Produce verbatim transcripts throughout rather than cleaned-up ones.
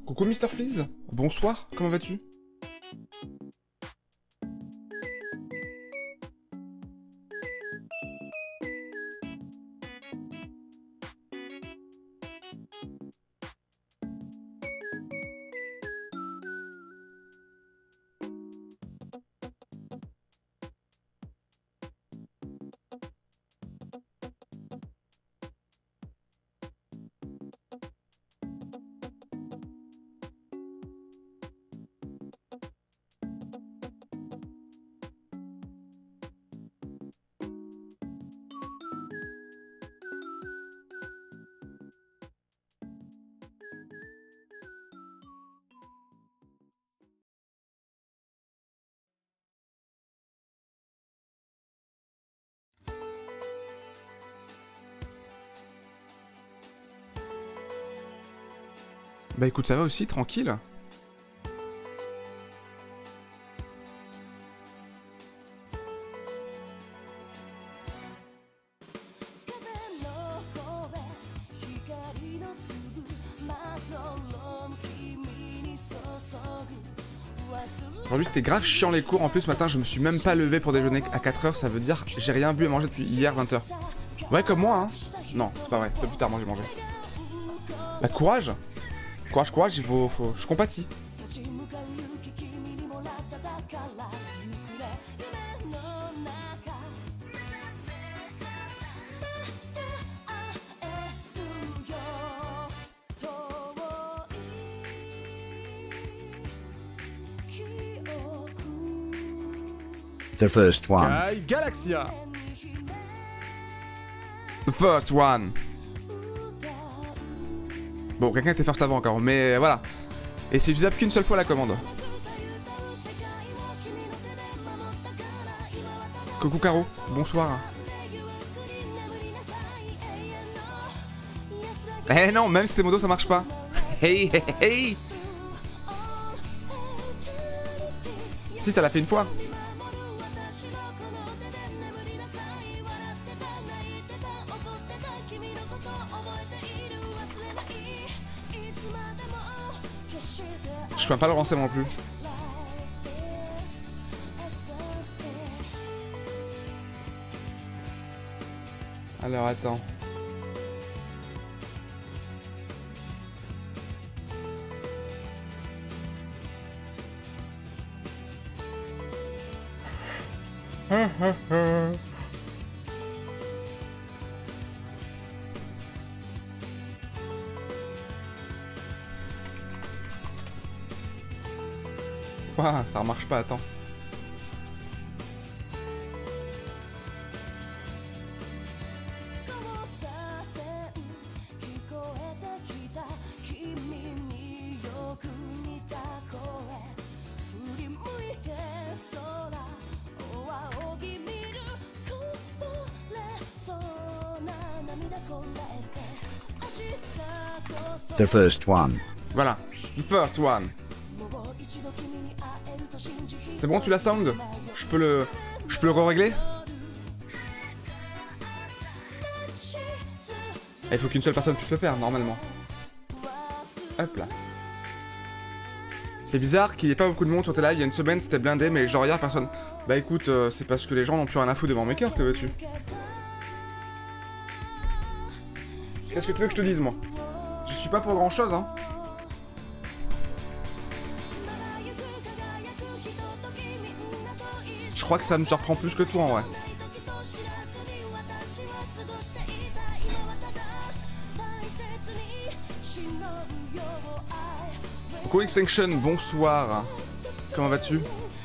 Coucou Mister Freeze, bonsoir, comment vas-tu? Bah écoute, ça va aussi, tranquille. Aujourd'hui c'était grave chiant les cours, en plus ce matin je me suis même pas levé pour déjeuner à quatre heures, ça veut dire j'ai rien bu et mangé depuis hier vingt heures. Ouais comme moi hein. Non, c'est pas vrai, c'est pas plus tard moi j'ai mangé. Bah courage. Courage, courage, il faut, faut... Je compatis. The first one. Kai Galaxia. The first one. Bon, quelqu'un était first avant encore, mais voilà. Et c'est usable qu'une seule fois la commande. Coucou Caro, bonsoir. Eh non, même si t'es moto ça marche pas. Hey hey hey. Si, ça l'a fait une fois. Je peux pas le lancer non plus. Alors attends. Ouah, ça remarche pas, attends. The first one. Voilà, the first one. C'est bon, tu la sound? Je peux le... Je peux le re-régler? Il faut qu'une seule personne puisse le faire, normalement. Hop là. C'est bizarre qu'il n'y ait pas beaucoup de monde sur tes lives. Il y a une semaine, c'était blindé, mais genre hier, personne... Bah écoute, euh, c'est parce que les gens n'ont plus rien à foutre devant mes cœurs, que veux-tu? Qu'est-ce que tu veux que je te dise, moi? Je suis pas pour grand-chose, hein. Je crois que ça me surprend plus que toi en vrai. Coucou Extinction, bonsoir. Comment vas-tu?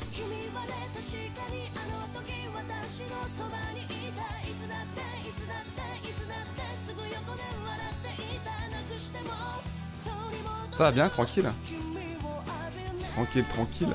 Ça va bien, tranquille. Tranquille, tranquille.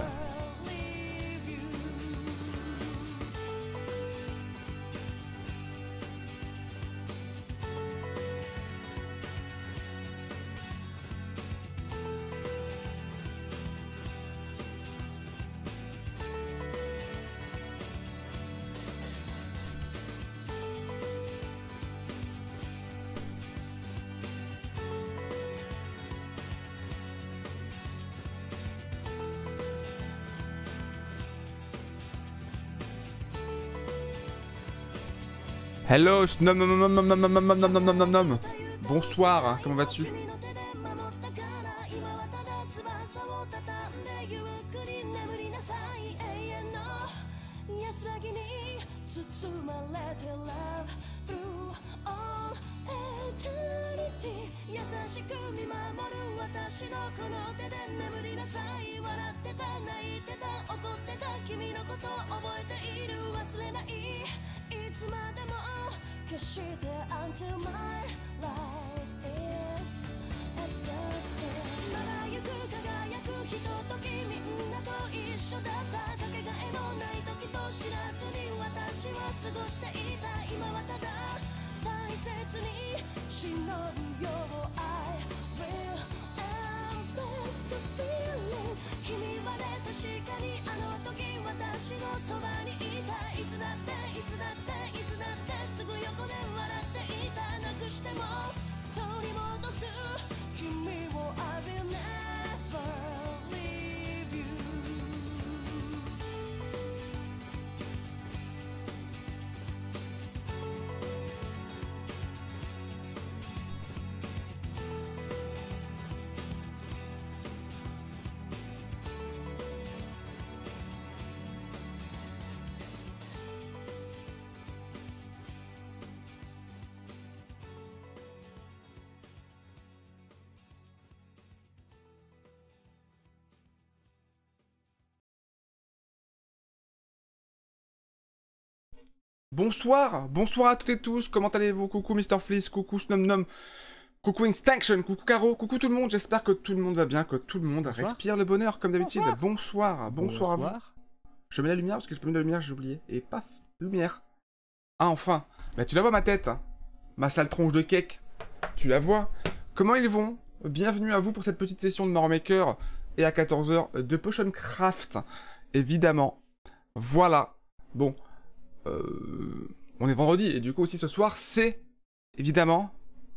Hello, nom nom nom nom nom nom nom nom nom nom nom nom. Bonsoir, hein, comment vas-tu? Bonsoir, bonsoir à toutes et tous, comment allez-vous? Coucou mister Fleece, coucou Snum coucou Extinction, coucou Caro, coucou tout le monde, j'espère que tout le monde va bien, que tout le monde bonsoir. Respire le bonheur comme d'habitude. Bonsoir. Bonsoir, bonsoir, bonsoir à vous. Je mets la lumière parce que j'ai pas mis la lumière, j'ai oublié. Et paf, lumière. Ah enfin, bah tu la vois ma tête, hein. Ma sale tronche de cake, tu la vois. Comment ils vont? Bienvenue à vous pour cette petite session de Marmaker et à quatorze heures de Potion Craft, évidemment. Voilà, bon. Euh, on est vendredi, et du coup aussi ce soir, c'est, évidemment,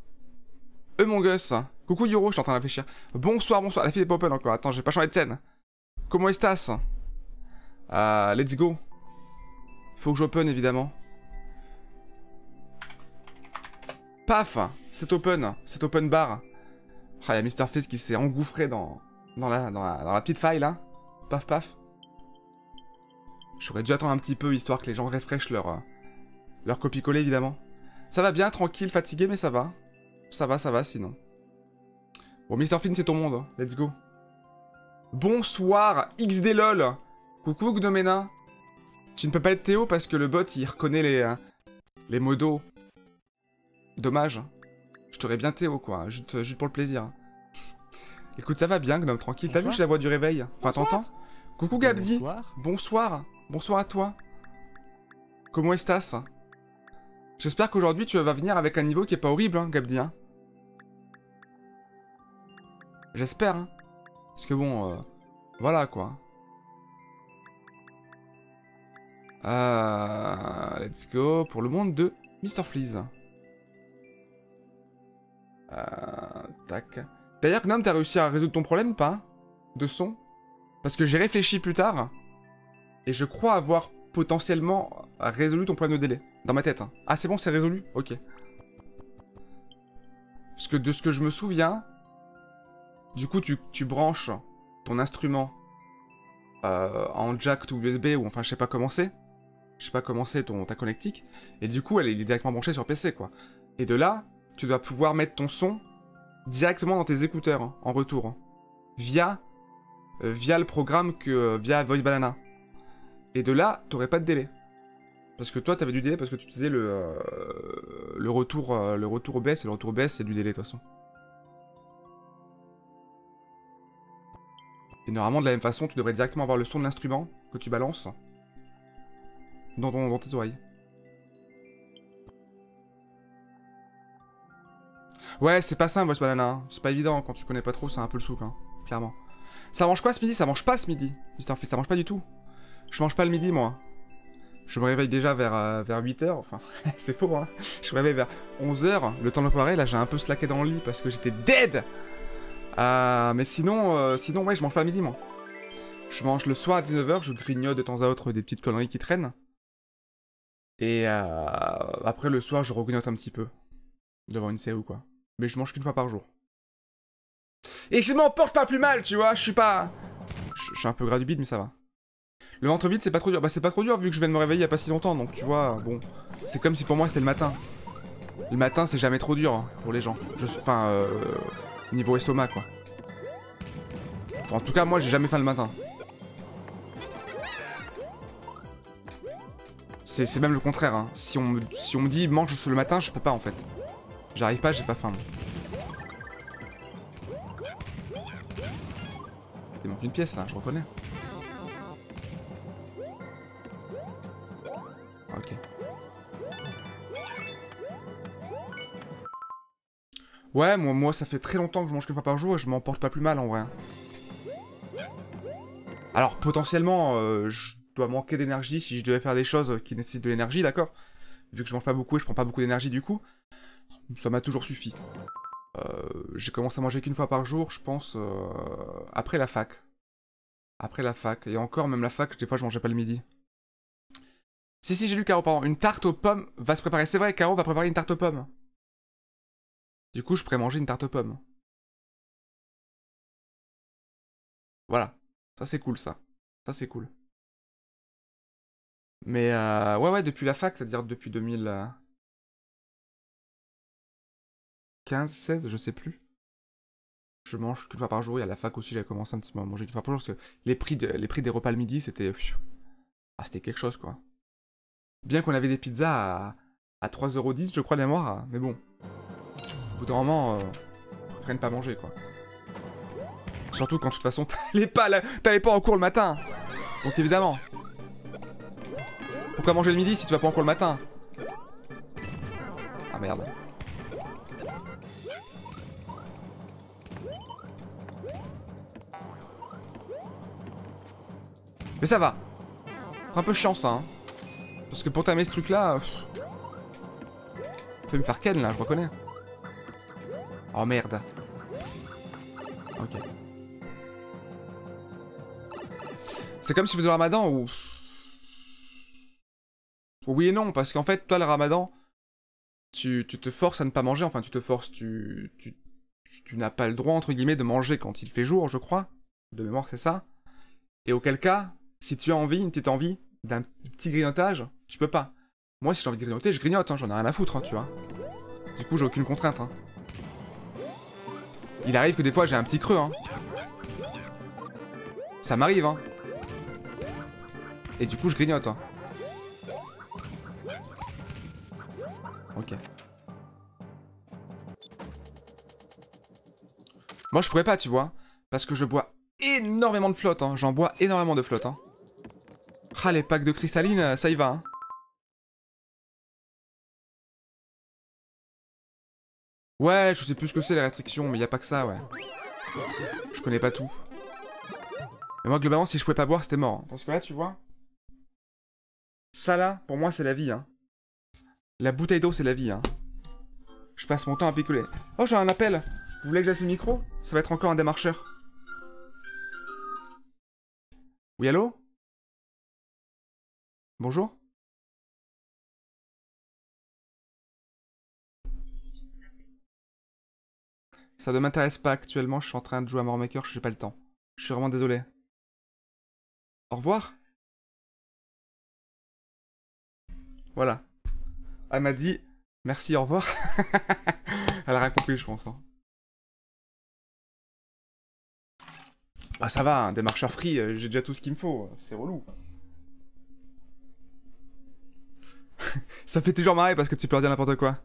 Among Us. Coucou Yoro, je suis en train de réfléchir. Bonsoir, bonsoir, la fille est pas open encore, attends, j'ai pas changé de scène. Comment est-ce? euh, Let's go. Faut que j'open, évidemment. Paf, c'est open, c'est open bar. Ah, il y a mister Face qui s'est engouffré dans, dans, la, dans, la, dans la petite faille, là. Paf, paf. J'aurais dû attendre un petit peu, histoire que les gens rafraîchissent leur, euh, leur copie-coller, évidemment. Ça va bien, tranquille, fatigué, mais ça va. Ça va, ça va, sinon. Bon, mister Finn, c'est ton monde. Let's go. Bonsoir, X D LOL. Coucou, Gnomena. Tu ne peux pas être Théo parce que le bot, il reconnaît les, euh, les modos. Dommage. Je t'aurais bien Théo, quoi. Juste, juste pour le plaisir. Écoute, ça va bien, Gnome, tranquille. T'as vu que j'ai la voix du réveil? Enfin, t'entends? Coucou, Gabdi. Bonsoir. Bonsoir. Bonsoir à toi. Comment est-ce? J'espère qu'aujourd'hui tu vas venir avec un niveau qui est pas horrible, hein, Gabdi, hein. J'espère, hein. Parce que bon, euh, voilà, quoi. Euh, let's go pour le monde de mister Fleece. Euh, tac. D'ailleurs, Gnome, t'as réussi à résoudre ton problème, pas? De son? Parce que j'ai réfléchi plus tard. Et je crois avoir potentiellement résolu ton problème de délai. Dans ma tête. Hein. Ah, c'est bon, c'est résolu? Ok. Parce que de ce que je me souviens, du coup, tu, tu branches ton instrument euh, en jack ou U S B, ou enfin, je sais pas comment c'est. Je sais pas comment c'est ton, ta connectique. Et du coup, elle est directement branchée sur P C, quoi. Et de là, tu dois pouvoir mettre ton son directement dans tes écouteurs, hein, en retour. Hein, via, euh, via le programme que... Euh, via Voice Banana. Et de là, t'aurais pas de délai. Parce que toi, t'avais du délai parce que tu utilisais le, euh, le retour euh, le retour O B S, et le retour O B S, c'est du délai, de toute façon. Et normalement, de la même façon, tu devrais directement avoir le son de l'instrument que tu balances dans, ton, dans tes oreilles. Ouais, c'est pas simple, Voice Banana. Hein. C'est pas évident, quand tu connais pas trop, c'est un peu le souk, hein, clairement. Ça mange quoi ce midi? Ça mange pas ce midi, mister Fist, ça mange pas du tout. Je mange pas le midi, moi. Je me réveille déjà vers, euh, vers huit heures, enfin, c'est faux, hein. Je me réveille vers onze heures, le temps de préparer, là j'ai un peu slacké dans le lit parce que j'étais dead. euh, Mais sinon, euh, sinon, ouais, je mange pas le midi, moi. Je mange le soir à dix-neuf heures, je grignote de temps à autre des petites conneries qui traînent. Et euh, après le soir, je regrignote un petit peu. Devant une série ou quoi. Mais je mange qu'une fois par jour. Et je m'en porte pas plus mal, tu vois. Je suis pas... Je, je suis un peu gras du bide, mais ça va. Le ventre vide, c'est pas trop dur. Bah c'est pas trop dur vu que je viens de me réveiller il y a pas si longtemps. Donc tu vois, bon... C'est comme si pour moi c'était le matin. Le matin, c'est jamais trop dur hein, pour les gens. Je, enfin, euh, niveau estomac, quoi. Enfin, en tout cas, moi, j'ai jamais faim le matin. C'est même le contraire. Hein. Si, on me, si on me dit mange le matin, je peux pas en fait. J'arrive pas, j'ai pas faim. Il manque une pièce là, je reconnais. Ok. Ouais, moi, moi ça fait très longtemps que je mange qu'une fois par jour et je m'en porte pas plus mal en vrai. Alors potentiellement, euh, je dois manquer d'énergie si je devais faire des choses qui nécessitent de l'énergie, d'accord? Vu que je mange pas beaucoup et je prends pas beaucoup d'énergie du coup, ça m'a toujours suffi. Euh, J'ai commencé à manger qu'une fois par jour, je pense, euh, après la fac. Après la fac. Et encore, même la fac, des fois je mangeais pas le midi. Si, si, j'ai lu Caro, pardon. Une tarte aux pommes va se préparer. C'est vrai, Caro va préparer une tarte aux pommes. Du coup, je pourrais manger une tarte aux pommes. Voilà. Ça, c'est cool, ça. Ça, c'est cool. Mais, euh, ouais, ouais, depuis la fac, c'est-à-dire depuis deux mille quinze, seize, je sais plus. Je mange qu'une fois par jour. Et à la fac aussi, j'avais commencé un petit peu à manger qu'une fois par jour. Parce que les prix, de, les prix des repas le midi, c'était... Ah, c'était quelque chose, quoi. Bien qu'on avait des pizzas à, à trois euros dix, je crois, de mémoire. Mais bon. Au bout d'un moment, euh, je préfère ne pas manger, quoi. Surtout quand, de toute façon, t'allais pas, pas en cours le matin. Donc, évidemment. Pourquoi manger le midi si tu vas pas en cours le matin? Ah, merde. Mais ça va. C'est un peu chiant, ça, hein. Parce que pour t'amener ce truc-là... Euh... Tu peux me faire ken, là, je reconnais. Oh, merde. Ok. C'est comme si vous faisiez le ramadan ou... Oui et non, parce qu'en fait, toi, le ramadan, tu, tu te forces à ne pas manger, enfin, tu te forces, tu... Tu, tu n'as pas le droit, entre guillemets, de manger quand il fait jour, je crois. De mémoire, c'est ça. Et auquel cas, si tu as envie, une petite envie d'un petit grignotage, tu peux pas. Moi, si j'ai envie de grignoter, je grignote, hein, j'en ai rien à foutre, hein, tu vois. Du coup, j'ai aucune contrainte, hein. Il arrive que des fois, j'ai un petit creux, hein. Ça m'arrive, hein. Et du coup, je grignote, hein. Ok. Moi, je pourrais pas, tu vois. Parce que je bois énormément de flotte, hein. J'en bois énormément de flotte, hein. Ah, les packs de cristalline, ça y va, hein. Ouais, je sais plus ce que c'est les restrictions, mais y a pas que ça, ouais. Je connais pas tout. Mais moi, globalement, si je pouvais pas boire, c'était mort. Hein. Parce que là, tu vois... Ça, là, pour moi, c'est la vie, hein. La bouteille d'eau, c'est la vie, hein. Je passe mon temps à picoler. Oh, j'ai un appel. Vous voulez que je laisse le micro? Ça va être encore un démarcheur. Oui, allô? Bonjour? Ça ne m'intéresse pas actuellement, je suis en train de jouer à Mario Maker, je n'ai pas le temps. Je suis vraiment désolé. Au revoir? Voilà. Elle m'a dit merci, au revoir. Elle a rien compris, je pense. Hein. Bah ça va, un démarcheur free, euh, j'ai déjà tout ce qu'il me faut. C'est relou. Ça fait toujours marrer parce que tu peux leur dire n'importe quoi.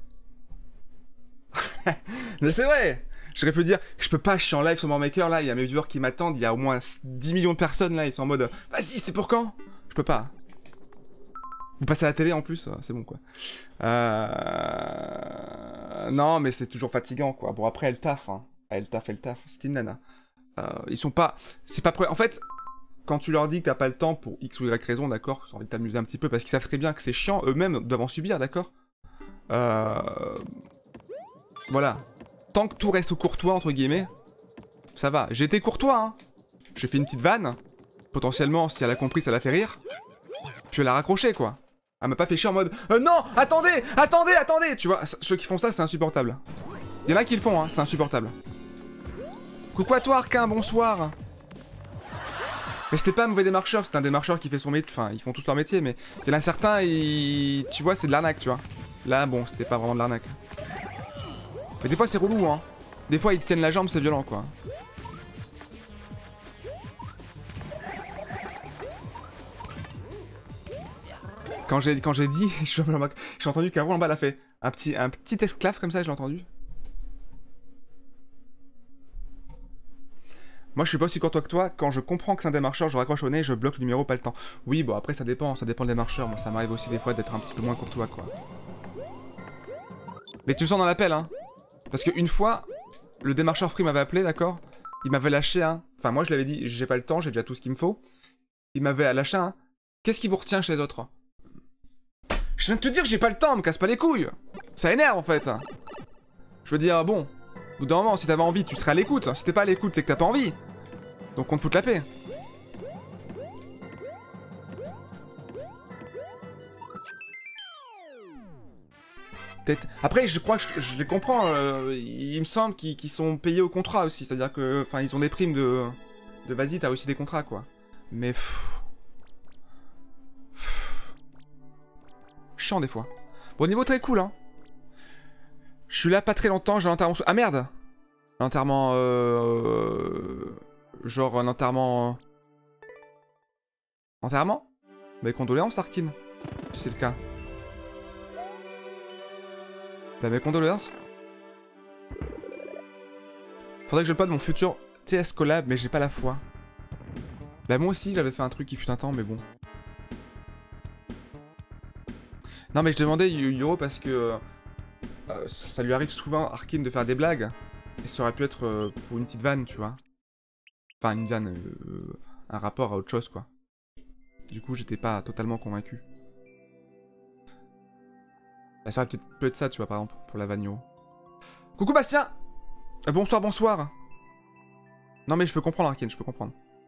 Mais c'est vrai. J'aurais pu dire, je peux pas, je suis en live sur Mario Maker, là, il y a mes viewers qui m'attendent, il y a au moins dix millions de personnes, là, ils sont en mode, vas-y, c'est pour quand? Je peux pas. Vous passez à la télé en plus, c'est bon quoi. Euh... Non, mais c'est toujours fatigant quoi. Bon, après, elle taffe, hein. Elle taffe, elle taffe. C'est une nana. Euh, ils sont pas. C'est pas prêt. En fait, quand tu leur dis que t'as pas le temps pour X ou Y raison, d'accord, ils ont envie de t'amuser un petit peu parce qu'ils savent très bien que c'est chiant, eux-mêmes doivent en subir, d'accord. Euh... Voilà. Tant que tout reste courtois, entre guillemets, ça va. J'ai été courtois, hein. J'ai fait une petite vanne. Potentiellement, si elle a compris, ça la fait rire. Puis elle a raccroché, quoi. Elle m'a pas fait chier en mode euh, non, attendez, attendez, attendez. Tu vois, ceux qui font ça, c'est insupportable. Il y en a qui le font, hein, c'est insupportable. Coucou à toi, Arquin, bonsoir. Mais c'était pas un mauvais démarcheur, c'était un démarcheur qui fait son métier. Enfin, ils font tous leur métier, mais il y en a certains, ils... tu vois, c'est de l'arnaque, tu vois. Là, bon, c'était pas vraiment de l'arnaque. Mais des fois, c'est relou, hein. Des fois, ils te tiennent la jambe, c'est violent, quoi. Quand j'ai quand j'ai dit, j'ai entendu qu'Aro en bas, elle a fait un petit, un petit esclave comme ça, je l'ai entendu. Moi, je suis pas aussi courtois que toi. Quand je comprends que c'est un démarcheur, je raccroche au nez, je bloque le numéro, pas le temps. Oui, bon, après, ça dépend, ça dépend des démarcheurs. Moi, ça m'arrive aussi des fois d'être un petit peu moins courtois, quoi. Mais tu le sens dans l'appel, hein. Parce qu'une fois, le démarcheur free m'avait appelé, d'accord. Il m'avait lâché, hein. Enfin, moi, je l'avais dit, j'ai pas le temps, j'ai déjà tout ce qu'il me faut. Il m'avait lâché, hein. Qu'est-ce qui vous retient chez les autres? Je viens de te dire que j'ai pas le temps, me casse pas les couilles. Ça énerve, en fait. Je veux dire, bon... Au bout d'un moment, si t'avais envie, tu serais à l'écoute. Si t'es pas à l'écoute, c'est que t'as pas envie. Donc on te fout la paix. Après, je crois que je, je les comprends. Euh, il me semble qu'ils qu'ils sont payés au contrat aussi. C'est-à-dire que, enfin, ils ont des primes de... De vas-y, t'as aussi des contrats, quoi. Mais... Pff... Pff... Chiant, des fois. Bon, niveau très cool, hein. Je suis là pas très longtemps, j'ai l'enterrement... Ah, merde! L'enterrement... Euh... Genre un enterrement... Enterrement? Bah, condoléances, Arkin. Si c'est le cas. Bah, mes condoléances. Faudrait que je poste mon futur T S collab, mais j'ai pas la foi. Bah, moi aussi, j'avais fait un truc qui fut un temps, mais bon. Non, mais je demandais Yoro parce que... Euh, ça lui arrive souvent, Arkin, de faire des blagues. Et ça aurait pu être euh, pour une petite vanne, tu vois. Enfin, une vanne, euh, un rapport à autre chose, quoi. Du coup, j'étais pas totalement convaincu. Bah, ça aurait peut-être peut être ça, tu vois, par exemple, pour la vanne. Coucou Bastien. euh, Bonsoir, bonsoir. Non, mais je peux comprendre, Arkin, je peux comprendre.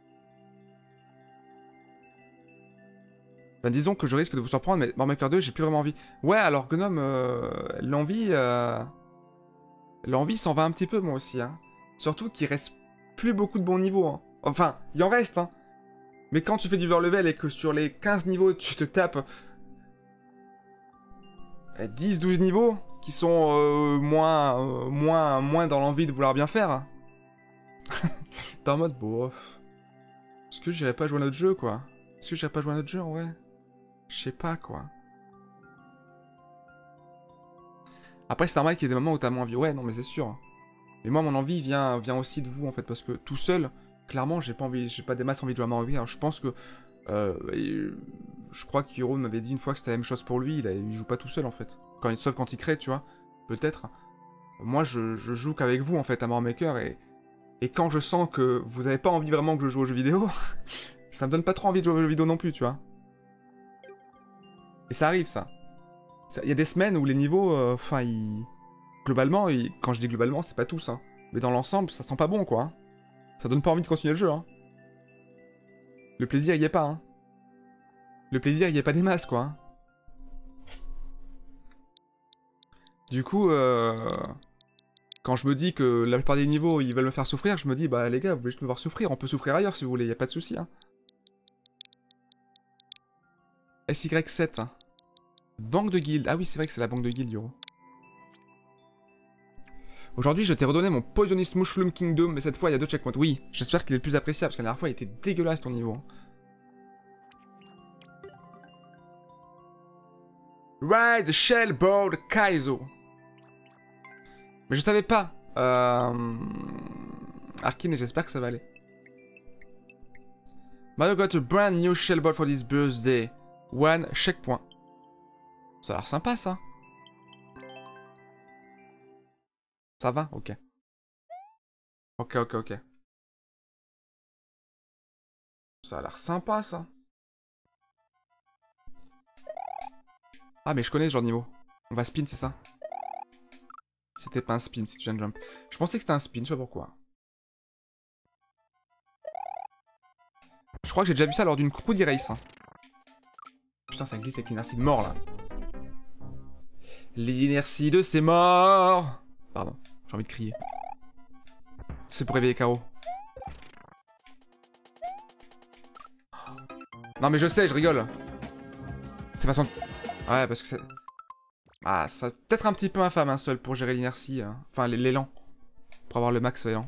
Ben, disons que je risque de vous surprendre, mais War Maker deux, j'ai plus vraiment envie. Ouais, alors, Gnome, euh, l'envie... Euh... L'envie s'en va un petit peu, moi aussi, hein. Surtout qu'il reste plus beaucoup de bons niveaux, hein. Enfin, il en reste, hein. Mais quand tu fais du overlevel et que sur les quinze niveaux, tu te tapes... dix douze niveaux, qui sont euh, moins, euh, moins, moins dans l'envie de vouloir bien faire. T'es en mode, bof. Est-ce que j'irais pas jouer à notre jeu, quoi? Est-ce que j'irais pas jouer à notre jeu, ouais? Je sais pas, quoi. Après, c'est normal qu'il y ait des moments où t'as moins envie. Ouais, non, mais c'est sûr. Mais moi, mon envie vient, vient aussi de vous, en fait, parce que tout seul, clairement, j'ai pas envie, j'ai pas des masses envie de jouer à Mario. Alors, je pense que... Euh, je crois que Hiro m'avait dit une fois que c'était la même chose pour lui. Il, a, il joue pas tout seul, en fait. Quand il, sauf quand il crée, tu vois. Peut-être. Moi, je, je joue qu'avec vous, en fait, à Mario Maker. Et, et quand je sens que vous avez pas envie vraiment que je joue aux jeux vidéo, ça me donne pas trop envie de jouer aux jeux vidéo non plus, tu vois. Et ça arrive, ça. Il y a des semaines où les niveaux, enfin, euh, ils... Globalement, ils... quand je dis globalement, c'est pas tous, hein. Mais dans l'ensemble, ça sent pas bon, quoi. Hein. Ça donne pas envie de continuer le jeu, hein. Le plaisir, il y est pas, hein. Le plaisir, il y a pas des masses, quoi. Hein. Du coup, euh... quand je me dis que la plupart des niveaux, ils veulent me faire souffrir, je me dis, bah les gars, vous voulez juste me voir souffrir, on peut souffrir ailleurs si vous voulez, y a pas de souci, hein. S Y sept, hein. Banque de guilde. Ah oui, c'est vrai que c'est la banque de guilde, Yoro. Aujourd'hui, je t'ai redonné mon Poisonous Mushroom Kingdom, mais cette fois, il y a deux checkpoints. Oui, j'espère qu'il est le plus appréciable, parce que la dernière fois, il était dégueulasse, ton niveau. Ride the Shellboard Kaizo. Mais je savais pas. Euh... Arkin, et j'espère que ça va aller. Mario got a brand new Shellboard for this birthday. One checkpoint. Ça a l'air sympa, ça. Ça va? Ok. Ok, ok, ok. Ça a l'air sympa, ça. Ah, mais je connais ce genre de niveau. On va spin, c'est ça? C'était pas un spin, si tu viens de jump. Je pensais que c'était un spin, je sais pas pourquoi. Je crois que j'ai déjà vu ça lors d'une Crudy Race. Hein. putain, ça glisse avec l'inertie de mort, là. L'inertie de ses morts. Pardon, j'ai envie de crier. C'est pour réveiller Caro. Non mais je sais, je rigole. C'est façon... Ouais, parce que c'est... Ah, ça peut-être un petit peu infâme, un seul, pour gérer l'inertie. Hein. Enfin, l'élan. Pour avoir le max élan.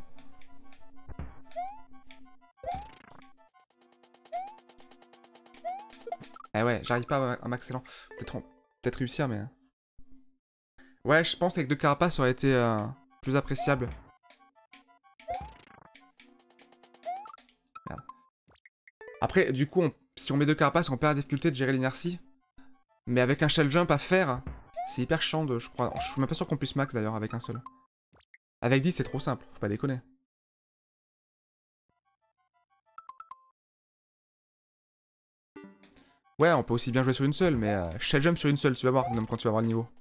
Eh ouais, j'arrive pas à max élan. Peut-être peut réussir, mais... Ouais, je pense qu'avec deux carapaces, ça aurait été euh, plus appréciable. Merde. Après, du coup, on... si on met deux carapaces, on perd la difficulté de gérer l'inertie. Mais avec un shell jump à faire, c'est hyper chiant de, je crois. Je suis même pas sûr qu'on puisse max d'ailleurs avec un seul. Avec dix, c'est trop simple, faut pas déconner. Ouais, on peut aussi bien jouer sur une seule, mais euh, shell jump sur une seule, tu vas voir, même quand tu vas avoir le niveau.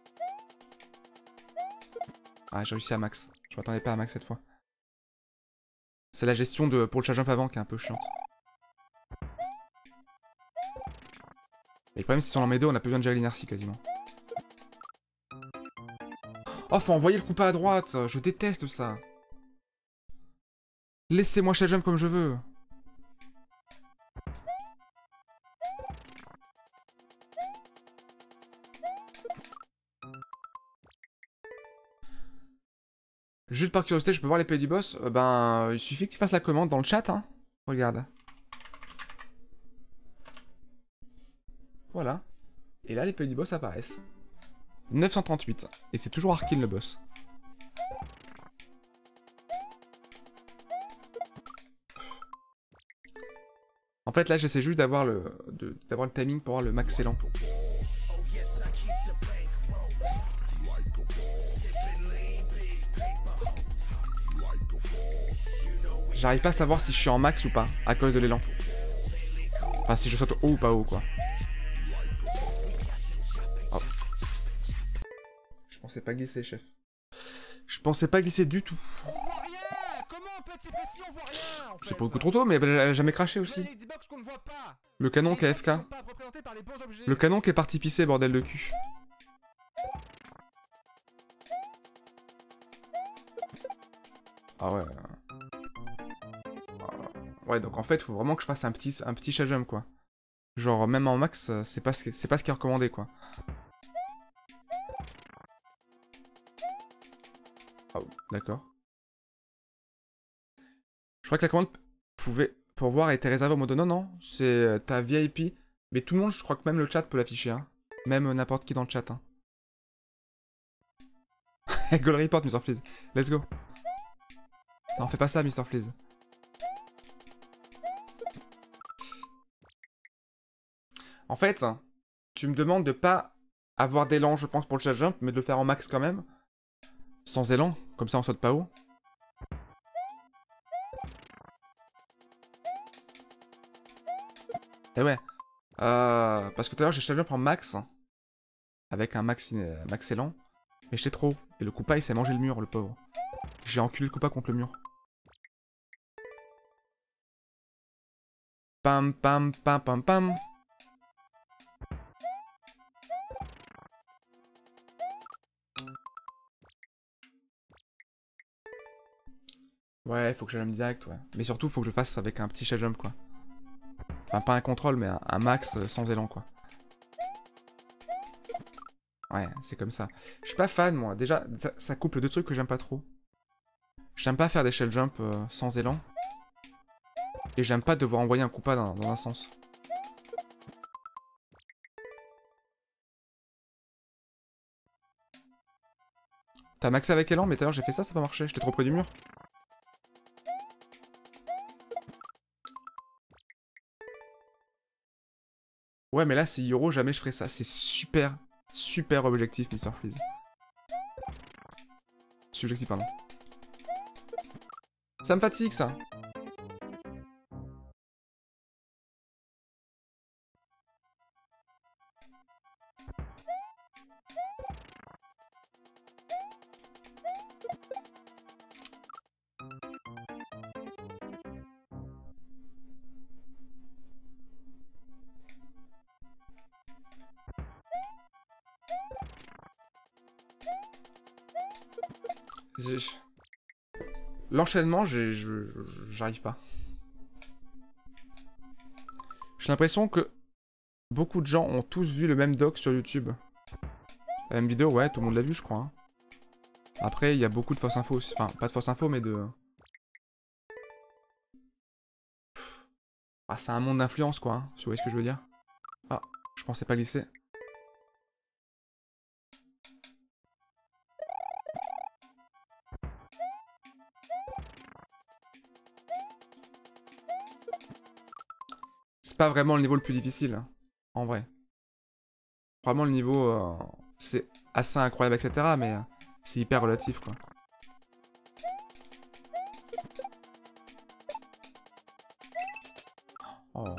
Ah, j'ai réussi à max. Je m'attendais pas à max cette fois. C'est la gestion de pour le shell jump avant qui est un peu chiante. Et le problème, c'est si on en met deux, on a plus besoin de gérer l'inertie quasiment. Oh, faut envoyer le coup pas à droite. Je déteste ça. Laissez-moi shell jump comme je veux. Juste par curiosité, je peux voir l'épée du boss. euh, Ben, il suffit que tu fasses la commande dans le chat, hein. Regarde. Voilà. Et là, l'épée du boss apparaissent. neuf cent trente-huit. Et c'est toujours Arkin le boss. En fait, là, j'essaie juste d'avoir le, d'avoir le timing pour avoir le max élan. J'arrive pas à savoir si je suis en max ou pas, à cause de l'élan. Enfin, si je saute haut ou pas haut, quoi. Oh. Je pensais pas glisser, chef. Je pensais pas glisser du tout. C'est pas beaucoup trop tôt, mais elle a jamais craché aussi. Le canon qui est F K. Le canon qui est parti pisser, bordel de cul. Ah ouais. Ouais, donc en fait, il faut vraiment que je fasse un petit, un petit shell jump, quoi. Genre, même en max, c'est pas, ce qui, c'est pas ce qui est recommandé, quoi. Oh, d'accord. Je crois que la commande pouvait, pour voir, était réservée au mode non, non, c'est ta V I P. Mais tout le monde, je crois que même le chat peut l'afficher, hein. Même n'importe qui dans le chat, hein. Goal report, mister Fleas. Let's go. Non, fais pas ça, mister Fleas. En fait, tu me demandes de pas avoir d'élan, je pense, pour le shell jump, mais de le faire en max quand même. Sans élan, comme ça on saute pas haut. Et ouais. Euh, parce que tout à l'heure j'ai shell jump en max. Avec un max, euh, max élan. Mais j'étais trop. Et le Koopa il s'est mangé le mur, le pauvre. J'ai enculé le Koopa contre le mur. Pam pam pam pam pam. Ouais, faut que j'aille direct, ouais. Mais surtout, faut que je fasse avec un petit shell jump, quoi. Enfin, pas un contrôle, mais un, un max euh, sans élan, quoi. Ouais, c'est comme ça. Je suis pas fan, moi. Déjà, ça, ça couple deux trucs que j'aime pas trop. J'aime pas faire des shell jump euh, sans élan. Et j'aime pas devoir envoyer un Koopa dans, dans un sens. T'as maxé avec élan, mais tout à l'heure j'ai fait ça, ça a pas marché. J'étais trop près du mur. Ouais, mais là, c'est Yoro, jamais je ferai ça. C'est super, super objectif, mister Fleas. Subjectif, pardon. Ça me fatigue, ça. L'enchaînement, j'arrive pas. J'ai l'impression que beaucoup de gens ont tous vu le même doc sur YouTube. La même vidéo, ouais, tout le monde l'a vu, je crois. Hein. Après, il y a beaucoup de fausses infos aussi. Enfin, pas de fausses infos, mais de... Ah, c'est un monde d'influence, quoi, hein, si vous voyez ce que je veux dire. Ah, je pensais pas glisser. C'est pas vraiment le niveau le plus difficile, hein, en vrai. Vraiment, le niveau, euh, c'est assez incroyable, et cetera. Mais euh, c'est hyper relatif, quoi. Oh.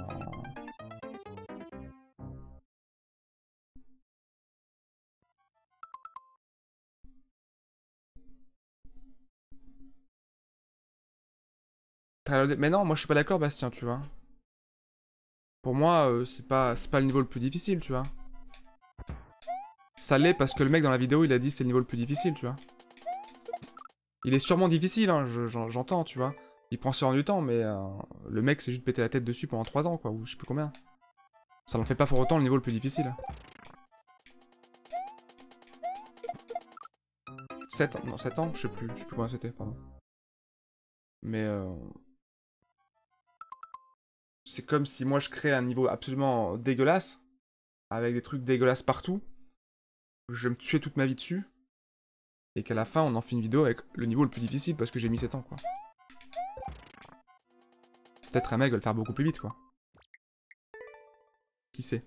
Mais non, moi je suis pas d'accord, Bastien, tu vois. Pour moi, euh, c'est pas, c'est pas le niveau le plus difficile, tu vois. Ça l'est parce que le mec dans la vidéo, il a dit c'est le niveau le plus difficile, tu vois. Il est sûrement difficile, hein, j'entends, tu vois. Il prend sûrement du temps, mais euh, le mec s'est juste pété la tête dessus pendant trois ans, quoi, ou je sais plus combien. Ça n'en fait pas pour autant le niveau le plus difficile. sept ans, non, sept ans, je sais plus, je sais plus combien c'était, pardon. Mais euh... c'est comme si moi je crée un niveau absolument dégueulasse, avec des trucs dégueulasses partout, je vais me tuer toute ma vie dessus, et qu'à la fin on en fait une vidéo avec le niveau le plus difficile parce que j'ai mis sept ans, quoi. Peut-être un mec va le faire beaucoup plus vite, quoi. Qui sait?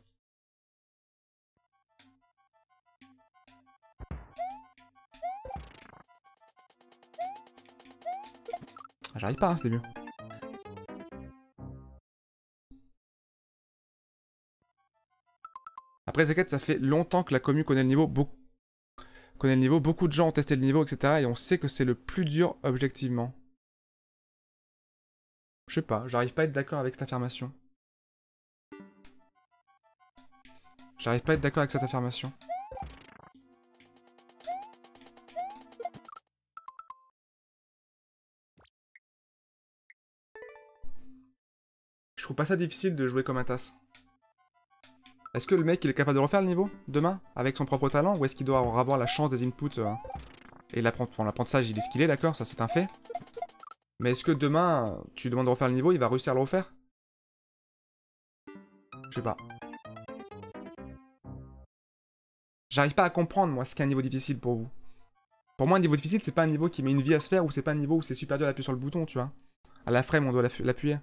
Ah, j'arrive pas, hein, c'était mieux. Après, Zeket, ça fait longtemps que la commu connaît le niveau. Beaucoup... connaît le niveau. Beaucoup de gens ont testé le niveau, et cetera. Et on sait que c'est le plus dur objectivement. Je sais pas, j'arrive pas à être d'accord avec cette affirmation. J'arrive pas à être d'accord avec cette affirmation. Je trouve pas ça difficile de jouer comme un tasse. Est-ce que le mec il est capable de refaire le niveau demain avec son propre talent, ou est-ce qu'il doit avoir la chance des inputs euh, et l'apprentissage il est ce qu'il est, d'accord, ça c'est un fait. Mais est-ce que demain tu lui demandes de refaire le niveau, il va réussir à le refaire? Je sais pas. J'arrive pas à comprendre moi ce qu'est un niveau difficile pour vous. Pour moi un niveau difficile c'est pas un niveau qui met une vie à se faire, ou c'est pas un niveau où c'est super dur d'appuyer sur le bouton, tu vois. À la frame on doit l'appuyer.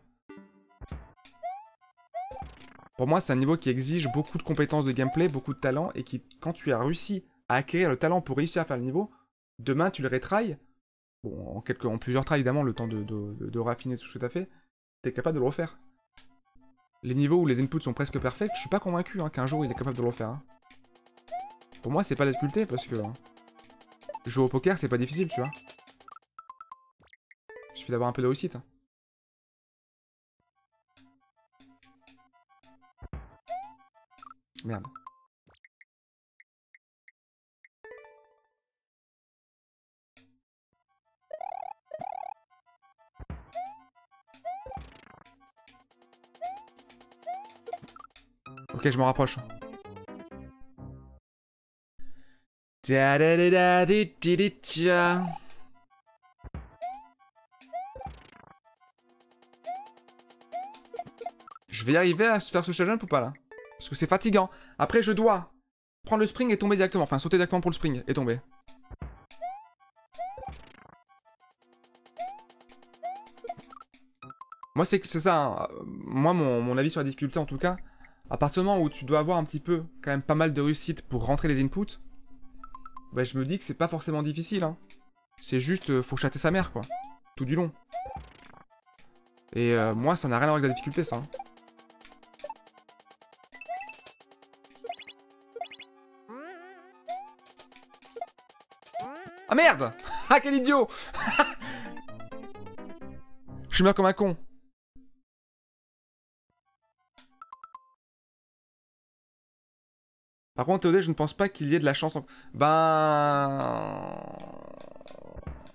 Pour moi, c'est un niveau qui exige beaucoup de compétences de gameplay, beaucoup de talent, et qui, quand tu as réussi à acquérir le talent pour réussir à faire le niveau, demain tu le retrailles, bon, en, quelques, en plusieurs tries évidemment, le temps de, de, de, de raffiner tout ce que tu as fait, tu es capable de le refaire. Les niveaux où les inputs sont presque parfaits, je suis pas convaincu hein, qu'un jour il est capable de le refaire. Hein. Pour moi, c'est pas la sculpter parce que hein, jouer au poker, c'est pas difficile, tu vois. Il suffit d'avoir un peu de réussite. Hein. Merde. Ok, je me rapproche. Je vais y arriver à faire ce challenge ou pas là? Parce que c'est fatigant. Après, je dois prendre le spring et tomber directement. Enfin, sauter directement pour le spring et tomber. Moi, c'est ça. Hein. Moi, mon, mon avis sur la difficulté, en tout cas, à partir du moment où tu dois avoir un petit peu, quand même, pas mal de réussite pour rentrer les inputs, bah, je me dis que c'est pas forcément difficile. Hein. C'est juste, euh, faut chatter sa mère, quoi. Tout du long. Et euh, moi, ça n'a rien à voir avec la difficulté, ça. Hein. Ah merde! Ah quel idiot! Je suis mort comme un con. Par contre, Théodé, je ne pense pas qu'il y ait de la chance en... Ben...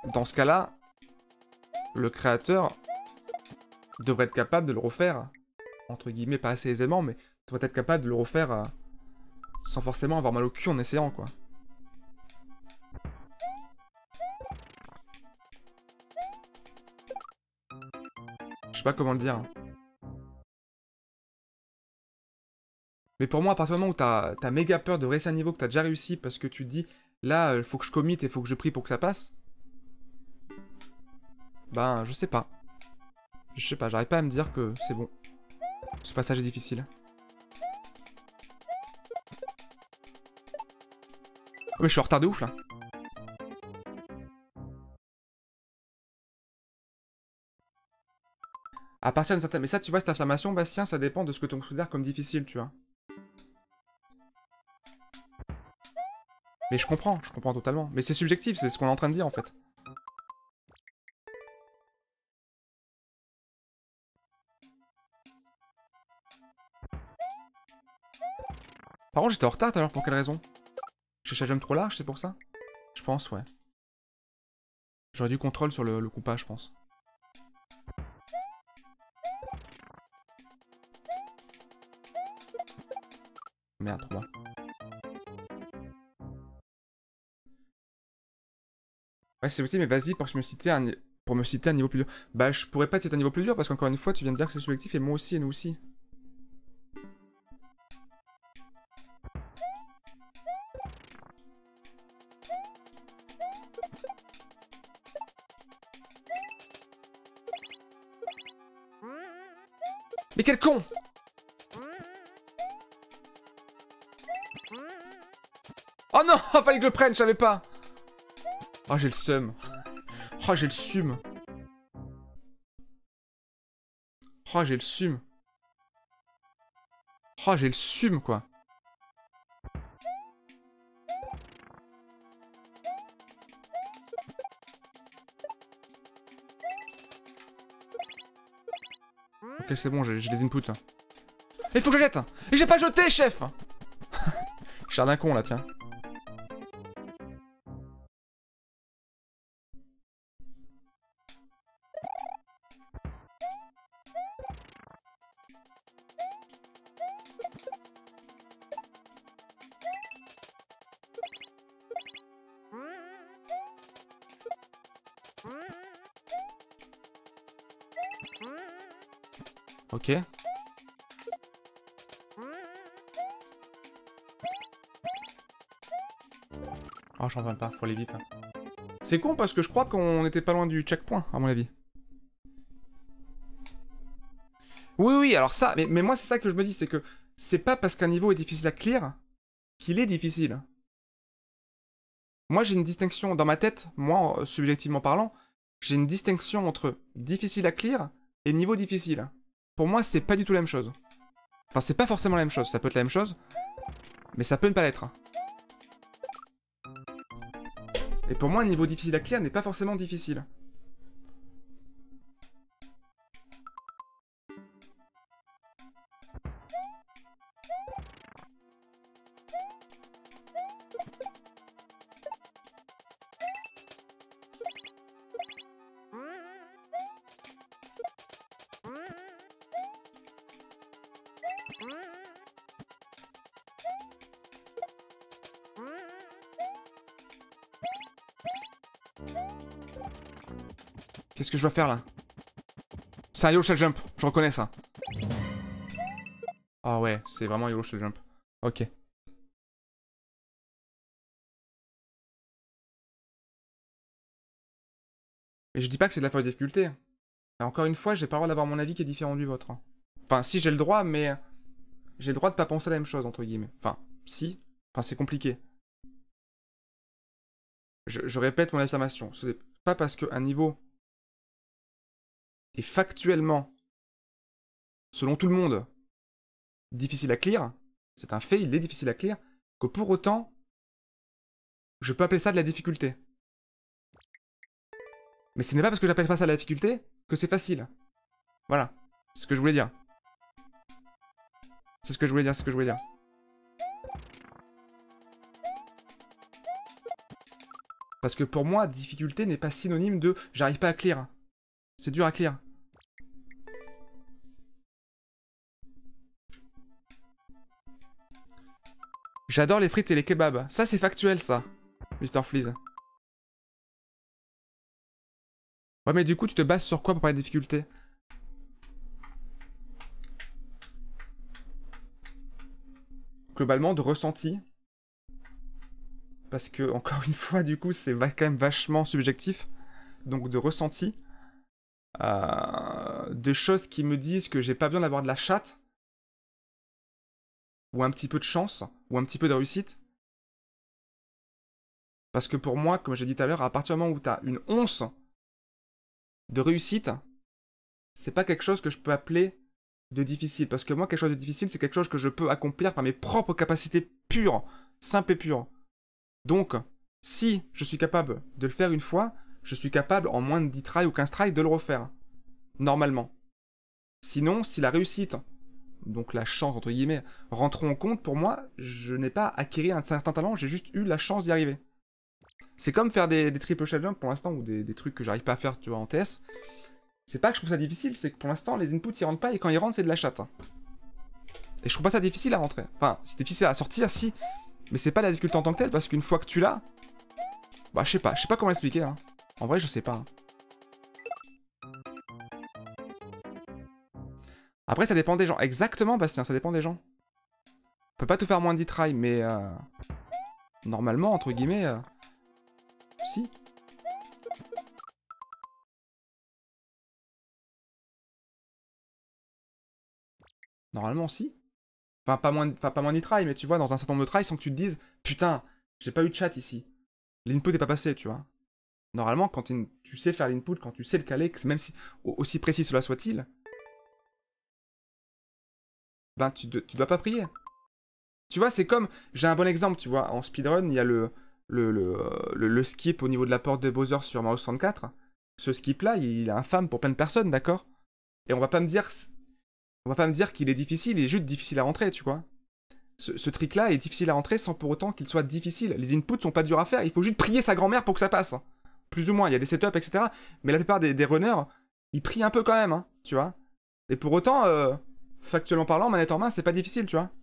dans ce cas-là, le créateur devrait être capable de le refaire, entre guillemets, pas assez aisément, mais devrait être capable de le refaire euh, sans forcément avoir mal au cul en essayant, quoi. Je sais pas comment le dire. Mais pour moi, à partir du moment où t'as as méga peur de réussir un niveau que t'as déjà réussi parce que tu te dis, là, il faut que je commit et faut que je prie pour que ça passe. Ben, je sais pas. Je sais pas, j'arrive pas à me dire que c'est bon. Ce passage est difficile. Ouais, je suis en retard de ouf, là. À partir d'une certaine... Mais ça, tu vois, cette affirmation, Bastien, ça dépend de ce que tu considères comme difficile, tu vois. Mais je comprends, je comprends totalement. Mais c'est subjectif, c'est ce qu'on est en train de dire, en fait. Par contre, j'étais en retard, alors pour quelle raison? Je cherchais jump trop large, c'est pour ça? Je pense, ouais. J'aurais du contrôle sur le, le coup pas, je pense. Merde, trop bas. Ouais, c'est possible, mais vas-y pour me citer un, pour me citer un niveau plus dur. Bah, je pourrais pas te citer un niveau plus dur parce qu'encore une fois, tu viens de dire que c'est subjectif et moi aussi et nous aussi. Mais quel con! Oh non! Fallait que je le prenne, je savais pas! Oh, j'ai le seum. Oh, j'ai le sume. Oh, j'ai le sume. Oh, j'ai le sume, quoi. Ok, c'est bon, j'ai les inputs. Il faut que je jette! Et j'ai pas jeté, chef! Je suis d'un con, là, tiens. Ok. Oh, j'en reviens pas, faut aller vite. Hein. C'est con parce que je crois qu'on était pas loin du checkpoint, à mon avis. Oui, oui, alors ça, mais, mais moi c'est ça que je me dis, c'est que c'est pas parce qu'un niveau est difficile à clear qu'il est difficile. Moi j'ai une distinction dans ma tête, moi, subjectivement parlant, j'ai une distinction entre difficile à clear et niveau difficile. Pour moi, c'est pas du tout la même chose. Enfin, c'est pas forcément la même chose, ça peut être la même chose, mais ça peut ne pas l'être. Et pour moi, un niveau difficile à clear n'est pas forcément difficile. Qu'est-ce que je dois faire là? C'est un YOLO Shell Jump, je reconnais ça. Ah ouais, c'est vraiment YOLO Shell Jump. Ok. Et je dis pas que c'est de la fausse difficulté. Et encore une fois, j'ai pas le droit d'avoir mon avis qui est différent du vôtre. Enfin, si j'ai le droit, mais j'ai le droit de pas penser la même chose, entre guillemets. Enfin, si. Enfin, c'est compliqué. Je, je répète mon affirmation. Ce n'est pas parce qu'un niveau est factuellement, selon tout le monde, difficile à clear, c'est un fait, il est difficile à clear, que pour autant, je peux appeler ça de la difficulté. Mais ce n'est pas parce que j'appelle pas ça de la difficulté que c'est facile. Voilà. C'est ce que je voulais dire. C'est ce que je voulais dire, c'est ce que je voulais dire. Parce que pour moi, difficulté n'est pas synonyme de j'arrive pas à clear. C'est dur à clear. J'adore les frites et les kebabs. Ça, c'est factuel, ça, mister Fleas. Ouais, mais du coup, tu te bases sur quoi pour parler de difficulté? Globalement, de ressenti. Parce que, encore une fois, du coup, c'est quand même vachement subjectif. Donc, de ressenti. Euh, de choses qui me disent que j'ai pas besoin d'avoir de la chatte. Ou un petit peu de chance. Ou un petit peu de réussite. Parce que pour moi, comme j'ai dit tout à l'heure, à partir du moment où tu as une once de réussite, c'est pas quelque chose que je peux appeler de difficile. Parce que moi, quelque chose de difficile, c'est quelque chose que je peux accomplir par mes propres capacités pures, simples et pures. Donc, si je suis capable de le faire une fois, je suis capable en moins de dix tries ou quinze tries de le refaire. Normalement. Sinon, si la réussite, donc la chance entre guillemets, rentre en compte, pour moi, je n'ai pas acquis un certain talent, j'ai juste eu la chance d'y arriver. C'est comme faire des, des triple shell jump pour l'instant, ou des, des trucs que j'arrive pas à faire, tu vois, en T S. C'est pas que je trouve ça difficile, c'est que pour l'instant, les inputs ils rentrent pas, et quand ils rentrent, c'est de la chatte. Et je trouve pas ça difficile à rentrer. Enfin, c'est difficile à sortir, si. Mais c'est pas la difficulté en tant que telle, parce qu'une fois que tu l'as... Bah, je sais pas, je sais pas comment l'expliquer, hein. En vrai, je sais pas. Hein. Après, ça dépend des gens. Exactement, Bastien, ça dépend des gens. On peut pas tout faire moins de dix tries, mais... Euh... Normalement, entre guillemets... Euh... Si. Normalement, si. Enfin, pas moins, enfin, pas moins de try, mais tu vois, dans un certain nombre de tries, sans que tu te dises, putain, j'ai pas eu de chat ici. L'input est pas passé, tu vois. Normalement, quand tu sais faire l'input, quand tu sais le caler, même si aussi précis cela soit-il, ben tu, de, tu dois pas prier. Tu vois, c'est comme, j'ai un bon exemple, tu vois, en speedrun, il y a le, le, le, le, le skip au niveau de la porte de Bowser sur Mario soixante-quatre. Ce skip-là, il est infâme pour plein de personnes, d'accord? Et on va pas me dire... On va pas me dire qu'il est difficile, il est juste difficile à rentrer, tu vois. Ce, ce trick-là est difficile à rentrer sans pour autant qu'il soit difficile. Les inputs sont pas durs à faire, il faut juste prier sa grand-mère pour que ça passe. Plus ou moins, il y a des setups, et cetera. Mais la plupart des, des runners, ils prient un peu quand même, hein, tu vois. Et pour autant, euh, factuellement parlant, manette en main, c'est pas difficile, tu vois.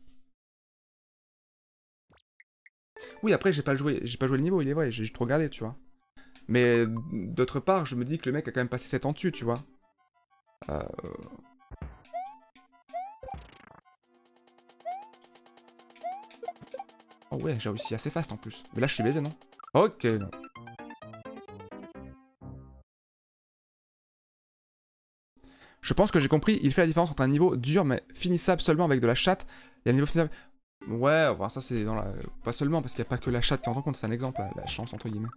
Oui, après, j'ai pas joué, j'ai pas joué le niveau, il est vrai, j'ai juste regardé, tu vois. Mais d'autre part, je me dis que le mec a quand même passé sept ans dessus, tu vois. Euh... Oh ouais, j'ai réussi assez fast en plus. Mais là, je suis baisé, non? Ok, non. Je pense que j'ai compris, il fait la différence entre un niveau dur mais finissable seulement avec de la chatte et un niveau finissable... Ouais, enfin ça c'est dans la... Pas seulement, parce qu'il n'y a pas que la chatte qui rentre en compte, c'est un exemple, la, la chance entre guillemets.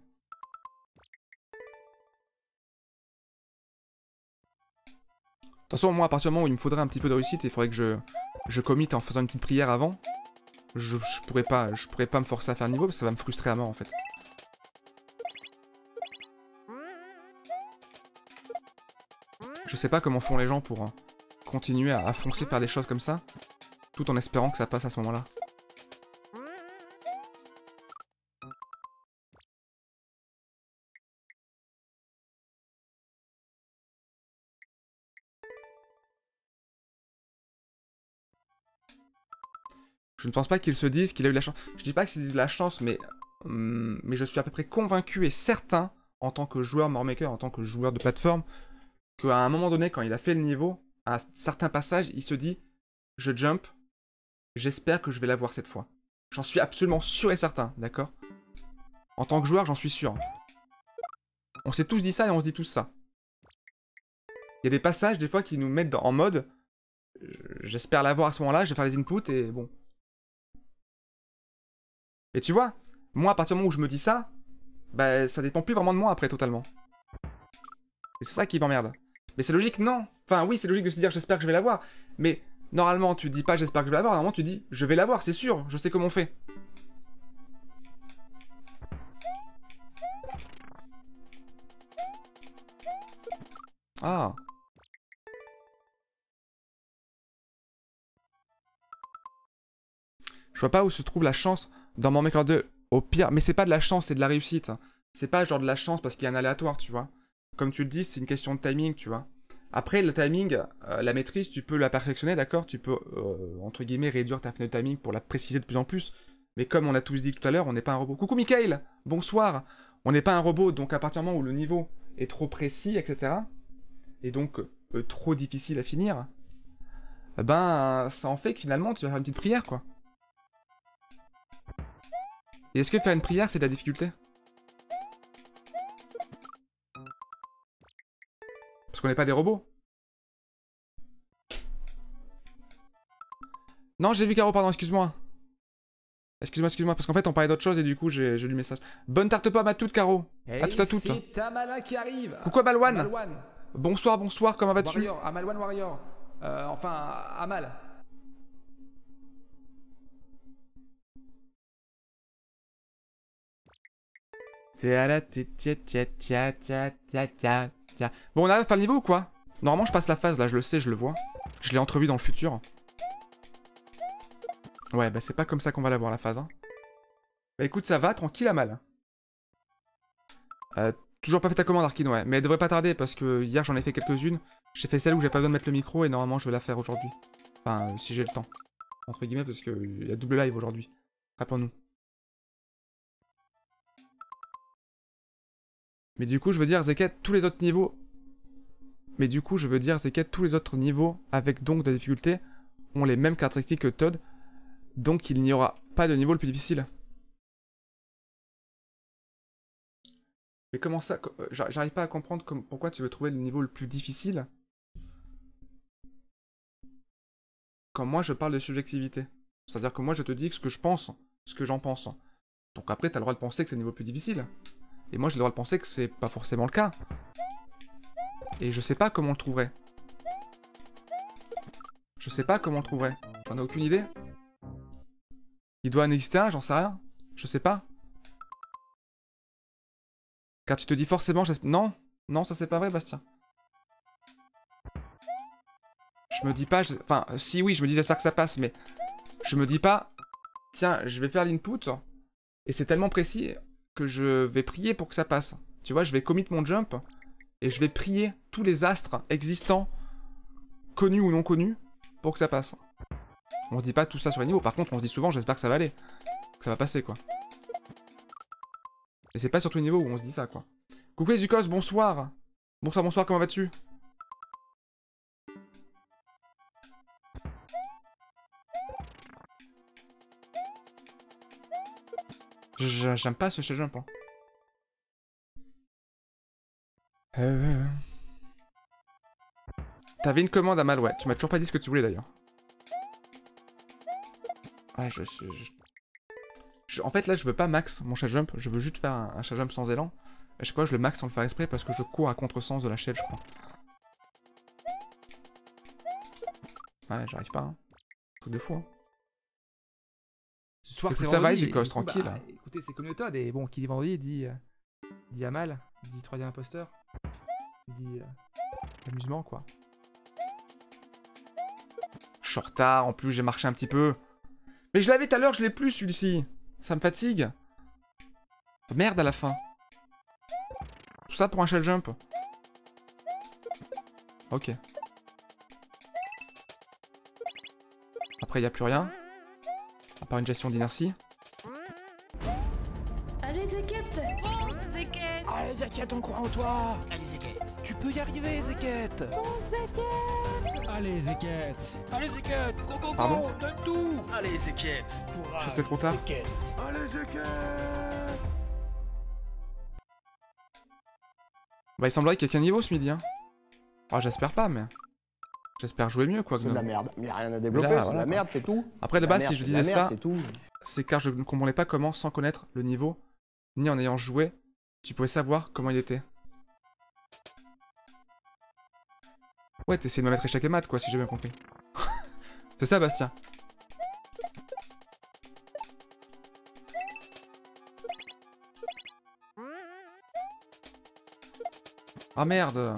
De toute façon, moi, à partir du moment où il me faudrait un petit peu de réussite, il faudrait que je, je commit en faisant une petite prière avant, je, je, pourrais pas, je pourrais pas me forcer à faire le niveau, parce que ça va me frustrer à mort, en fait. Je sais pas comment font les gens pour hein, continuer à, à foncer, faire des choses comme ça, tout en espérant que ça passe à ce moment-là. Je ne pense pas qu'ils se disent qu'il a eu de la chance. Je dis pas que c'est de la chance, mais, hum, mais je suis à peu près convaincu et certain, en tant que joueur Mario Maker, en tant que joueur de plateforme, qu'à un moment donné, quand il a fait le niveau, à certains passages, il se dit « Je jump, j'espère que je vais l'avoir cette fois. » J'en suis absolument sûr et certain, d'accord? En tant que joueur, j'en suis sûr. On s'est tous dit ça et on se dit tous ça. Il y a des passages, des fois, qui nous mettent en mode « J'espère l'avoir à ce moment-là, je vais faire les inputs et bon... » Et tu vois, moi, à partir du moment où je me dis ça, bah, ça dépend plus vraiment de moi après, totalement. Et c'est ça qui m'emmerde. Mais c'est logique, non. Enfin, oui, c'est logique de se dire j'espère que je vais l'avoir. Mais normalement, tu dis pas j'espère que je vais l'avoir. Normalement, tu dis je vais l'avoir, c'est sûr. Je sais comment on fait. Ah. Je vois pas où se trouve la chance dans Mario Maker deux. Au pire, mais c'est pas de la chance, c'est de la réussite. C'est pas genre de la chance parce qu'il y a un aléatoire, tu vois. Comme tu le dis, c'est une question de timing, tu vois. Après, le timing, euh, la maîtrise, tu peux la perfectionner, d'accord? Tu peux, euh, entre guillemets, réduire ta fenêtre de timing pour la préciser de plus en plus. Mais comme on a tous dit tout à l'heure, on n'est pas un robot. Coucou Mickaël, bonsoir. On n'est pas un robot, donc à partir du moment où le niveau est trop précis, et cetera, et donc euh, trop difficile à finir, ben ça en fait que finalement tu vas faire une petite prière, quoi. Et est-ce que faire une prière, c'est de la difficulté? Parce qu'on n'est pas des robots. Non, j'ai vu Caro, pardon, excuse-moi. Excuse-moi, excuse-moi, parce qu'en fait on parlait d'autre chose et du coup j'ai lu le message. Bonne tarte pomme à toutes, Caro. Hey, à toutes, à toutes. C'est Tamala qui arrive. Coucou Amalwan. Amalwan. Bonsoir, bonsoir, comment vas-tu? Warrior, Amalwan Warrior. Euh, enfin, Amal. Bon, on arrive à faire le niveau ou quoi? Normalement, je passe la phase là, je le sais, je le vois. Je l'ai entrevu dans le futur. Ouais, bah c'est pas comme ça qu'on va la voir la phase. Hein. Bah écoute, ça va, tranquille, Amal. Euh, toujours pas fait ta commande, Arkine, ouais. Mais elle devrait pas tarder parce que hier j'en ai fait quelques-unes. J'ai fait celle où j'ai pas besoin de mettre le micro et normalement je vais la faire aujourd'hui. Enfin, euh, si j'ai le temps. Entre guillemets, parce qu'il y a double live aujourd'hui. Rappelons-nous. Mais du coup, je veux dire, Zeket, tous les autres niveaux... Mais du coup, je veux dire, Zeket, tous les autres niveaux, avec donc de la difficulté, ont les mêmes caractéristiques que Todd. Donc il n'y aura pas de niveau le plus difficile. Mais comment ça? J'arrive pas à comprendre comme, pourquoi tu veux trouver le niveau le plus difficile quand moi je parle de subjectivité. C'est-à-dire que moi je te dis ce que je pense, ce que j'en pense. Donc après t'as le droit de penser que c'est le niveau le plus difficile. Et moi j'ai le droit de penser que c'est pas forcément le cas. Et je sais pas comment on le trouverait. Je sais pas comment on le trouverait. J'en ai aucune idée. Il doit en exister un, j'en sais rien. Je sais pas. Car tu te dis forcément... Non, non, ça c'est pas vrai, Bastien. Je me dis pas... Je... Enfin, si oui, je me dis j'espère que ça passe, mais... Je me dis pas... Tiens, je vais faire l'input, et c'est tellement précis que je vais prier pour que ça passe. Tu vois, je vais commit mon jump, et je vais prier tous les astres existants, connus ou non connus, pour que ça passe. On se dit pas tout ça sur les niveaux, par contre on se dit souvent j'espère que ça va aller. Que ça va passer, quoi. Et c'est pas sur tous les niveaux où on se dit ça, quoi. Coucou les Zukos, bonsoir. Bonsoir, bonsoir, comment vas-tu? J'aime pas ce jump, hein. Euh... T'avais une commande à mal, ouais. Tu m'as toujours pas dit ce que tu voulais, d'ailleurs. Ouais, je, je, je... je... En fait, là, je veux pas max mon chat jump. Je veux juste faire un, un chat jump sans élan. À chaque fois, je le max sans le faire exprès parce que je cours à contresens de la chaîne, je crois. Ouais, j'arrive pas, hein. Truc de fou, hein. Ce soir, écoute, c'est ça va, vendredi, Zukos, et du coup, tranquille. bah, écoutez, c'est comme le Todd, et bon, qui dit vendredi, dit, euh, dit Amal, dit troisième imposteur, dit euh, amusement, quoi. Je suis en retard, en plus, j'ai marché un petit peu. Mais je l'avais tout à l'heure, je l'ai plus, celui-ci. Ça me fatigue. Merde, à la fin. Tout ça pour un shell jump. Ok. Après, il n'y a plus rien. À part une gestion d'inertie. Allez, Zeket! Bon, Zeket! Allez, Zeket, on croit en toi! Allez, Zeket! Tu peux y arriver, Zeket! Allez, Zeket! Allez, Zeket! Go, go, Pardon go! Donne tout! Allez, Zeket! Je fais trop tard. Allez, Zeket! Bah, il semblerait qu'il y ait qu'un niveau ce midi, hein. Ah, j'espère pas, mais... J'espère jouer mieux, quoi. C'est de la merde. Il n'y a rien à développer, Là, c'est de voilà, la quoi. merde, c'est tout. Après, C'est de la base, merde, si je c'est de la disais merde, ça, c'est tout. c'est car je ne comprenais pas comment, sans connaître le niveau, ni en ayant joué, tu pouvais savoir comment il était. Ouais, t'essayes de me mettre échec et mat, quoi, si j'ai bien compris. C'est ça, Bastien. Ah merde.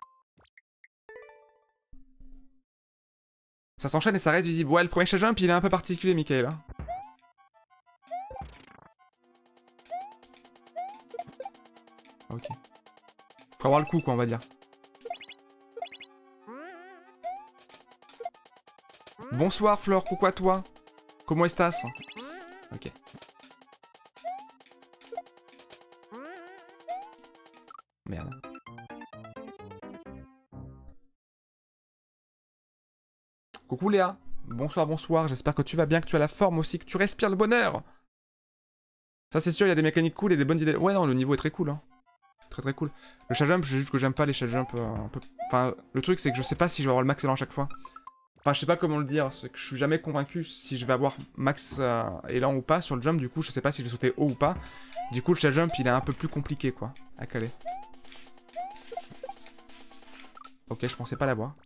Ça s'enchaîne et ça reste visible. Ouais, le premier chat jump, il est un peu particulier, Mickaël. Hein. Ok. Faut avoir le coup, quoi, on va dire. Bonsoir, Flore, pourquoi toi? Comment estás? Ok. Merde. Coucou Léa. Bonsoir, bonsoir. J'espère que tu vas bien, que tu as la forme aussi, que tu respires le bonheur. Ça, c'est sûr, il y a des mécaniques cool et des bonnes idées. Ouais, non, le niveau est très cool. Hein. Très, très cool. Le shell jump, c'est juste que j'aime pas les shell jump euh, un peu... Enfin, le truc, c'est que je sais pas si je vais avoir le max élan à chaque fois. Enfin, je sais pas comment le dire. C'est que je suis jamais convaincu si je vais avoir max euh, élan ou pas sur le jump. Du coup, je sais pas si je vais sauter haut ou pas. Du coup, le shell jump, il est un peu plus compliqué, quoi, à caler. Ok, je pensais pas l'avoir.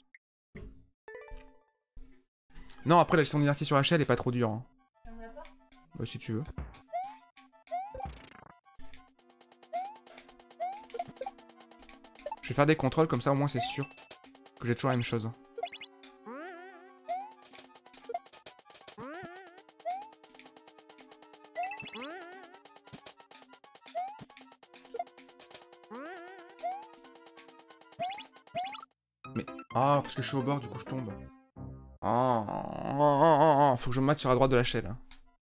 Non, après, la gestion d'inertie sur la shell est pas trop dure. Hein. Bah, si tu veux. Je vais faire des contrôles, comme ça, au moins, c'est sûr que j'ai toujours la même chose. Mais... Ah, parce que je suis au bord, du coup, je tombe. Oh, oh, oh, oh, oh, faut que je me mette sur la droite de la chaîne.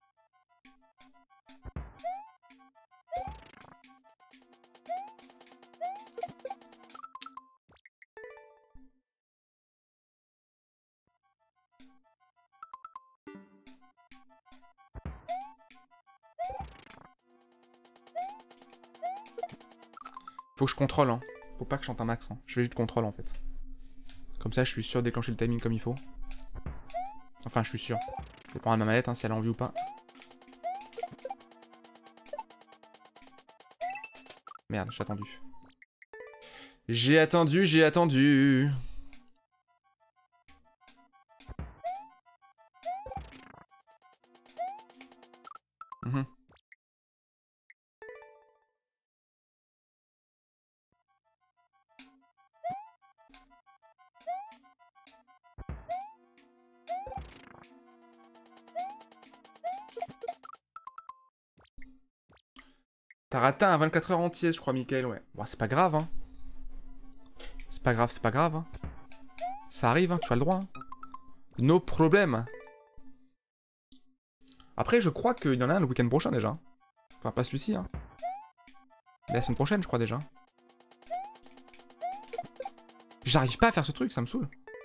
Faut que je contrôle, hein. Faut pas que je chante un max. Hein. Je fais juste contrôle, en fait. Comme ça, je suis sûr de déclencher le timing comme il faut. Enfin, je suis sûr. Je vais prendre ma mallette, hein, si elle a envie ou pas. Merde, j'ai attendu. J'ai attendu, j'ai attendu. Mmh. T'as raté un vingt-quatre heures entier, je crois, Mickaël, ouais. Bon, c'est pas grave, hein. C'est pas grave, c'est pas grave, hein. Ça arrive, hein, tu as le droit. Hein. No problème. Après, je crois qu'il y en a un le week-end prochain, déjà. Enfin, pas celui-ci, hein. Mais la semaine prochaine, je crois, déjà. J'arrive pas à faire ce truc, ça me saoule.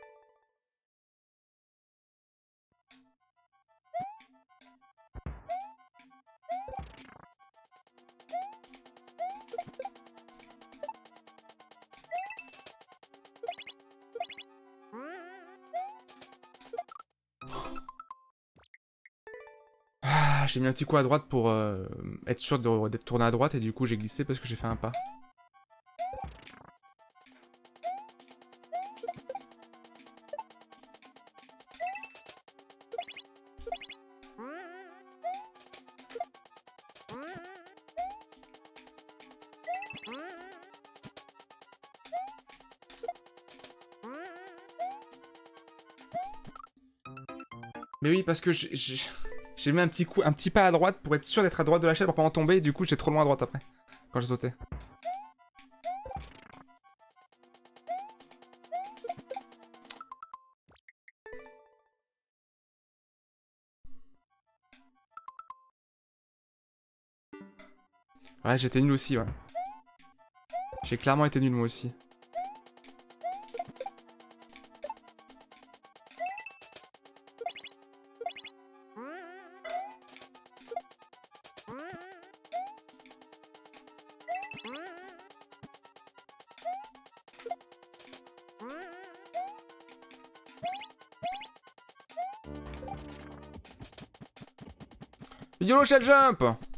Ah, j'ai mis un petit coup à droite pour euh, être sûr d'être tourné à droite et du coup j'ai glissé parce que j'ai fait un pas. Mais oui, parce que j'ai mis un petit coup, un petit pas à droite pour être sûr d'être à droite de la chaîne pour pas en tomber et du coup j'étais trop loin à droite après, quand j'ai sauté. Ouais, j'étais nul aussi, ouais. J'ai clairement été nul moi aussi. YOLO shell jump.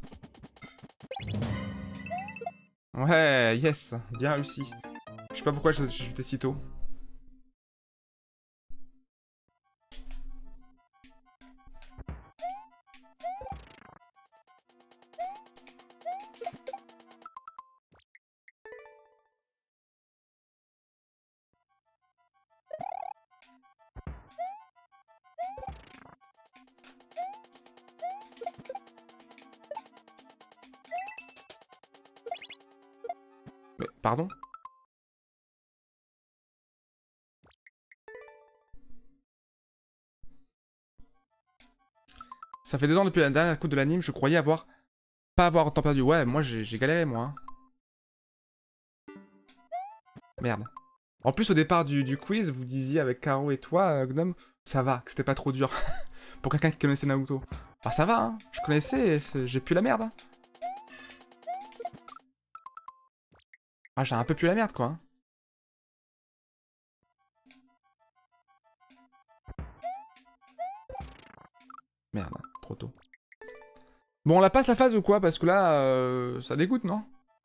Ouais, yes, bien réussi. Je sais pas pourquoi je j'étais si tôt. Pardon? Ça fait deux ans depuis la dernière écoute de l'anime, je croyais avoir... Pas avoir autant perdu. Ouais, moi j'ai galéré, moi. Hein. Merde. En plus, au départ du, du quiz, vous disiez avec Caro et toi, euh, Gnome, ça va, que c'était pas trop dur. Pour quelqu'un qui connaissait Naruto. Enfin, ça va, hein. Je connaissais, j'ai plus la merde. Hein. Ah, j'ai un peu plus la merde, quoi. Hein. Merde, trop tôt. Bon, on la passe la phase ou quoi? Parce que là, euh, ça dégoûte, non?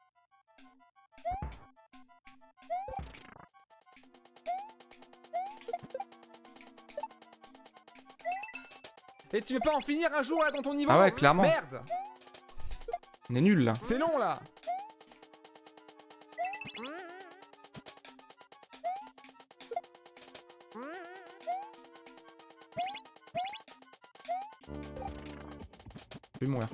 Et tu veux pas en finir un jour là dans ton niveau? Ah ouais, clairement. Merde! On est nul là. C'est long là. Je vais mourir.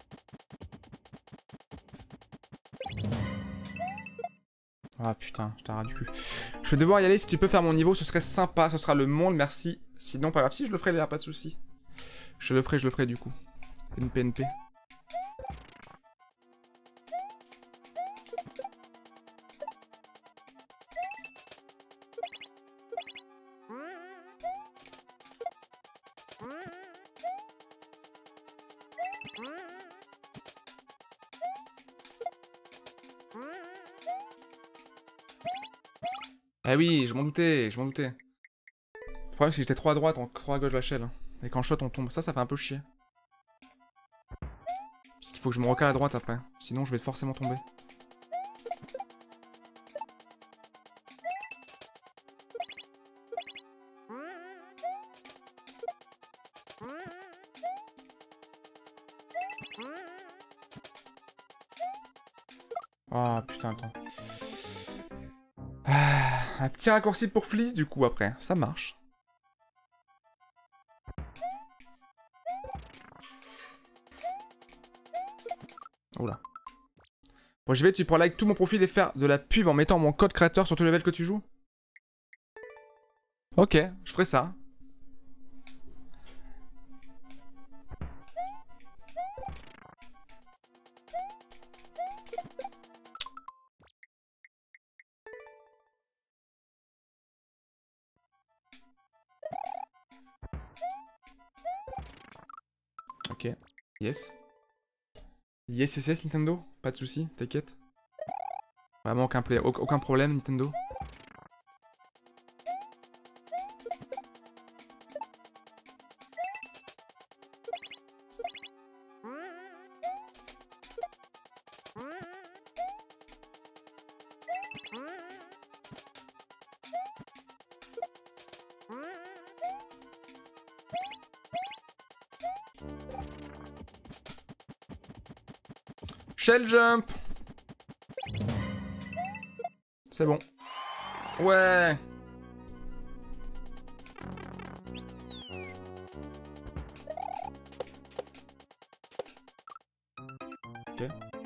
Ah putain, je t'ai ras du cul. Je vais devoir y aller, si tu peux faire mon niveau, ce serait sympa, ce sera le monde, merci. Sinon, pas grave, si je le ferai, il n'y a pas de souci. Je le ferai, je le ferai du coup. N P N P. Ah oui, je m'en doutais, je m'en doutais. Le problème c'est que j'étais trop à droite, trop à gauche de la chaîne. Et quand je shot on tombe. Ça, ça fait un peu chier. Parce qu'il faut que je me recale à droite après. Sinon je vais forcément tomber. Oh putain, attends. Ah, un petit raccourci pour Fleece du coup après. Ça marche. Oula. Bon, j'y vais, tu pourras like tout mon profil et faire de la pub en mettant mon code créateur sur tous les levels que tu joues. Ok, je ferai ça. Ok, yes. Yes, yes, yes, Nintendo. Pas de soucis, t'inquiète. Vraiment aucun, play... aucun problème, Nintendo. Shell jump. C'est bon. Ouais. Ok.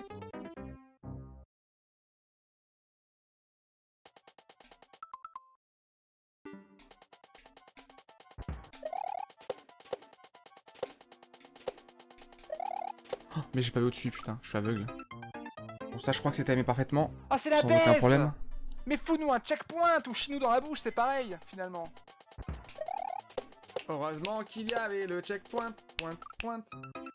Oh, mais j'ai pas vu au-dessus, putain, je suis aveugle. Bon, ça, je crois que c'est timé parfaitement. Ah, c'est la sans baisse aucun problème. Mais fous-nous un checkpoint ou chie-nous dans la bouche, c'est pareil, finalement. Heureusement qu'il y avait le checkpoint. Pointe, pointe.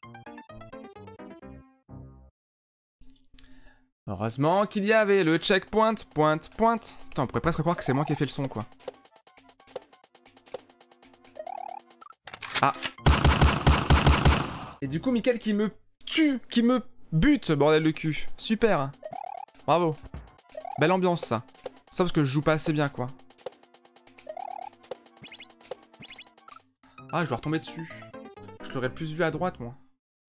Heureusement qu'il y avait le checkpoint. Pointe, pointe. Putain, on pourrait presque croire que c'est moi qui ai fait le son, quoi. Ah. Et du coup, Mickaël qui me tue, qui me bute, bordel de cul. Super. Bravo. Belle ambiance, ça. Ça parce que je joue pas assez bien, quoi. Ah, je dois retomber dessus. Je l'aurais le plus vu à droite, moi.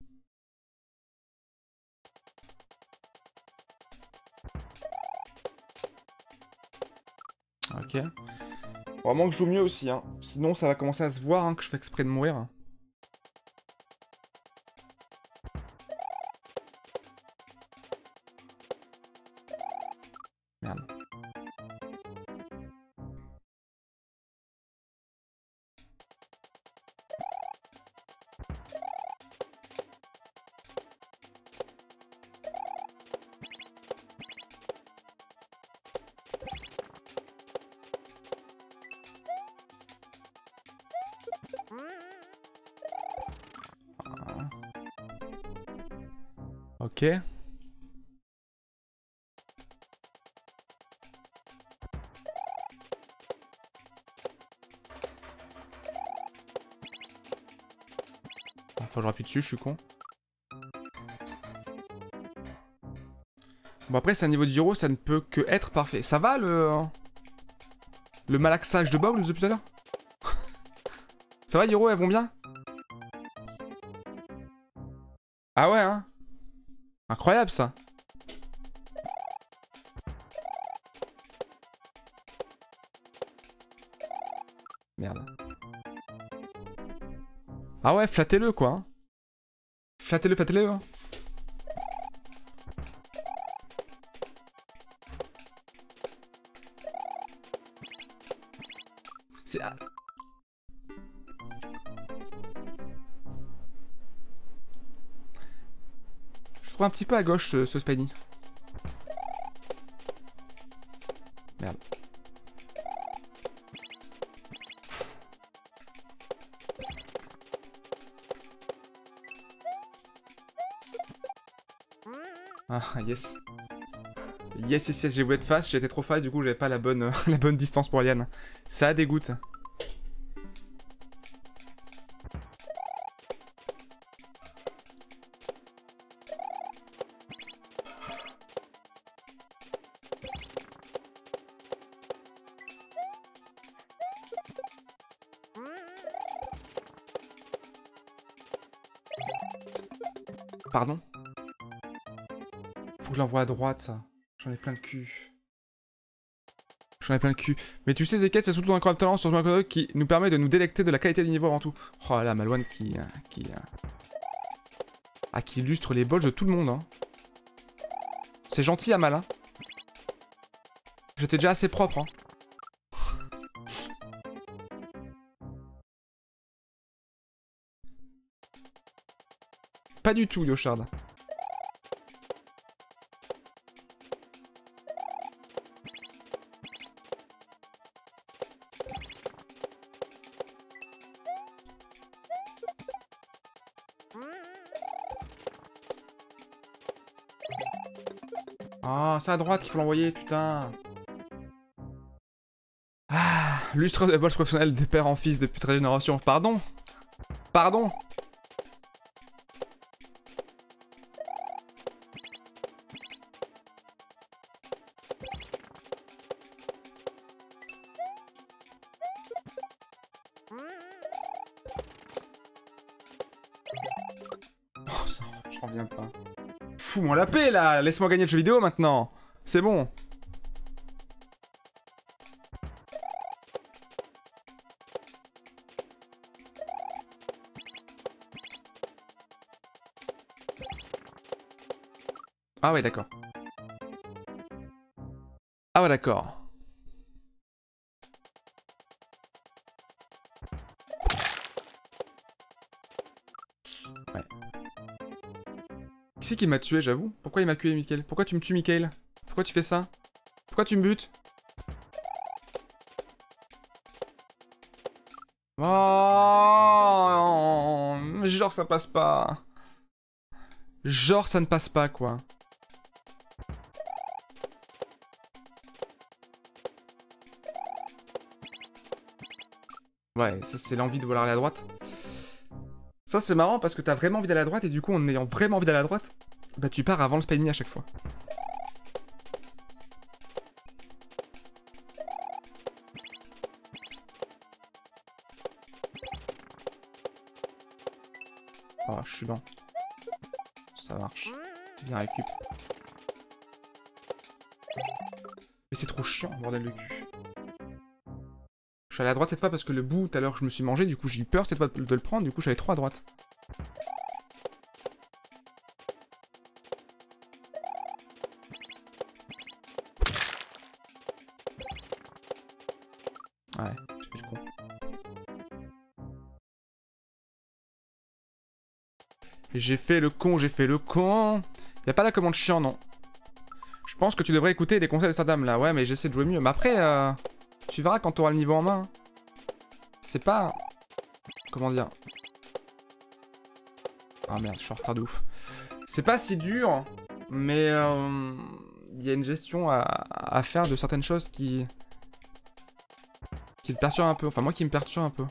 Ok. Vraiment que je joue mieux aussi, hein. Sinon, ça va commencer à se voir hein, que je fais exprès de mourir. Ok. Faut que je rappuie dessus, je suis con. Bon après c'est un niveau de Hiro, ça ne peut que être parfait. Ça va le... Le malaxage de Bob depuis tout à l'heure? Ça va Hiro, elles vont bien? Ah ouais hein? Incroyable ça. Merde. Ah ouais, flattez-le quoi. Hein. Flattez-le, flattez-le. Hein. C'est... Je trouve un petit peu à gauche ce, ce Spiny. Merde. Ah yes. Yes yes yes, j'ai voulu être fast, j'étais trop fast, du coup j'avais pas la bonne, euh, la bonne distance pour Liane. Ça dégoûte. Pardon? Faut que je l'envoie à droite, ça. J'en ai plein le cul. J'en ai plein le cul. Mais tu sais, Zeket, c'est surtout un incroyable talent sur un qui nous permet de nous délecter de la qualité du niveau avant tout. Oh là, Malouane qui... Euh, qui euh... Ah, qui illustre les bols de tout le monde, hein. C'est gentil, Amal, hein. J'étais déjà assez propre, hein. Pas du tout, Yoshard. Ah, c'est à droite qu'il faut l'envoyer, putain. Ah, lustre de bols professionnel de père en fils depuis treize générations. Pardon. Pardon. Oh, ça, je reviens pas. Fous-moi la paix là, laisse-moi gagner le jeu vidéo maintenant. C'est bon. Ah ouais, d'accord. Ah ouais, d'accord. Ouais. Qui c'est qui m'a tué, j'avoue? Pourquoi il m'a tué, Mickaël? Pourquoi tu me tues, Mickaël? Pourquoi tu fais ça? Pourquoi tu me butes? Oh, genre ça passe pas. Genre ça ne passe pas, quoi. Ouais, ça c'est l'envie de vouloir aller à droite. Ça c'est marrant parce que t'as vraiment envie d'aller à droite et du coup en ayant vraiment envie d'aller à droite, bah tu pars avant le Spiny à chaque fois. Oh, je suis lent. Ça marche. Bien récup. Mais c'est trop chiant, bordel de cul. Je suis allé à droite cette fois parce que le bout, tout à l'heure, je me suis mangé, du coup j'ai eu peur cette fois de le prendre, du coup je suis allé trop à droite. Ouais, j'ai fait le con. J'ai fait le con, j'ai fait le con. Y'a pas la commande chiant, non. Je pense que tu devrais écouter les conseils de sa dame là. Ouais, mais j'essaie de jouer mieux. Mais après, euh, tu verras quand t'auras le niveau en main. C'est pas... Comment dire? Ah merde, je suis en retard de ouf. C'est pas si dur, mais il euh, y a une gestion à, à faire de certaines choses qui... qui te perturbent un peu. Enfin, moi qui me perturbe un peu.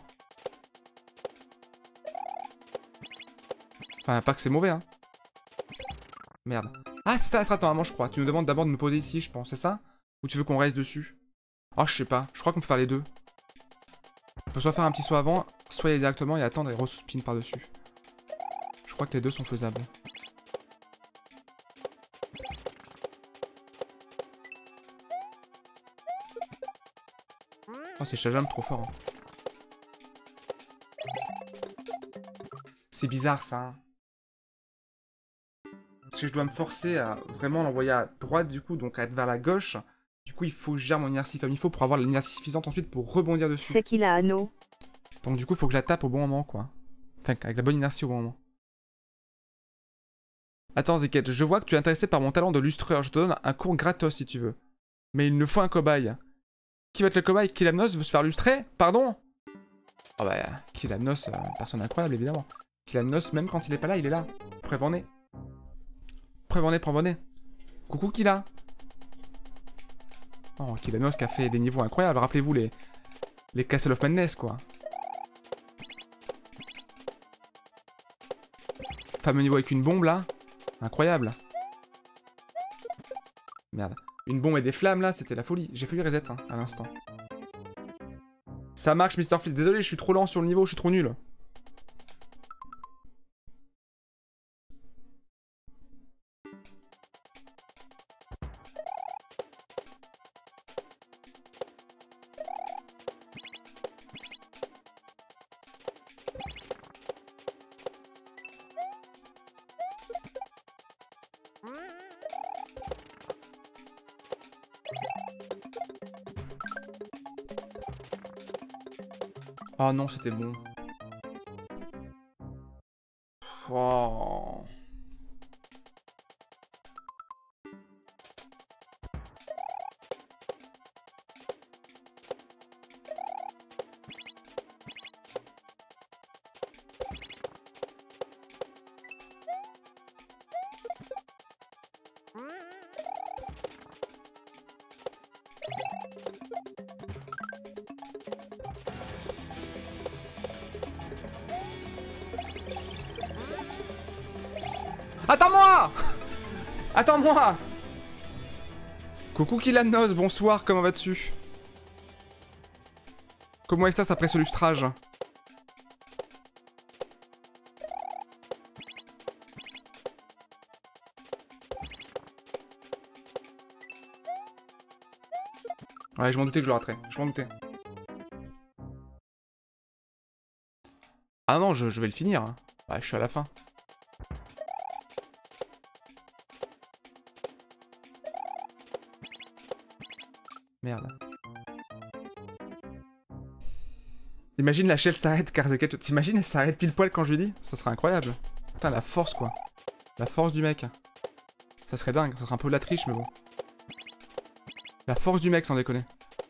Enfin, pas que c'est mauvais, hein. Merde. Ah, c'est ça, ça attends, je crois. Tu nous demandes d'abord de nous poser ici, je pense, c'est ça? Ou tu veux qu'on reste dessus? Oh, je sais pas. Je crois qu'on peut faire les deux. On peut soit faire un petit saut avant, soit y aller directement et attendre et re-spin par-dessus. Je crois que les deux sont faisables. Oh, c'est Shazam trop fort. Hein. C'est bizarre, ça. Hein. Parce que je dois me forcer à vraiment l'envoyer à droite, du coup, donc à être vers la gauche. Du coup, il faut que je gère mon inertie comme il faut pour avoir l'inertie suffisante ensuite pour rebondir dessus. C'est qu'il a anneau. Donc du coup, il faut que je la tape au bon moment, quoi. Enfin, avec la bonne inertie au bon moment. Attends, Zeket, je vois que tu es intéressé par mon talent de lustreur. Je te donne un cours gratos si tu veux. Mais il nous faut un cobaye. Qui va être le cobaye? Kilamnos veut se faire lustrer? Pardon? Oh bah, Kilamnos, euh, personne incroyable, évidemment. Kilamnos, même quand il est pas là, il est là. Prévenez. Prévenez, prévenez. Coucou, Kila. Oh, Kilamnos qui a fait des niveaux incroyables. Rappelez-vous les... les Castle of Madness, quoi. Fameux niveau avec une bombe, là. Incroyable. Merde. Une bombe et des flammes, là, c'était la folie. J'ai failli reset, hein, à l'instant. Ça marche, Mister Fleet. Désolé, je suis trop lent sur le niveau, je suis trop nul. Oh non, c'était bon. Oh. Attends-moi! Attends-moi! Coucou Kilanos, bonsoir, comment vas-tu? Comment est-ce ça après ce lustrage? Ouais, je m'en doutais que je le raterais, je m'en doutais. Ah non, je, je vais le finir. Hein. Ouais, je suis à la fin. Merde. Imagine la shell s'arrête car t'imagines elle s'arrête pile poil quand je lui dis? Ça serait incroyable. Putain la force quoi. La force du mec. Ça serait dingue, ça serait un peu la triche mais bon. La force du mec sans déconner.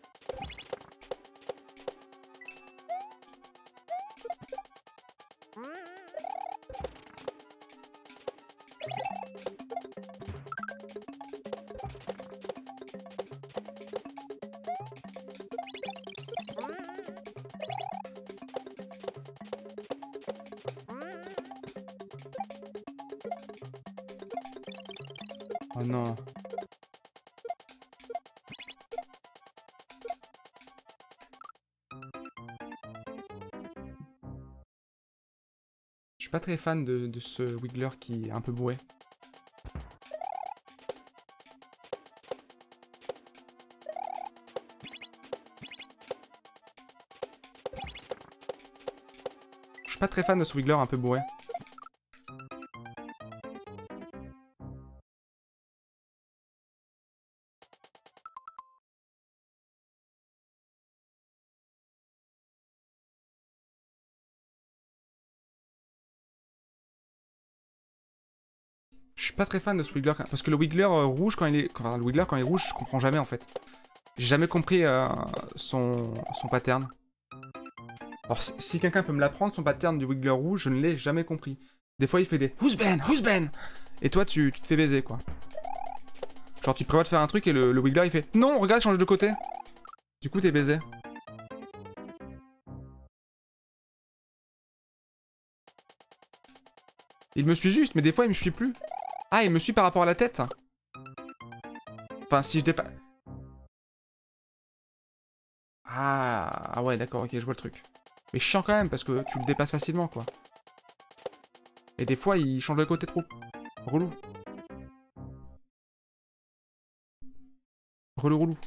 Oh non. Je suis pas très fan de, de ce Wiggler qui est un peu bourré. Je suis pas très fan de ce Wiggler un peu bourré. Je suis pas très fan de ce Wiggler, parce que le Wiggler euh, rouge quand il est... Enfin, le Wiggler quand il est rouge, je comprends jamais en fait. J'ai jamais compris euh, son... son pattern. Alors si, si quelqu'un peut me l'apprendre, son pattern du Wiggler rouge, je ne l'ai jamais compris. Des fois il fait des Who's Ben? Who's Ben? et toi tu, tu te fais baiser quoi. Genre tu prévois de faire un truc et le, le wiggler il fait non regarde change de côté. Du coup t'es baisé. Il me suit juste mais des fois il me suit plus. Ah il me suit par rapport à la tête. Enfin si je dépasse... Ah, ah ouais d'accord ok je vois le truc. Mais chiant quand même parce que tu le dépasses facilement quoi. Et des fois il change de côté trop. Relou. Relou relou.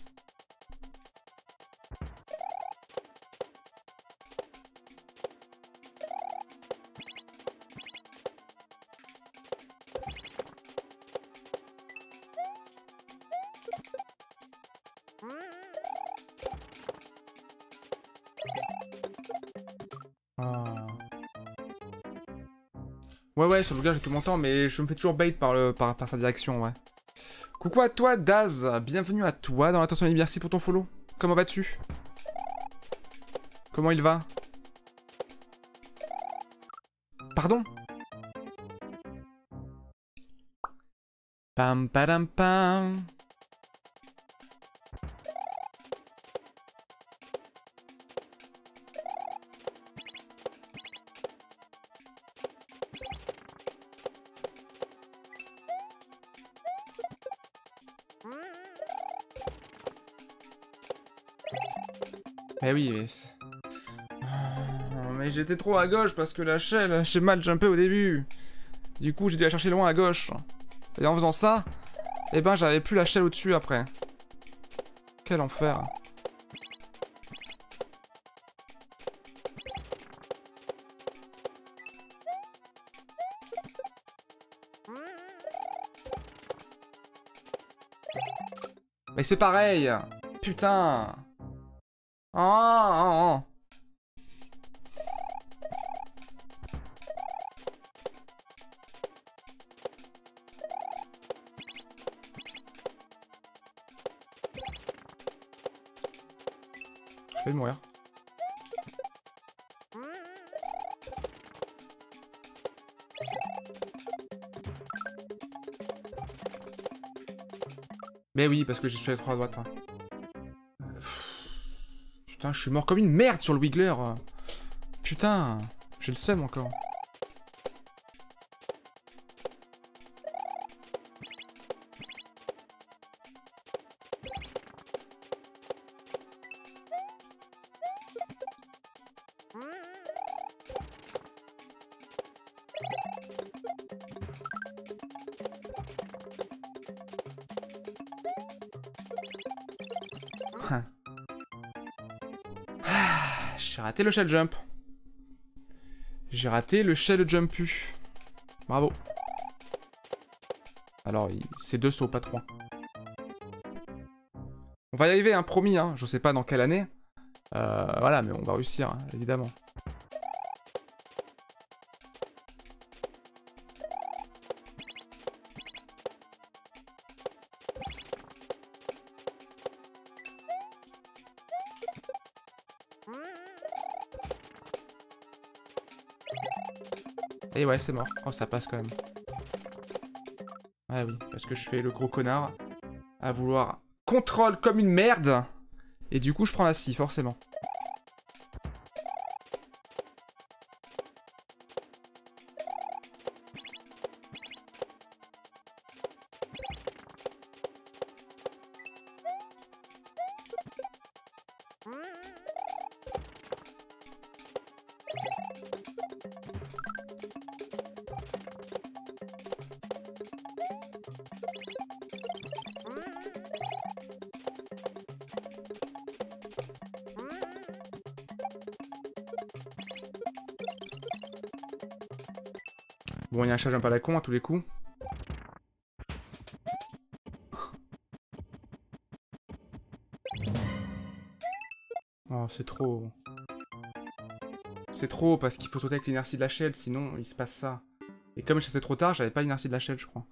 Ouais ouais sur le gars j'ai tout mon temps mais je me fais toujours bait par, le, par, par sa direction ouais. Coucou à toi Daz, bienvenue à toi dans l'attention libre, merci pour ton follow. Comment vas-tu? Comment il va? Pardon? Pam padam pam. Mais oui, mais... Oh, mais j'étais trop à gauche parce que la shell, j'ai mal jumpé au début. Du coup, j'ai dû la chercher loin à gauche. Et en faisant ça, eh ben j'avais plus la shell au-dessus après. Quel enfer. Mais c'est pareil. Putain. Oh, oh, oh. Je vais mourir. Mais oui, parce que j'ai fait trois à droite. Hein. Putain, je suis mort comme une merde sur le wiggler. Putain, j'ai le seum encore. J'ai raté le shell jump. J'ai raté le shell jump pu. Bravo. Alors, c'est deux sauts, pas trois. On va y arriver, hein, promis, hein. Je sais pas dans quelle année. Euh, voilà, mais on va réussir, hein, évidemment. Et ouais, c'est mort. Oh, ça passe quand même. Ouais, oui, parce que je fais le gros connard à vouloir contrôle comme une merde. Et du coup, je prends la scie, forcément. Bon, il y a un chat jump à la con à tous les coups. Oh, c'est trop. C'est trop parce qu'il faut sauter avec l'inertie de la shell, sinon il se passe ça. Et comme je sais trop tard, j'avais pas l'inertie de la shell, je crois.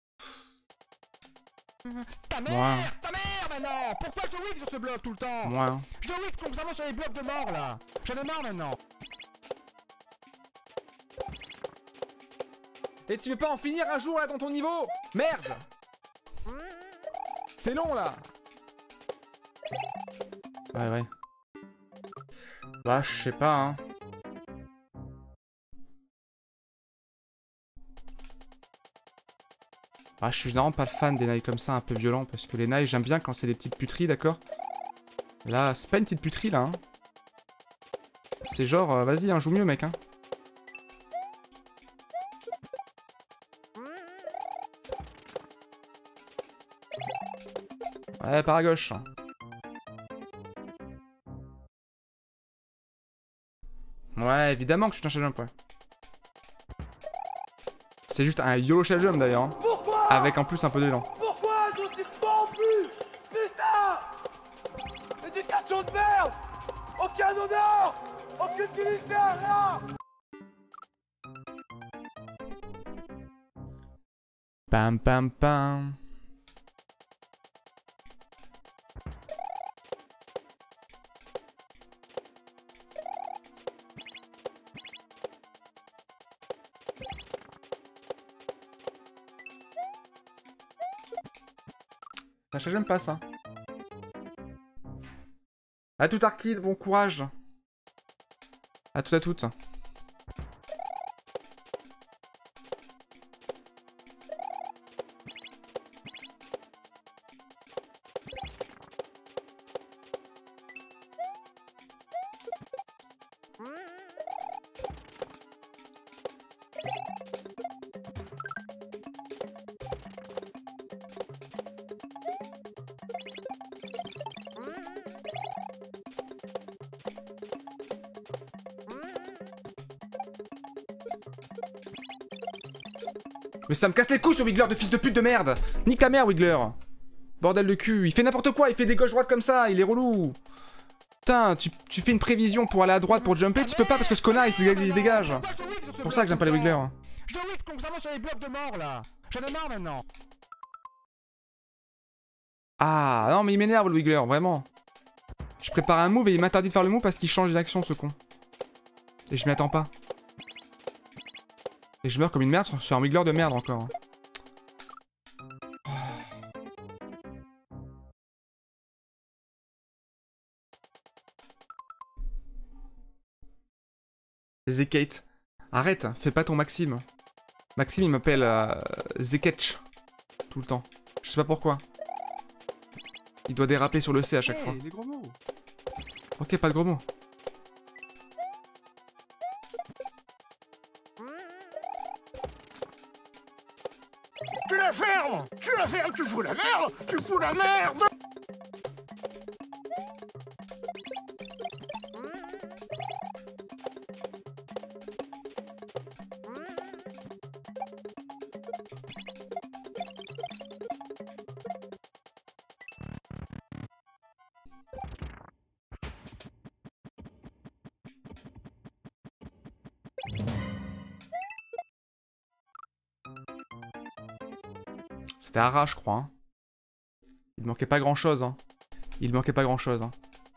Ta mère, Moi. ta mère maintenant. Pourquoi je te whiff sur ce bloc tout le temps? Moi. Je te whiff constamment sur les blocs de mort là. J'en ai marre maintenant. Et tu veux pas en finir un jour là dans ton niveau? Merde! C'est long là! Ouais, ouais. Bah, je sais pas, hein. Ah, je suis généralement pas fan des nails comme ça, un peu violents, parce que les nails, j'aime bien quand c'est des petites puteries, d'accord? Là, c'est pas une petite puterie, là, hein. C'est genre, euh, vas-y, hein, joue mieux, mec, hein. Ouais, par à gauche. Ouais, évidemment que je suis un shell jump, ouais. C'est juste un YOLO shell jump, d'ailleurs, hein. Avec en plus un peu d'élan. Pourquoi je suis pas en plus? Putain! Éducation de merde! Aucun honneur! Aucune dignité, rien! Pam pam pam. Ça, j'aime pas ça. À tout Arkid, bon courage. À tout à toutes. Mais ça me casse les couilles ce Wiggler de fils de pute de merde! Nique ta mère Wiggler! Bordel de cul, il fait n'importe quoi, il fait des gauches-droites comme ça, il est relou! Putain, tu, tu fais une prévision pour aller à droite pour jumper, tu peux pas parce que ce connard il se dégage. Il se dégage. C'est pour ça que j'aime pas les Wiggler. Je dois whiff constamment sur les blocs de mort là! J'en ai marre maintenant! Ah non mais il m'énerve le Wiggler, vraiment. Je prépare un move et il m'interdit de faire le move parce qu'il change d'action ce con. Et je m'y attends pas. Et je meurs comme une merde sur, sur un Wiggler de merde encore. Hein. Zekate. Arrête, fais pas ton Maxime. Maxime il m'appelle euh, Zeketch. Tout le temps. Je sais pas pourquoi. Il doit déraper sur le C à chaque hey, fois. Des gros mots. Ok, pas de gros mots. Tu la fermes! Tu la fermes! Tu fous la merde! Tu fous la merde! C'était Ara, je crois. Hein. Il manquait pas grand chose. Hein. Il manquait pas grand chose. Hein.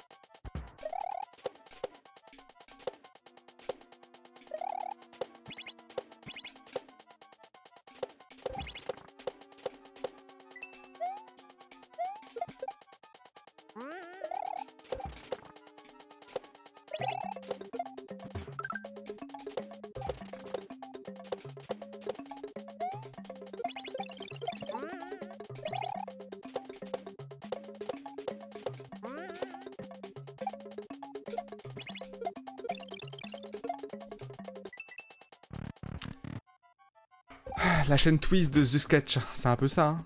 La chaîne Twist de The Sketch, c'est un peu ça. Hein.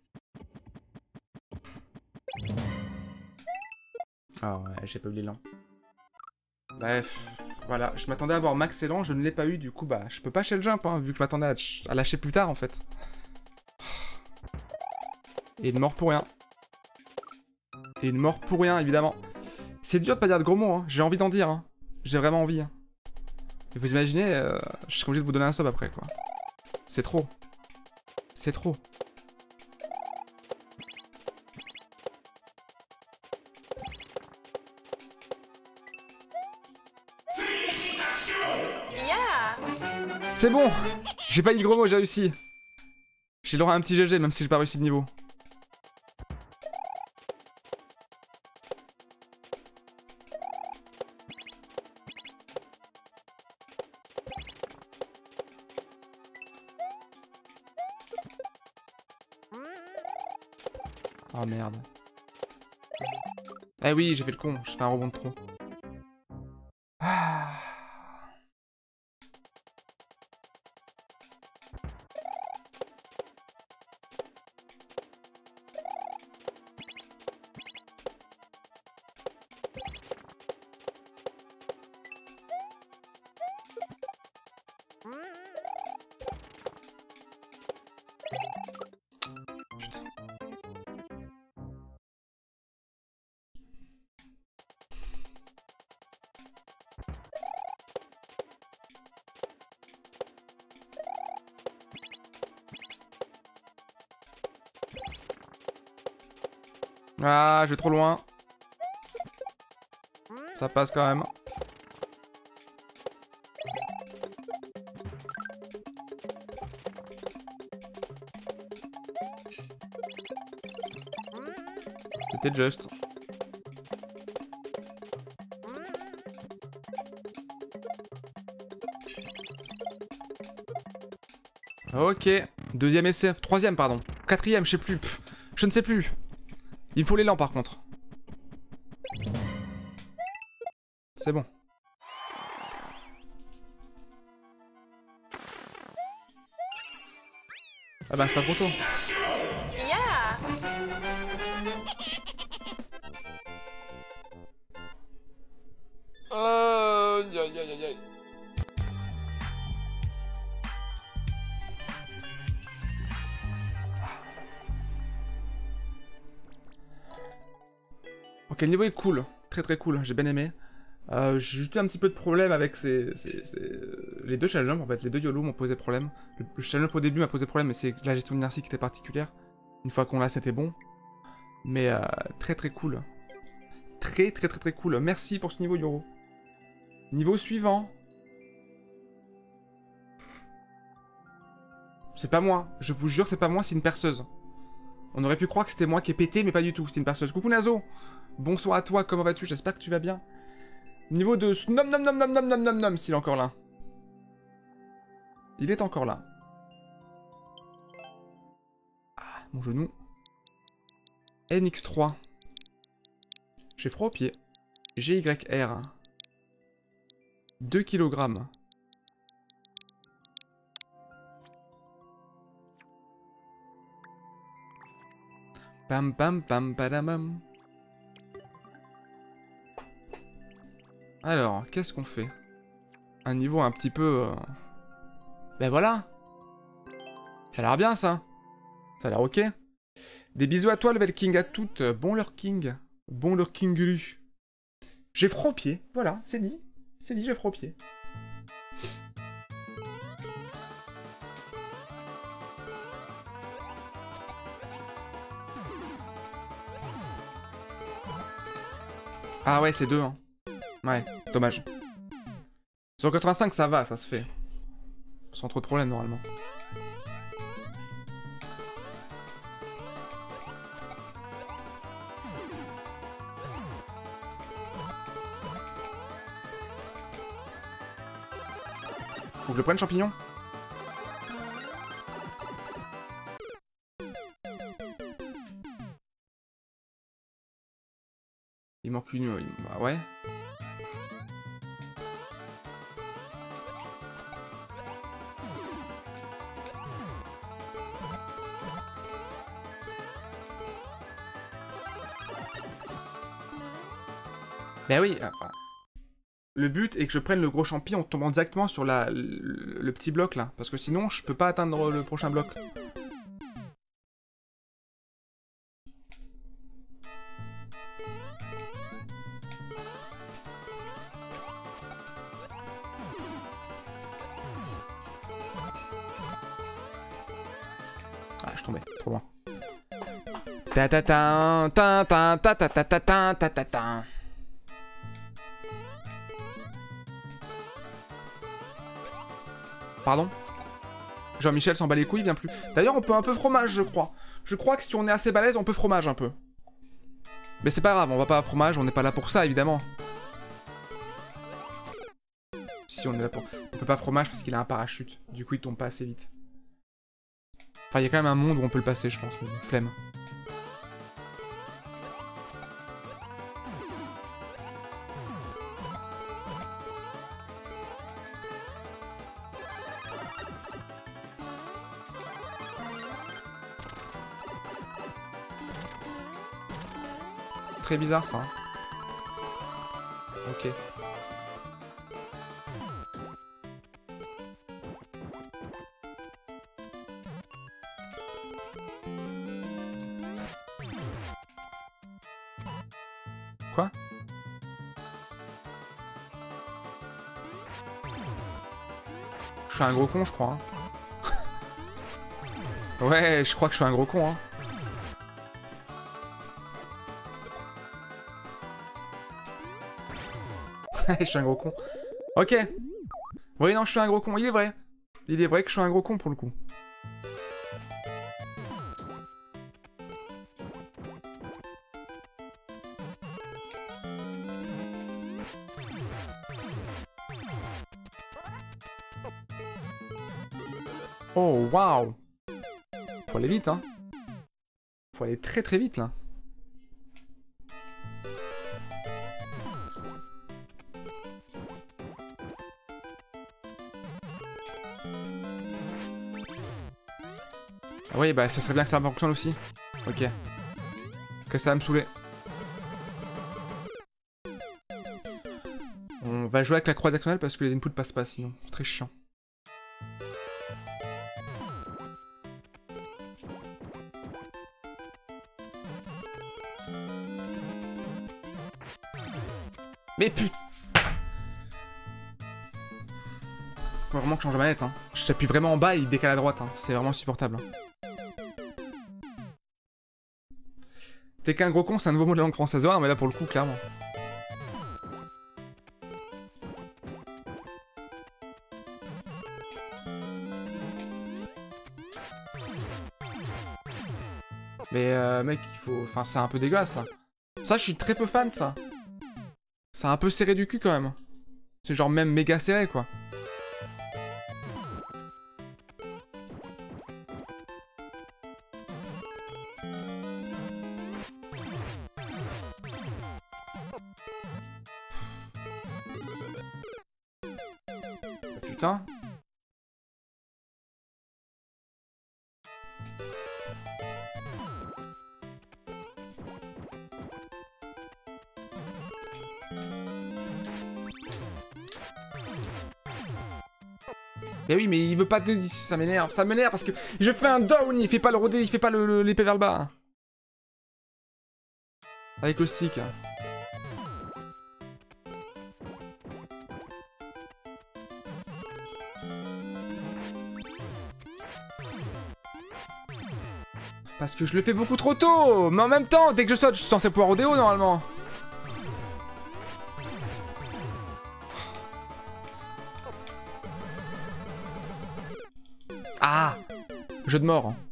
Ah ouais, j'ai pas eu l'élan. Bref, voilà, je m'attendais à avoir max élan, je ne l'ai pas eu, du coup bah je peux pas shell jump, hein, vu que je m'attendais à, à lâcher plus tard en fait. Et une mort pour rien. Et une mort pour rien, évidemment. C'est dur de pas dire de gros mots, hein. J'ai envie d'en dire, hein. J'ai vraiment envie. Hein. Et vous imaginez, euh, je serais obligé de vous donner un sub après, quoi. C'est trop. C'est trop. Yeah. C'est bon. J'ai pas eu le gros mot, j'ai réussi. J'ai l'aura un petit G G, même si j'ai pas réussi le niveau. Oh merde. Eh oui, j'ai fait le con, j'ai fait un rebond de trop. Ah. Ah, je vais trop loin. Ça passe quand même. C'était juste. Ok. Deuxième essai. Troisième, pardon. Quatrième, je sais plus. Pff, je ne sais plus. Il me faut l'élan par contre. C'est bon. Ah bah c'est pas trop tôt. Yeah. Oh, aïe aïe aïe aïe. Ok, le niveau est cool, très très cool, j'ai bien aimé. Euh, j'ai juste eu un petit peu de problème avec ces, ces, ces... les deux challenges en fait, les deux YOLO m'ont posé problème. Le, le challenge au début m'a posé problème, mais c'est la gestion d'inertie qui était particulière. Une fois qu'on l'a, c'était bon. Mais euh, très très cool. Très très très très cool. Merci pour ce niveau Yoro. Niveau suivant. C'est pas moi, je vous jure c'est pas moi, c'est une perceuse. On aurait pu croire que c'était moi qui ai pété, mais pas du tout, c'est une perceuse. Coucou Nazo. Bonsoir à toi, comment vas-tu? J'espère que tu vas bien. Niveau de... Nom nom nom nom nom nom nom nom, s'il est encore là. Il est encore là. Ah, mon genou. N X trois. J'ai froid aux pieds. G Y R. deux kilogrammes. Pam pam pam padamam. Alors, qu'est-ce qu'on fait? Un niveau un petit peu... Euh... Ben voilà. Ça a l'air bien, ça. Ça a l'air ok. Des bisous à toi, Level King, à toutes. Bon leur King. Bon leur King. J'ai froid aux pieds. Voilà, c'est dit. C'est dit, j'ai froid aux pieds. Ah ouais, c'est deux, hein. Ouais, dommage. Sur quatre-vingt-cinq, ça va, ça se fait. Sans trop de problèmes, normalement. Faut que je le prenne, champignon? Il manque une... Bah ouais. Ben oui, enfin, le but est que je prenne le gros champi en tombant directement sur la, le, le petit bloc là, parce que sinon je peux pas atteindre le prochain bloc. Ah, je tombais, trop loin. Ta ta ta ta ta ta ta ta ta ta ta ta ta. Pardon? Jean-Michel s'en bat les couilles, il vient plus. D'ailleurs, on peut un peu fromage, je crois. Je crois que si on est assez balèze, on peut fromage un peu. Mais c'est pas grave, on va pas à fromage, on n'est pas là pour ça, évidemment. Si on est là pour... On peut pas fromage parce qu'il a un parachute. Du coup, il tombe pas assez vite. Enfin, il y a quand même un monde où on peut le passer, je pense. Mais bon, flemme. Très bizarre ça. Hein. Ok. Quoi? Je suis un gros con, je crois. Hein. Ouais, je crois que je suis un gros con. Hein. Je suis un gros con. Ok. Oui, non, je suis un gros con. Il est vrai. Il est vrai que je suis un gros con pour le coup. Oh, waouh. Faut aller vite, hein. Faut aller très très vite, là. Oui, bah ça serait bien que ça fonctionne aussi. Ok. Que ça va me saouler. On va jouer avec la croix directionnelle parce que les inputs passent pas sinon. C'est très chiant. Mais putain! Faut vraiment que je change de manette, hein. Je t'appuie vraiment en bas et il décale à droite, hein. C'est vraiment insupportable. T'es qu'un gros con, c'est un nouveau mot de la langue française. Ouais, mais là pour le coup, clairement. Mais euh, mec, il faut... Enfin, c'est un peu dégueulasse, là. Ça, je suis très peu fan, ça. C'est un peu serré du cul, quand même. C'est genre même méga serré, quoi. Putain. Mais oui, mais il veut pas de... Ça m'énerve, ça m'énerve parce que je fais un down, il fait pas le rodé, il fait pas le, le, l'épée vers le bas. Avec le stick. Parce que je le fais beaucoup trop tôt. Mais en même temps, dès que je saute, je suis censé pouvoir rodéo normalement. Ah, jeu de mort. Hein.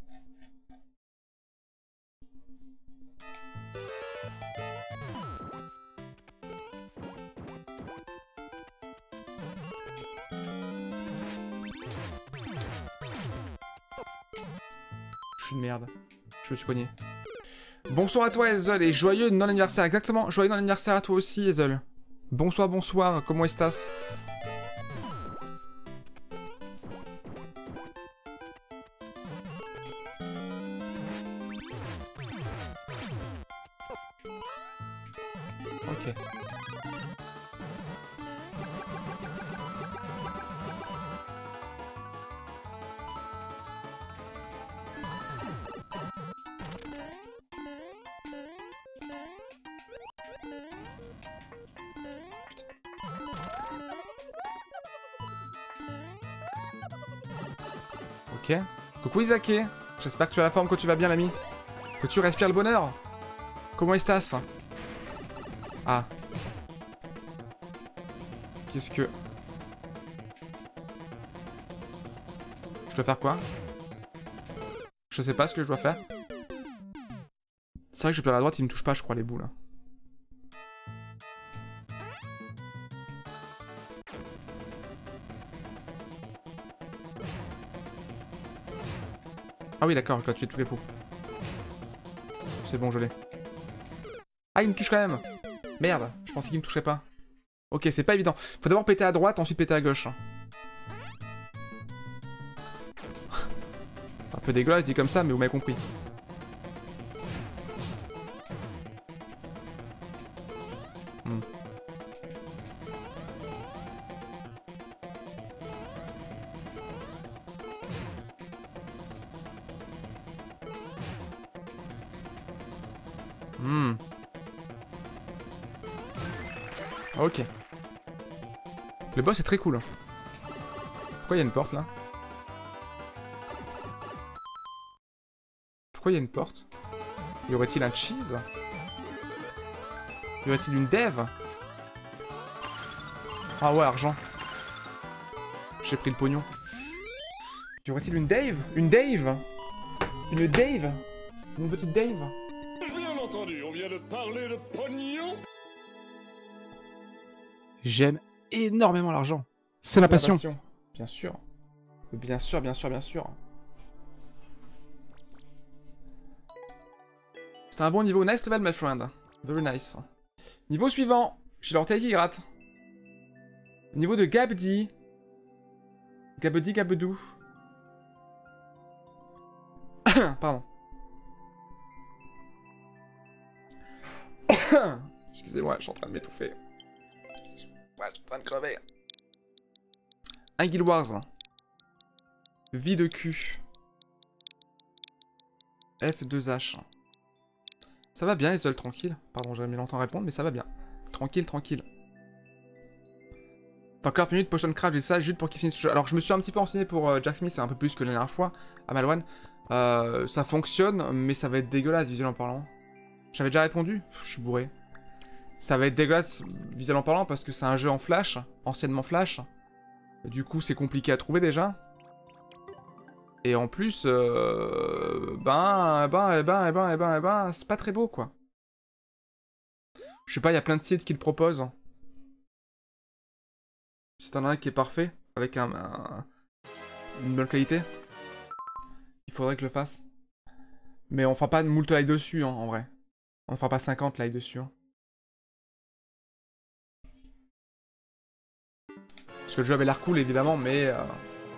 Je suis une merde. Je me suis cogné. Bonsoir à toi, Ezel, et joyeux non-anniversaire. Exactement, joyeux non-anniversaire à toi aussi, Ezel. Bonsoir, bonsoir, comment estás? Ok. Ok. Coucou Isake. J'espère que tu as la forme, que tu vas bien l'ami. Que tu respires le bonheur. Comment estás? Ah. Qu'est-ce que... Je dois faire quoi? Je sais pas ce que je dois faire. C'est vrai que je peux à la droite, il me touche pas, je crois, les boules. Là. Ah oui, d'accord, je dois tuer tous les pots. C'est bon, je l'ai. Ah, il me touche quand même. Merde, je pensais qu'il me toucherait pas. Ok, c'est pas évident. Faut d'abord péter à droite, ensuite péter à gauche. Un peu dégueulasse dit comme ça, mais vous m'avez compris. Hmm. Hmm. Ok. Le boss est très cool. Pourquoi il y a une porte là? Pourquoi il y a une porte? Y aurait-il un cheese? Y aurait-il une dev? Ah ouais, argent. J'ai pris le pognon. Y aurait-il une Dave? Une Dave? Une Dave? Une petite Dave? Bien entendu, on vient de parler de pognon. J'aime énormément l'argent. C'est ma passion. Bien sûr. Bien sûr, bien sûr, bien sûr. C'est un bon niveau. Nice level, my friend. Very nice. Niveau suivant. J'ai l'orteil qui gratte. Niveau de Gabdi. Gabdi, Gabedou. Pardon. Excusez-moi, je suis en train de m'étouffer. Ouais, je suis en train de crever. Un Guild Wars. Vie de cul. F deux H. Ça va bien les seuls, tranquille. Pardon, j'ai mis longtemps à répondre, mais ça va bien. Tranquille, tranquille. T'as encore une minute Potion Craft, j'ai ça juste pour qu'il finisse ce jeu. Alors, je me suis un petit peu renseigné pour euh, Jack Smith, c'est un peu plus que la dernière fois, à Malouane. Euh, ça fonctionne, mais ça va être dégueulasse, visuellement parlant. J'avais déjà répondu, je suis bourré. Ça va être dégueulasse, visuellement parlant, parce que c'est un jeu en flash, anciennement flash. Du coup, c'est compliqué à trouver déjà. Et en plus, euh, ben, ben, eh ben, eh ben, eh ben, eh ben, c'est pas très beau, quoi. Je sais pas, il y a plein de sites qui le proposent. Si t'en as un qui est parfait, avec un, un, une bonne qualité, il faudrait que je le fasse. Mais on fera pas de moult likes dessus, hein, en vrai. On fera pas cinquante likes dessus. Hein. Parce que le jeu avait l'air cool, évidemment, mais... Euh...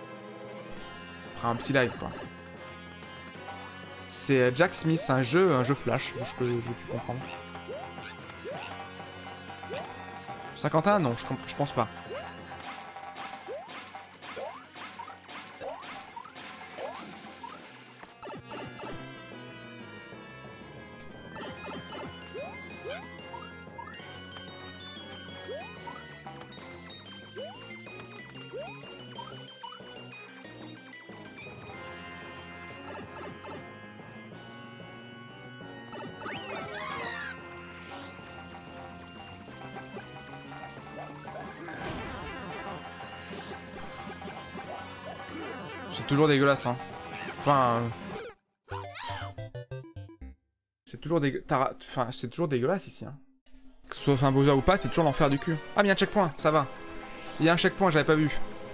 un petit live quoi. C'est Jack Smith, un jeu, un jeu flash, je peux, je peux comprendre. cinquante et un non, je, je pense pas. C'est toujours dégueulasse, hein. Enfin... Euh... C'est toujours dégueu... Enfin, c'est toujours dégueulasse, ici, hein. Que ce soit un Bowser ou pas, c'est toujours l'enfer du cul. Ah, mais il y a un checkpoint, ça va. Il y a un checkpoint, j'avais pas vu.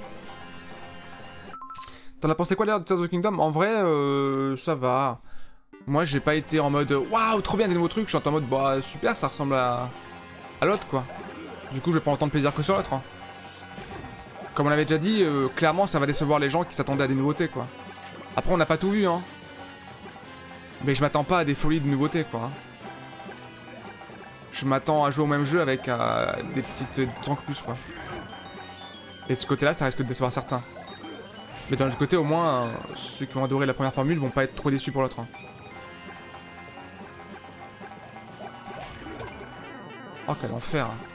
T'en as pensé quoi, l'air de Tears of the Kingdom? En vrai, euh... ça va. Moi, j'ai pas été en mode... Waouh, trop bien, des nouveaux trucs. Je suis en mode... Bah, super, ça ressemble à... à l'autre, quoi. Du coup, je vais pas autant de plaisir que sur l'autre, hein. Comme on l'avait déjà dit, euh, clairement ça va décevoir les gens qui s'attendaient à des nouveautés quoi. Après on n'a pas tout vu hein. Mais je m'attends pas à des folies de nouveautés quoi. Hein. Je m'attends à jouer au même jeu avec euh, des petites euh, trucs plus quoi. Et de ce côté là ça risque de décevoir certains. Mais d'un autre côté au moins, euh, ceux qui ont adoré la première formule vont pas être trop déçus pour l'autre. Hein. Oh quel enfer hein.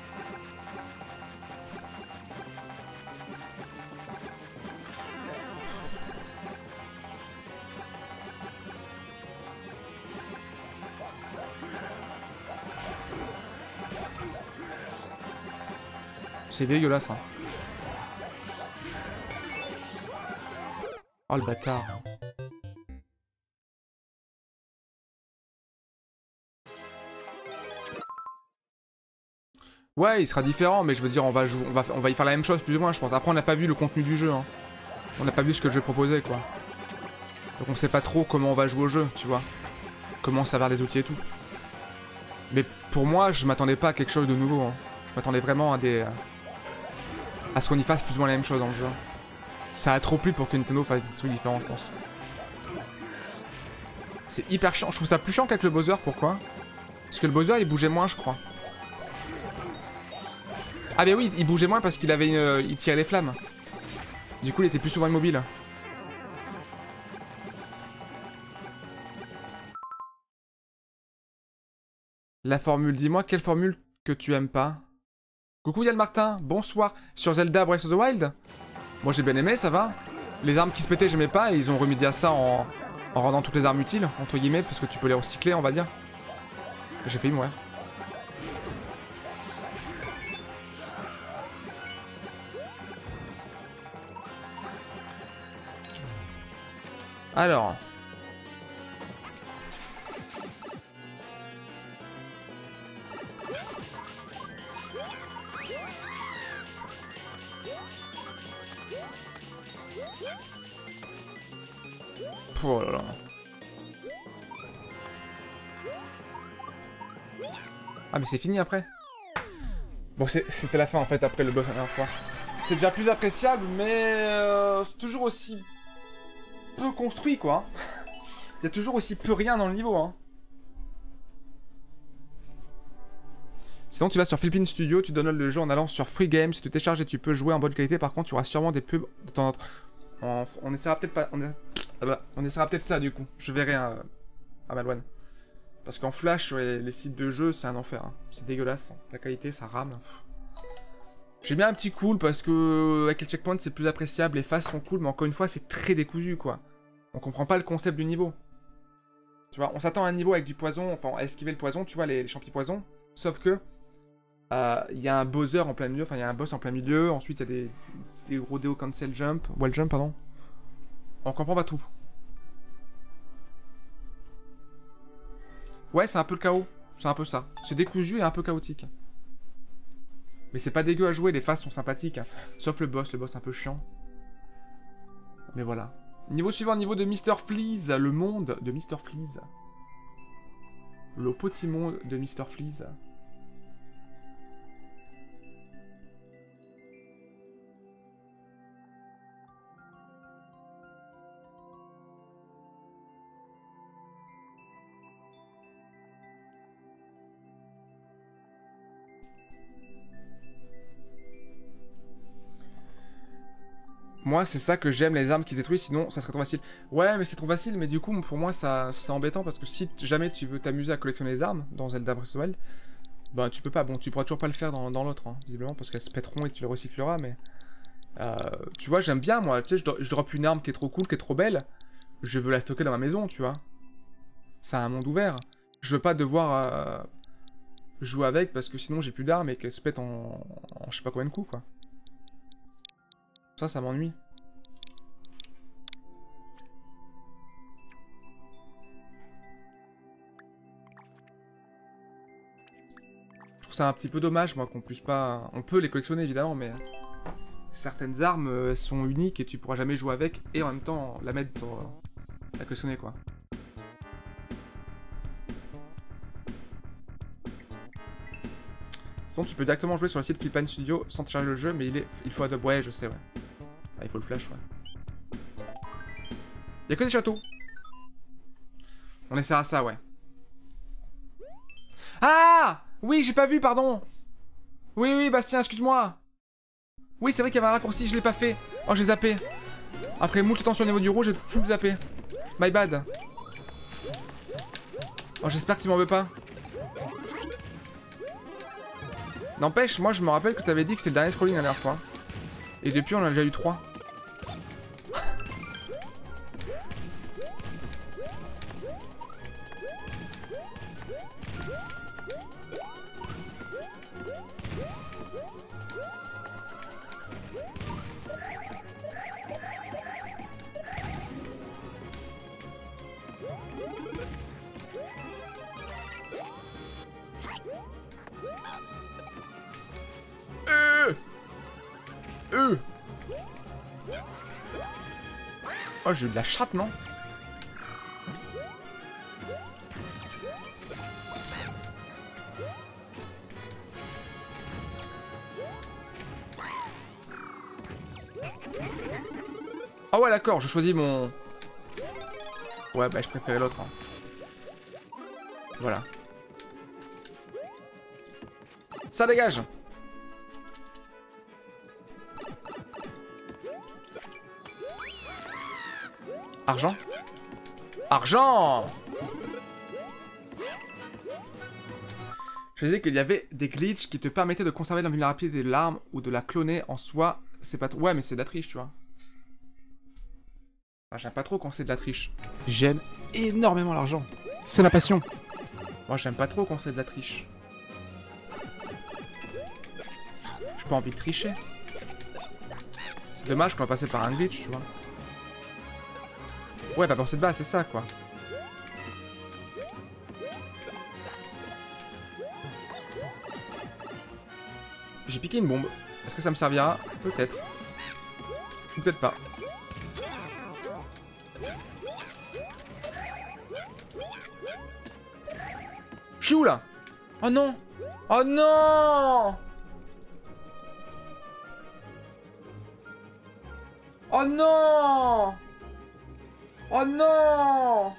C'est dégueulasse hein. Oh le bâtard. Ouais, il sera différent, mais je veux dire, on va, jouer, on va, on va y faire la même chose plus ou moins, je pense. Après, on n'a pas vu le contenu du jeu. Hein. On n'a pas vu ce que le jeu proposait, quoi. Donc on sait pas trop comment on va jouer au jeu, tu vois. Comment ça va des outils et tout. Mais pour moi, je m'attendais pas à quelque chose de nouveau. Hein. Je m'attendais vraiment à des... à ce qu'on y fasse plus ou moins la même chose dans le jeu. Ça a trop plu pour que Nintendo fasse des trucs différents, je pense. C'est hyper chiant. Je trouve ça plus chiant qu'avec le Bowser, pourquoi? Parce que le Bowser, il bougeait moins, je crois. Ah bah oui, il bougeait moins parce qu'il avait une... euh, il tirait les flammes. Du coup, il était plus souvent immobile. La formule, dis-moi quelle formule que tu aimes pas. Coucou Yann Martin, bonsoir. Sur Zelda Breath of the Wild, moi j'ai bien aimé, ça va. Les armes qui se pétaient, j'aimais pas, et ils ont remédié à ça en... en rendant toutes les armes utiles, entre guillemets, parce que tu peux les recycler, on va dire. J'ai failli mourir. Alors... Oh là là. Ah mais c'est fini après. Bon c'était la fin en fait après le boss la dernière fois. C'est déjà plus appréciable mais euh, c'est toujours aussi peu construit quoi. Il y a toujours aussi peu rien dans le niveau hein. Sinon tu vas sur Philippines Studio, tu downloads le jeu en allant sur Free Games, si tu télécharges et tu peux jouer en bonne qualité, par contre tu auras sûrement des pubs de temps en temps. On, on essaiera peut-être pas... On, est... ah bah, on essaiera peut-être ça du coup, je verrai euh, à Malouane. Parce qu'en flash sur les, les sites de jeux c'est un enfer, hein. C'est dégueulasse, hein. La qualité ça rame. J'ai bien un petit cool parce que avec les checkpoints c'est plus appréciable, les phases sont cool, mais encore une fois c'est très décousu quoi. On comprend pas le concept du niveau. Tu vois, on s'attend à un niveau avec du poison, enfin à esquiver le poison, tu vois, les, les champis poison, sauf que... Il euh, y a un Bowser en plein milieu, enfin il y a un boss en plein milieu, ensuite il y a des, des rodeo cancel jump, wall jump pardon. On comprend pas tout. Ouais c'est un peu le chaos, c'est un peu ça. C'est décousu et un peu chaotique. Mais c'est pas dégueu à jouer, les phases sont sympathiques. Sauf le boss, le boss un peu chiant. Mais voilà. Niveau suivant, niveau de Mister Freeze, le monde de Mister Freeze. Le petit monde de Mister Freeze. Moi, c'est ça que j'aime, les armes qui se détruisent, sinon ça serait trop facile. Ouais, mais c'est trop facile, mais du coup, pour moi, ça c'est embêtant, parce que si jamais tu veux t'amuser à collectionner les armes dans Zelda Breath of the Wild, bah tu peux pas, bon, tu pourras toujours pas le faire dans, dans l'autre, hein, visiblement, parce qu'elles se pèteront et tu les recycleras, mais... Euh, tu vois, j'aime bien, moi, tu sais, je, je drop une arme qui est trop cool, qui est trop belle, je veux la stocker dans ma maison, tu vois. C'est un monde ouvert. Je veux pas devoir euh, jouer avec, parce que sinon j'ai plus d'armes et qu'elles se pètent en, en je sais pas combien de coups, quoi. Ça, ça m'ennuie. Je trouve ça un petit peu dommage, moi, qu'on puisse pas... On peut les collectionner, évidemment, mais... Certaines armes, elles sont uniques et tu pourras jamais jouer avec, et en même temps, la mettre pour... la collectionner, quoi. Sinon, tu peux directement jouer sur le site Philippines Studio sans télécharger le jeu, mais il, est... il faut Adobe. Ouais, je sais, ouais. Ah, il faut le flash, ouais. Y'a que des châteaux. On essaiera ça, ouais. Ah! Oui, j'ai pas vu, pardon. Oui, oui, Bastien, excuse-moi. Oui, c'est vrai qu'il y avait un raccourci, je l'ai pas fait. Oh, j'ai zappé. Après moult temps sur le niveau du rouge, j'ai full zappé. My bad. Oh, j'espère que tu m'en veux pas. N'empêche, moi je me rappelle que t'avais dit que c'était le dernier scrolling la dernière fois. Et depuis on en a déjà eu trois. Oh, j'ai eu de la chatte, non? Ah ouais, d'accord, je choisis mon... Ouais, bah je préférais l'autre. Hein. Voilà. Ça dégage. Argent. Argent. Je disais qu'il y avait des glitches qui te permettaient de conserver l'invulnérabilité de l'arme ou de la cloner en soi. C'est pas trop... Ouais, mais c'est de la triche, tu vois. Enfin, j'aime pas trop quand c'est de la triche. J'aime énormément l'argent. C'est ma passion. Moi, j'aime pas trop quand c'est de la triche. J'ai pas envie de tricher. C'est dommage qu'on va passer par un glitch, tu vois. Ouais, pas penser de base, c'est ça, quoi. J'ai piqué une bombe. Est-ce que ça me servira? Peut-être. Ou peut-être pas. Je suis où, là? Oh non! Oh non! Oh non! Oh non!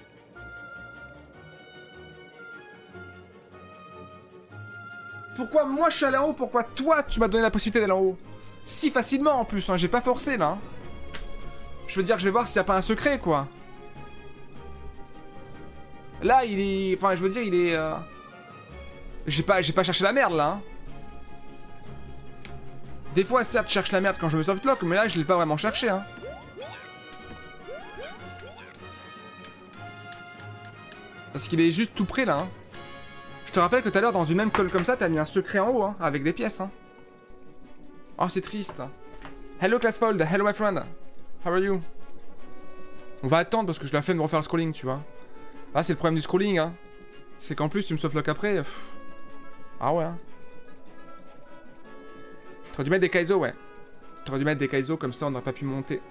Pourquoi moi je suis allé en haut? Pourquoi toi tu m'as donné la possibilité d'aller en haut? Si facilement en plus, hein, j'ai pas forcé là. Hein. Je veux dire que je vais voir s'il y a pas un secret quoi. Là il est... Enfin je veux dire il est... Euh... J'ai pas, j'ai pas cherché la merde là. Hein. Des fois certes je cherche la merde quand je me softlock, mais là je l'ai pas vraiment cherché hein. Parce qu'il est juste tout près là. Hein. Je te rappelle que tout à l'heure dans une même colle comme ça, t'as mis un secret en haut hein, avec des pièces. Hein. Oh c'est triste. Hello Classfold, hello my friend. How are you? On va attendre parce que je la flemme de refaire le scrolling, tu vois. Là c'est le problème du scrolling. Hein. C'est qu'en plus tu me softlock après. Pff. Ah ouais. Hein. T'aurais dû mettre des Kaizo, ouais. T'aurais dû mettre des Kaizo comme ça on n'aurait pas pu monter.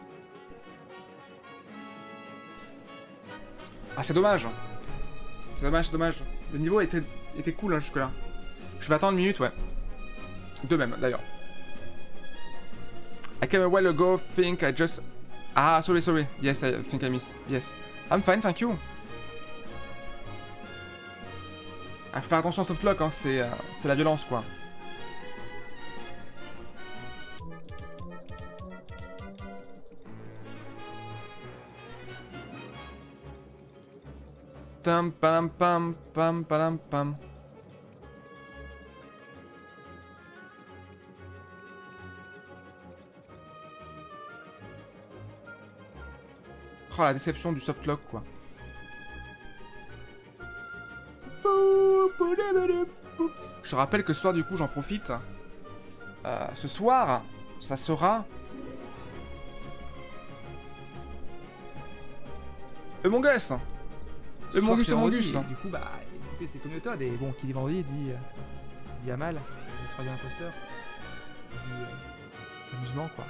Ah c'est dommage. C'est dommage, c'est dommage. Le niveau était, était cool hein, jusque là. Je vais attendre une minute, ouais. Deux même, d'ailleurs. I came a while ago, think I just... Ah, sorry, sorry. Yes, I think I missed. Yes. I'm fine, thank you. Ah, faut faire attention au softlock, hein. C'est euh, la violence, quoi. Tam pam pam pam pam pam. Oh la déception du softlock quoi. Je te rappelle que ce soir du coup j'en profite. Euh, ce soir, ça sera... Among Us. Among Us, Among Us. Du coup, bah, écoutez, c'est comme méthode. Et bon, qui dit vendredi dit, euh, dit Amal, dit troisième imposteur, dit euh, amusement, quoi.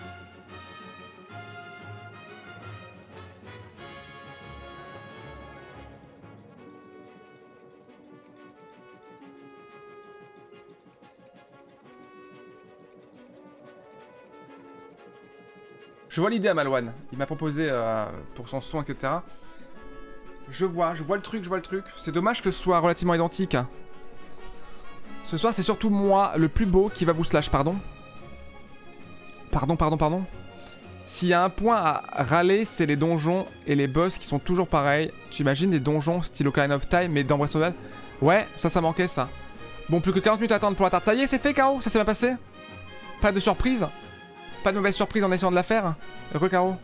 Je vois l'idée à Malouane. Il m'a proposé euh, pour son son, et cetera. Je vois, je vois le truc, je vois le truc. C'est dommage que ce soit relativement identique. Ce soir, c'est surtout moi, le plus beau, qui va vous slash, pardon. Pardon, pardon, pardon. S'il y a un point à râler, c'est les donjons et les boss qui sont toujours pareils. Tu imagines des donjons style Ocarina of Time, mais dans Breath of the Wild? Ouais, ça, ça manquait, ça. Bon, plus que quarante minutes à attendre pour la tarte. Ça y est, c'est fait, K O. Ça s'est bien passé. Pas de surprise. Pas de mauvaise surprise en essayant de la faire. Heureux, Caro.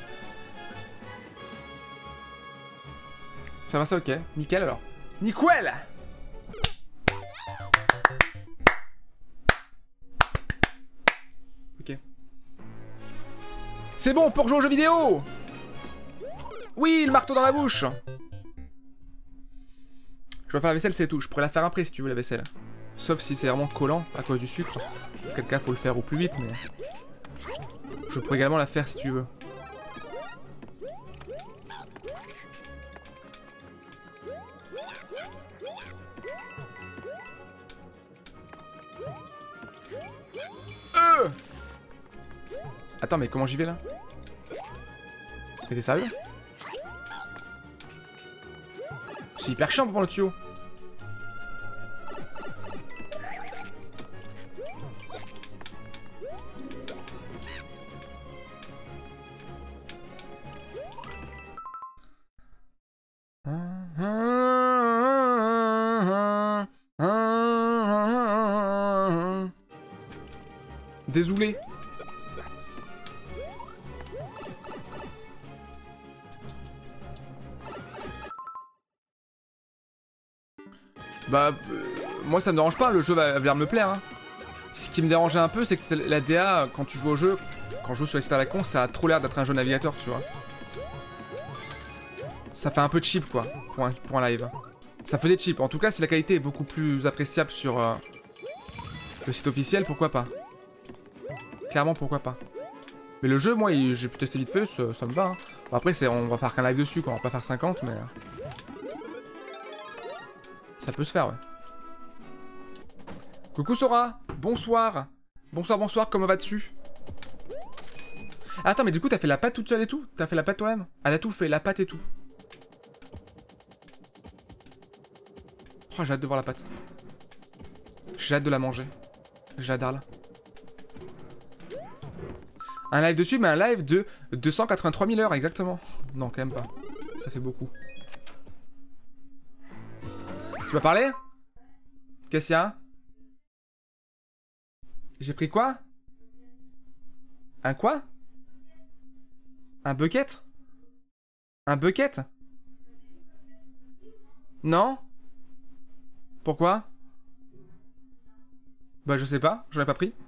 Ça va, ça, ok. Nickel, alors. Nickel. Ok. C'est bon pour jouer aux jeux vidéo. Oui, le marteau dans la bouche. Je vais faire la vaisselle, c'est tout. Je pourrais la faire après si tu veux, la vaisselle. Sauf si c'est vraiment collant à cause du sucre. Dans quel cas, faut le faire au plus vite, mais... Je pourrais également la faire si tu veux. Euh Attends, mais comment j'y vais là? Mais t'es sérieux? C'est hyper chiant pour prendre le tuyau. Désolé. Bah, euh, moi ça me dérange pas, le jeu va venir me plaire. Hein. Ce qui me dérangeait un peu, c'est que c'était la D A, quand tu joues au jeu, quand je joue sur les sites à la con, ça a trop l'air d'être un jeu navigateur, tu vois. Ça fait un peu cheap, quoi, pour un, pour un live. Ça faisait cheap. En tout cas, si la qualité est beaucoup plus appréciable sur euh, le site officiel, pourquoi pas. Clairement, pourquoi pas. Mais le jeu, moi, j'ai pu tester vite fait, ça, ça me va. Hein. Bon, après, on va faire qu'un live dessus, quoi. On va pas faire cinquante, mais... ça peut se faire, ouais. Coucou Sora, bonsoir. Bonsoir, bonsoir, comment vas-tu? Attends, mais du coup, t'as fait la pâte toute seule et tout? T'as fait la pâte toi-même? Elle a tout fait, la pâte et tout. Oh, j'ai hâte de voir la pâte. J'ai hâte de la manger. J'adore. Un live dessus, mais un live de deux cent quatre-vingt-trois mille heures, exactement. Non, quand même pas. Ça fait beaucoup. Tu vas parler? Qu'est-ce qu'il y a? J'ai pris quoi? Un quoi? Un bucket? Un bucket? Non? Pourquoi? Bah je sais pas, j'en ai pas pris.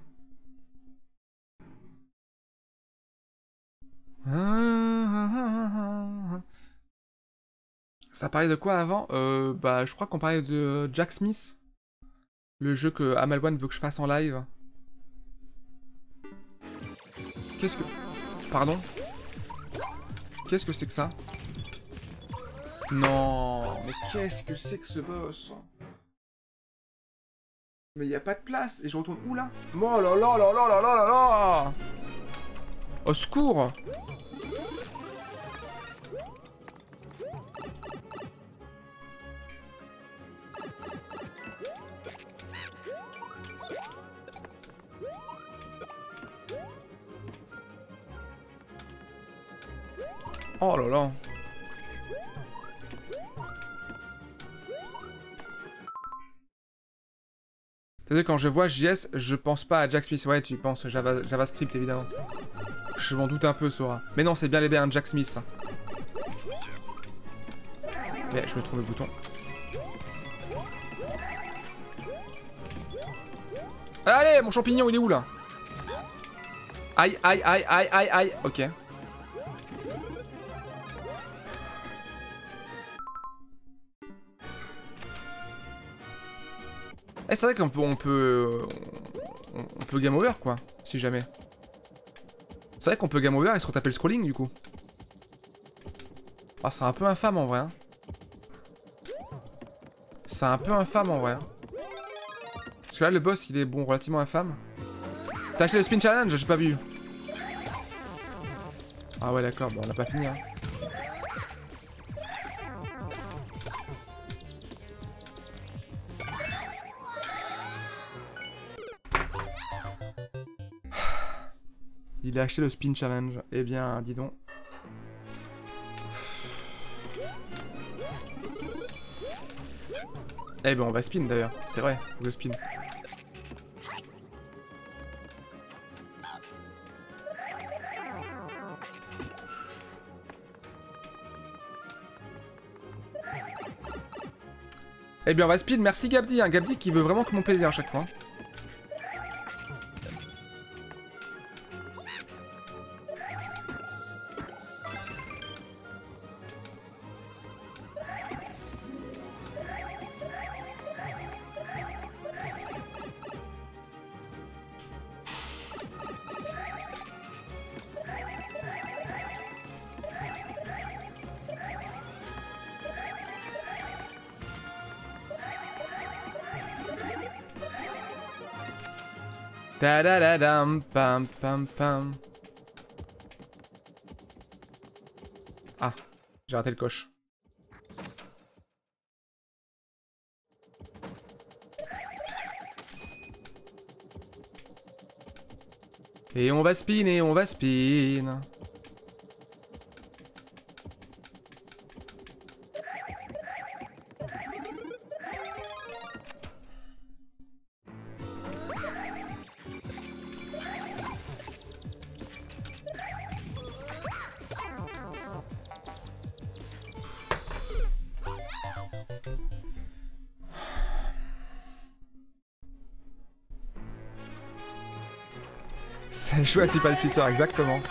Ça parlait de quoi avant? Euh, bah je crois qu'on parlait de Jack Smith. Le jeu que Amalwan veut que je fasse en live. Qu'est-ce que... Pardon? Qu'est-ce que c'est que ça? Non, mais qu'est-ce que c'est que ce boss? Mais il y a pas de place. Et je retourne où là? Oh là là là là là là là là! Au secours! Oh là là. C'est-à-dire quand je vois J S, je pense pas à Jack Smith. Ouais, tu penses Java, JavaScript évidemment. Je m'en doute un peu, Sora. Mais non, c'est bien les bien un Jack Smith. Mais je me trouve le bouton. Allez, mon champignon, il est où là? Aïe, aïe, aïe, aïe, aïe, aïe. Ok. Eh, c'est vrai qu'on peut, on peut, on, on peut game over quoi, si jamais. C'est vrai qu'on peut game over et se retaper le scrolling du coup. Ah, c'est un peu infâme en vrai. Hein. C'est un peu infâme en vrai. Hein. Parce que là, le boss, il est bon, relativement infâme. T'as acheté le spin challenge? J'ai pas vu. Ah ouais, d'accord, bon, on n'a pas fini. Hein. Il a acheté le spin challenge. Eh bien, dis donc. Eh ben, on va spin d'ailleurs. C'est vrai, faut que je spin. Eh bien, on va spin. Merci Gabdi. Hein. Gabdi qui veut vraiment que mon plaisir à chaque fois. Ta da da dam pam pam pam. Ah, j'ai raté le coche. Et on va spin et on va spin. Ça joue à Super Sister, exactement.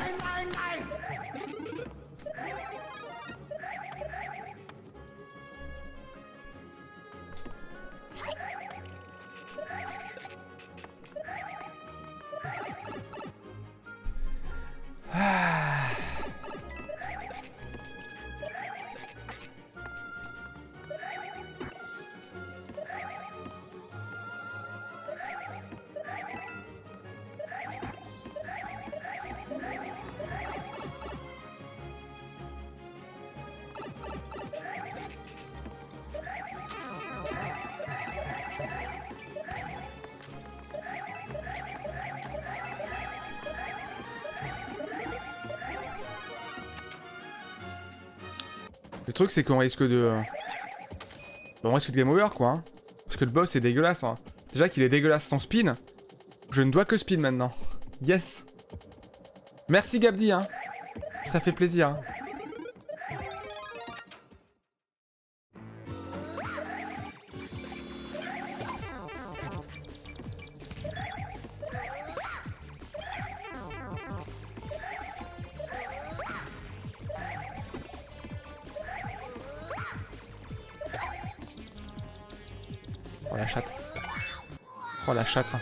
Ah. Le truc c'est qu'on risque de... Bon, on risque de game over quoi. Hein. Parce que le boss est dégueulasse. Hein. Déjà qu'il est dégueulasse sans spin. Je ne dois que spin maintenant. Yes. Merci Gabdi hein. Ça fait plaisir. Hein. Oh la chatte. Oh la chatte.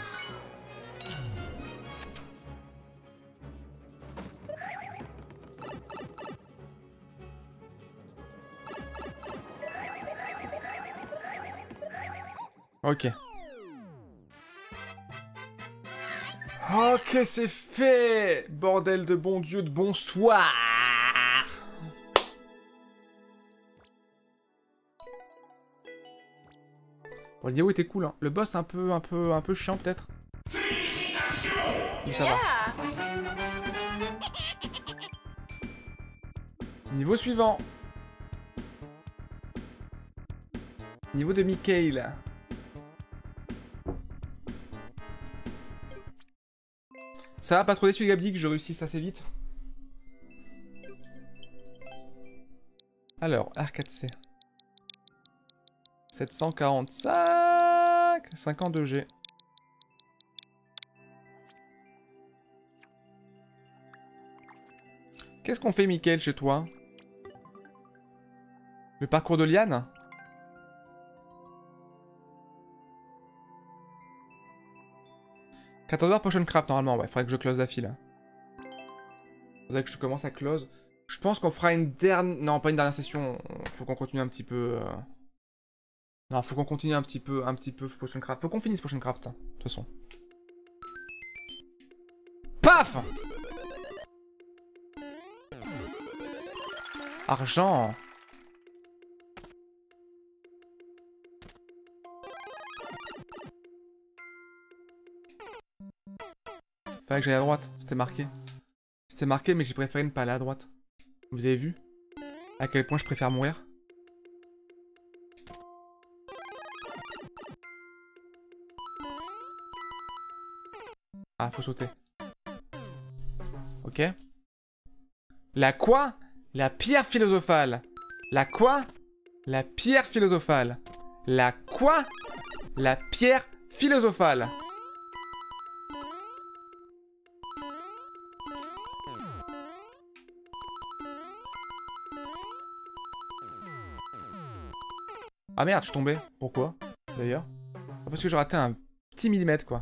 Ok. Ok, c'est fait. Bordel de bon Dieu de bonsoir. Bon, le vidéo était cool, hein. Le boss un peu, un peu, un peu chiant peut-être. Ça va. Yeah. Niveau suivant. Niveau de Mikael. Ça va, pas trop déçu Gabdi que je réussisse assez vite. Alors, arcade C. sept cent quarante-cinq, cinquante-deux G. Qu'est-ce qu'on fait, Mickaël, chez toi? Le parcours de Liane? quatorze heures Potion Craft, normalement. Ouais, faudrait que je close la file. Faudrait que je commence à close. Je pense qu'on fera une dernière... Non, pas une dernière session. Faut qu'on continue un petit peu... Euh... Non, faut qu'on continue un petit peu, un petit peu Potion Craft. Faut qu'on finisse Potion Craft, hein, de toute façon. Paf! Argent! Fallait que j'aille à droite, c'était marqué. C'était marqué, mais j'ai préféré ne pas aller à droite. Vous avez vu? À quel point je préfère mourir? Ah, faut sauter. Ok. La quoi? La pierre philosophale. La quoi? La pierre philosophale. La quoi? La pierre philosophale. Ah merde, je suis tombé. Pourquoi? D'ailleurs. Parce que j'ai raté un petit millimètre, quoi.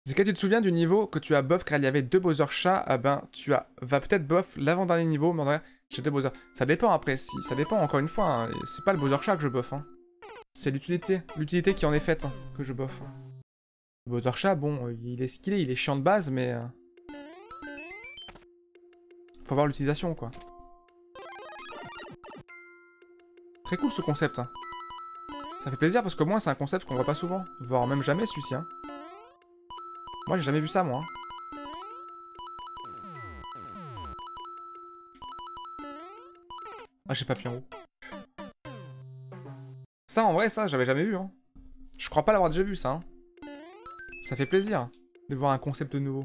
Zeka, tu te souviens du niveau que tu as buff car il y avait deux Bowser chats? Ah ben, tu as va peut-être buff l'avant-dernier niveau, mais en vrai, j'ai deux Bowser. Ça dépend après, si. Ça dépend, encore une fois. Hein. C'est pas le Bowser chat que je buff. Hein. C'est l'utilité. L'utilité qui en est faite hein, que je buff. Le Bowser chat, bon, il est ce qu'il est. Il est chiant de base, mais... Euh... Faut voir l'utilisation, quoi. Très cool ce concept. Hein. Ça fait plaisir parce qu'au moins c'est un concept qu'on voit pas souvent. Voire même jamais celui-ci. Hein. Moi j'ai jamais vu ça moi. Ah j'ai pas pu en haut. Ça en vrai ça j'avais jamais vu. Hein. Je crois pas l'avoir déjà vu ça. Hein. Ça fait plaisir de voir un concept nouveau.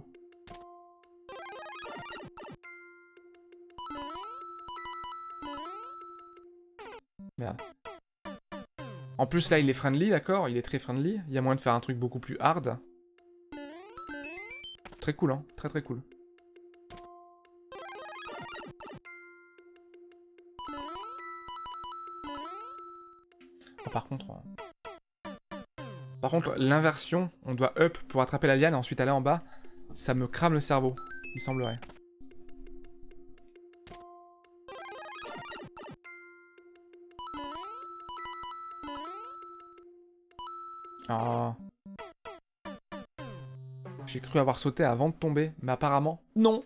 Merde. En plus là il est friendly d'accord, il est très friendly. Il y a moyen de faire un truc beaucoup plus hard. Très cool hein, très très cool. Oh, par contre... Par contre l'inversion, on doit up pour attraper la liane et ensuite aller en bas. Ça me crame le cerveau, il semblerait. Oh. J'ai cru avoir sauté avant de tomber, mais apparemment, non.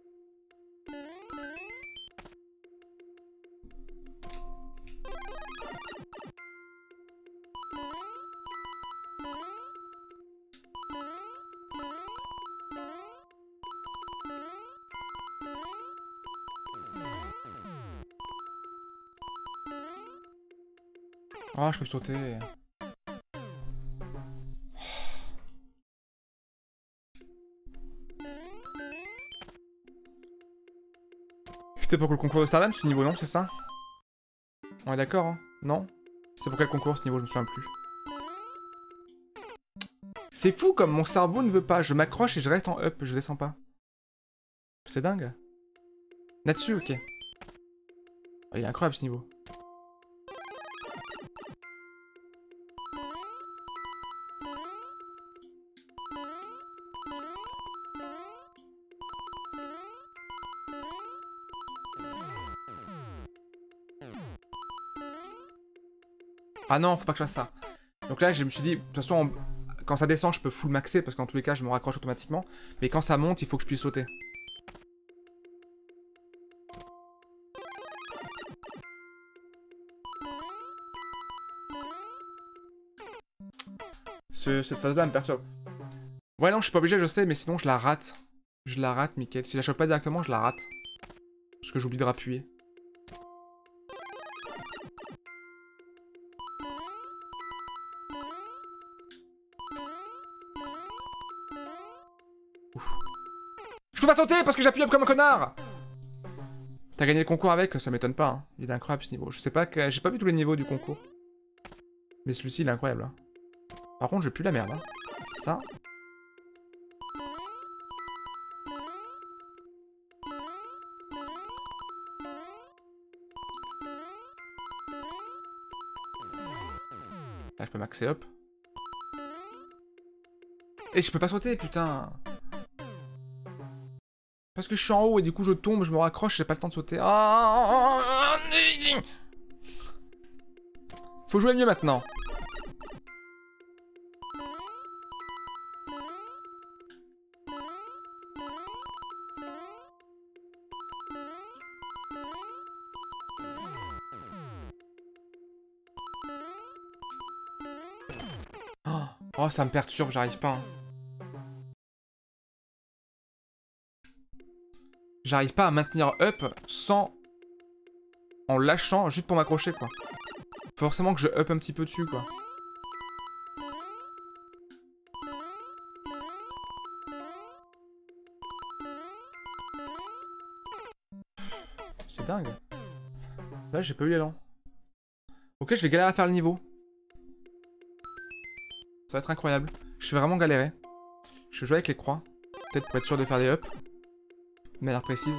Ah, oh, je peux sauter. C'était pour le concours de Stardom ce niveau, non? C'est ça? On est d'accord, hein? Non? C'est pour quel concours ce niveau? Je me souviens plus. C'est fou comme mon cerveau ne veut pas. Je m'accroche et je reste en up, je descends pas. C'est dingue. Là-dessus, ok. Oh, il est incroyable ce niveau. Ah non, faut pas que je fasse ça. Donc là, je me suis dit, de toute façon, on... quand ça descend, je peux full maxer, parce qu'en tous les cas, je me raccroche automatiquement. Mais quand ça monte, il faut que je puisse sauter. Ce... Cette phase-là me perturbe. Ouais, non, je suis pas obligé, je sais, mais sinon, je la rate. Je la rate, Mickaël. Si je la chope pas directement, je la rate. Parce que j'oublie de rappuyer. Je peux pas sauter parce que j'appuie up comme un connard. T'as gagné le concours avec, ça m'étonne pas. Hein. Il est incroyable ce niveau. Je sais pas que... J'ai pas vu tous les niveaux du concours. Mais celui-ci, il est incroyable. Hein. Par contre, je pue la merde. Hein. Ça. Là, je peux maxer up. Et je peux pas sauter, putain. Parce que je suis en haut et du coup je tombe, je me raccroche, j'ai pas le temps de sauter. Ah, faut jouer mieux maintenant. Oh, ça me perturbe, j'arrive pas. Hein. J'arrive pas à maintenir up sans... En lâchant, juste pour m'accrocher, quoi. Faut forcément que je up un petit peu dessus, quoi. C'est dingue. Là, j'ai pas eu l'élan. Ok, je vais galérer à faire le niveau. Ça va être incroyable. Je vais vraiment galérer. Je vais jouer avec les croix. Peut-être pour être sûr de faire des ups. De manière précise.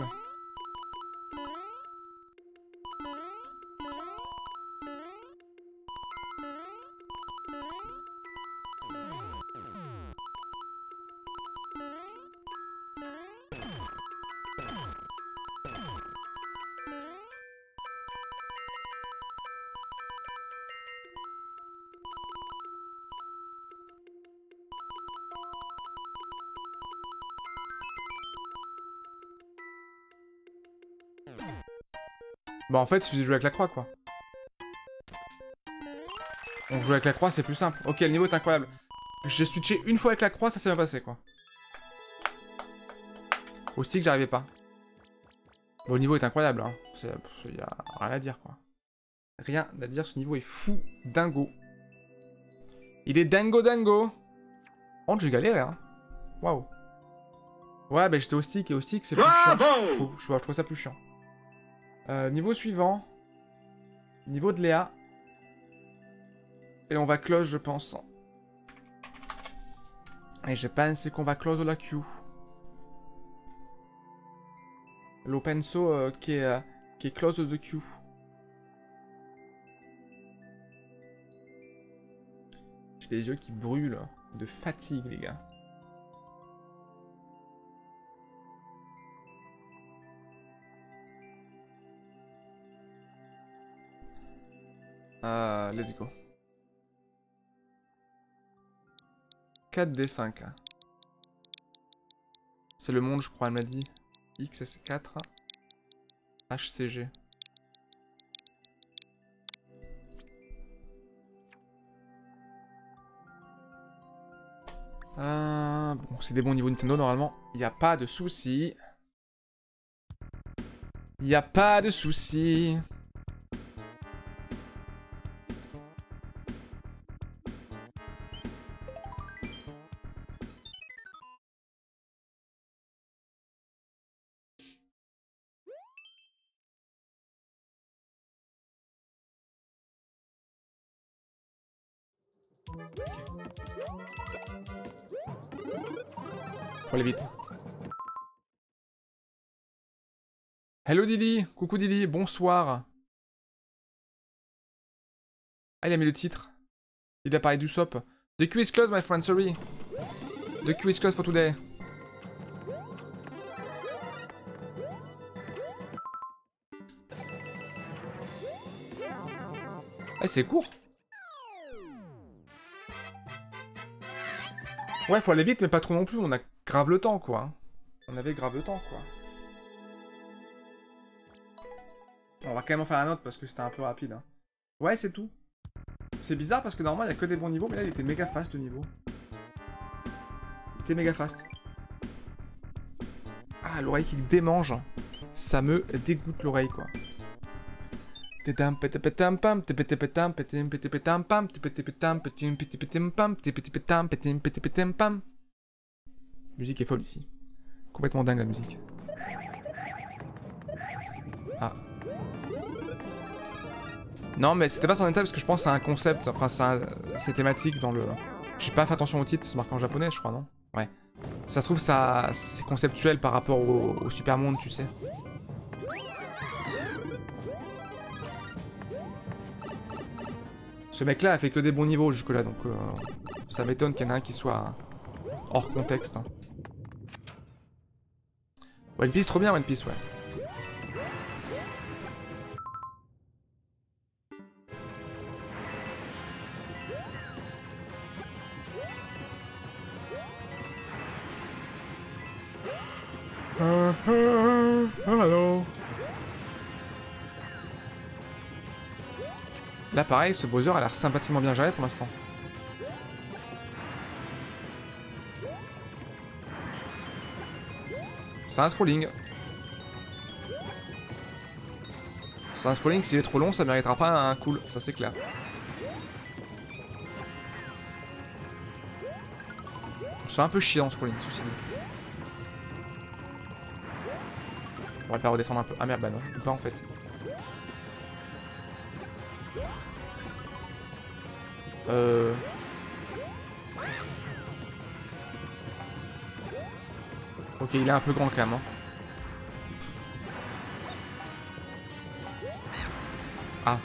Bah en fait, il suffit de jouer avec la croix, quoi. On joue avec la croix, c'est plus simple. Ok, le niveau est incroyable. J'ai switché une fois avec la croix, ça s'est bien passé, quoi. Au stick, j'arrivais pas. Bon, le niveau est incroyable, hein. Il y a rien à dire, quoi. Rien à dire, ce niveau est fou dingo. Il est dingo dingo. Oh, j'ai galéré, hein. Waouh. Ouais, bah j'étais au stick, et au stick, c'est plus chiant. Je trouve, je, je trouve ça plus chiant. Euh, niveau suivant. Niveau de Léa. Et on va close, je pense. Et je pense qu'on va close la queue. L'openso euh, qui, est, euh, qui est close the queue. J'ai les yeux qui brûlent de fatigue, les gars. Euh, let's go. quatre D cinq. C'est le monde, je crois, elle m'a dit. X S quatre. H C G. Euh, bon, c'est des bons niveaux Nintendo, normalement. Il n'y a pas de soucis. Il n'y a pas de soucis. Faut aller vite. Hello Didi, coucou Didi, bonsoir. Ah, il a mis le titre. Il a parlé du S O P. The queue is closed, my friend, sorry. The queue is closed for today. Eh, c'est court. Ouais, faut aller vite, mais pas trop non plus. On a grave le temps, quoi. On avait grave le temps, quoi. On va quand même en faire un autre parce que c'était un peu rapide. Hein. Ouais, c'est tout. C'est bizarre parce que normalement, il n'y a que des bons niveaux, mais là, il était méga fast, le niveau. Il était méga fast. Ah, l'oreille qui démange. Ça me dégoûte l'oreille, quoi. Musique est folle ici. Complètement dingue la musique. Ah. Non mais c'était pas son état parce que je pense que c'est un concept, enfin c'est thématique dans le... J'ai pas fait attention au titre, c'est marqué en japonais je crois, non? Ouais. Ça se trouve ça c'est conceptuel par rapport au, au Super Monde, tu sais. Ce mec-là a fait que des bons niveaux jusque-là, donc euh, ça m'étonne qu'il y en ait un qui soit hors contexte. Hein. One Piece, trop bien One Piece, ouais. Uh, uh, hello. Là pareil, ce Bowser a l'air sympathiquement bien géré pour l'instant. C'est un scrolling. C'est un scrolling, s'il est trop long, ça ne méritera pas un cool, ça c'est clair. C'est un peu chiant scrolling, ceci dit. On va le faire redescendre un peu. Ah merde, bah non, ou pas en fait. Euh... Ok, il est un peu grand quand même. Hein. Ah.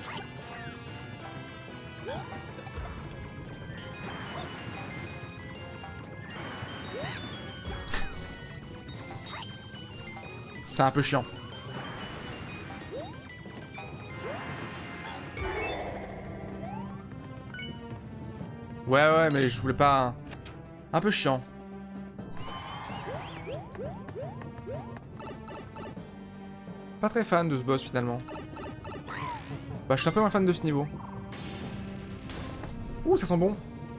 C'est un peu chiant. Ouais, ouais, mais je voulais pas... Un peu chiant. Pas très fan de ce boss finalement. Bah je suis un peu moins fan de ce niveau. Ouh, ça sent bon.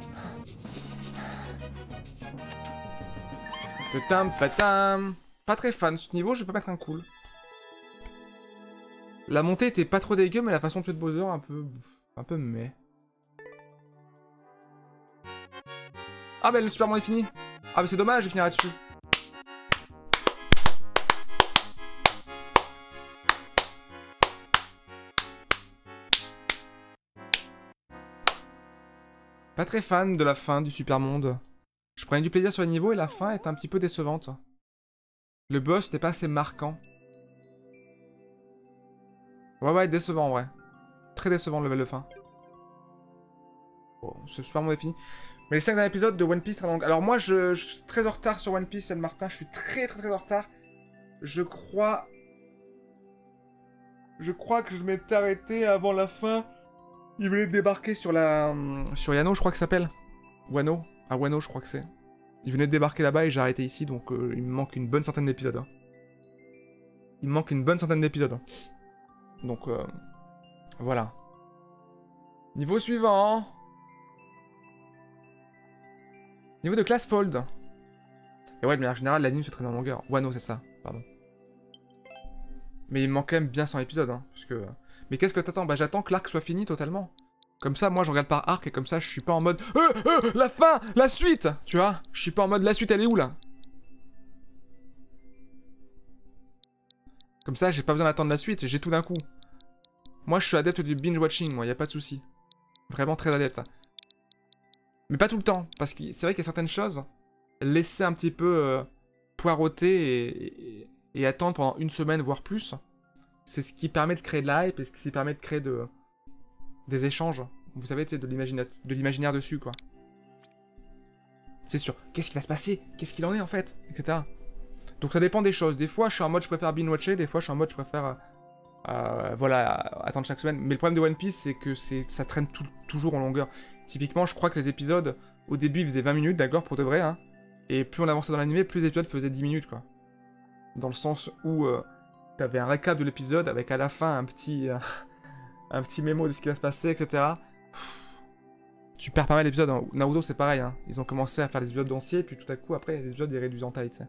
Tatam, patam. Pas très fan ce niveau, je vais pas mettre un cool. La montée était pas trop dégueu, mais la façon de tuer de Bowser un peu... un peu mais... Ah bah le Super Monde est fini. Ah bah c'est dommage, je finirai dessus. Pas très fan de la fin du Super Monde. Je prenais du plaisir sur les niveaux et la fin est un petit peu décevante. Le boss n'était pas assez marquant. Ouais ouais, décevant en vrai. Très décevant le level de fin. Bon, ce Super Monde est fini. Mais les cinq derniers épisodes de One Piece très longs. Alors moi je, je suis très en retard sur One Piece, Yann Martin. Je suis très très très en retard. Je crois... Je crois que je m'étais arrêté avant la fin. Il venait de débarquer sur la... Sur Yano, je crois que ça s'appelle. Wano. Ah, Wano, je crois que c'est. Il venait de débarquer là-bas et j'ai arrêté ici, donc euh, il me manque une bonne centaine d'épisodes. Hein. Il me manque une bonne centaine d'épisodes. Hein. Donc, euh, voilà. Niveau suivant. Niveau de classe Fold. Et ouais, de manière générale, l'anime se traîne en longueur. Wano, c'est ça, pardon. Mais il me manque quand même bien cent épisodes, hein, parce que... Mais qu'est-ce que t'attends? Bah j'attends que l'arc soit fini totalement. Comme ça, moi je regarde par arc et comme ça je suis pas en mode euh, euh, la fin, la suite. Tu vois, je suis pas en mode la suite, elle est où là? Comme ça, j'ai pas besoin d'attendre la suite, j'ai tout d'un coup. Moi je suis adepte du binge watching, moi, y a pas de souci. Vraiment très adepte. Mais pas tout le temps, parce que c'est vrai qu'il y a certaines choses, laisser un petit peu euh, poireauter et, et, et attendre pendant une semaine voire plus. C'est ce qui permet de créer de la hype et ce qui permet de créer de... des échanges. Vous savez, tu sais, de l'imaginaire dessus, quoi. C'est sûr. Qu'est-ce qui va se passer? Qu'est-ce qu'il en est, en fait? Etc. Donc ça dépend des choses. Des fois, je suis en mode, je préfère binge-watcher. Des fois, je suis en mode, je préfère... Euh, euh, voilà, attendre chaque semaine. Mais le problème de One Piece, c'est que ça traîne tout, toujours en longueur. Typiquement, je crois que les épisodes, au début, ils faisaient vingt minutes, d'accord, pour de vrai, hein. Et plus on avançait dans l'animé, plus les épisodes faisaient dix minutes, quoi. Dans le sens où... Euh, T'avais un récap de l'épisode avec à la fin un petit, euh, un petit mémo de ce qui va se passer, et cetera. Tu perds pas mal d'épisodes. Hein. Naruto, c'est pareil. Hein. Ils ont commencé à faire des épisodes entiers, puis tout à coup, après, les épisodes, ils réduisent en taille, tu sais.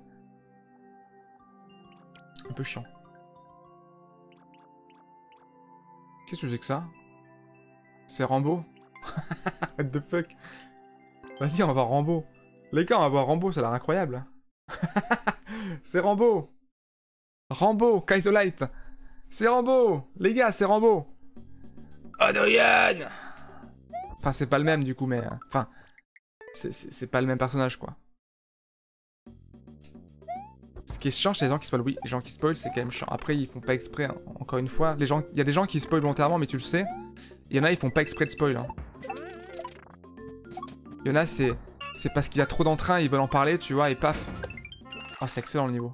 Un peu chiant. Qu'est-ce que c'est que ça? C'est Rambo? What the fuck? Vas-y, on va voir Rambo. Les gars, on va voir Rambo, ça a l'air incroyable. C'est Rambo! Rambo, Kaisolite. C'est Rambo. Les gars, c'est Rambo. Adrien. Enfin, c'est pas le même, du coup, mais... Enfin, c'est pas le même personnage, quoi. Ce qui est chiant chez les gens qui spoilent, oui, les gens qui spoilent, c'est quand même chiant. Après, ils font pas exprès, hein. Encore une fois. Les gens... Il y a des gens qui spoilent volontairement, mais tu le sais. Il y en a, ils font pas exprès de spoil, hein. Il y en a, c'est... C'est parce qu'il y a trop d'entrain, ils veulent en parler, tu vois, et paf. Oh, c'est excellent, le niveau.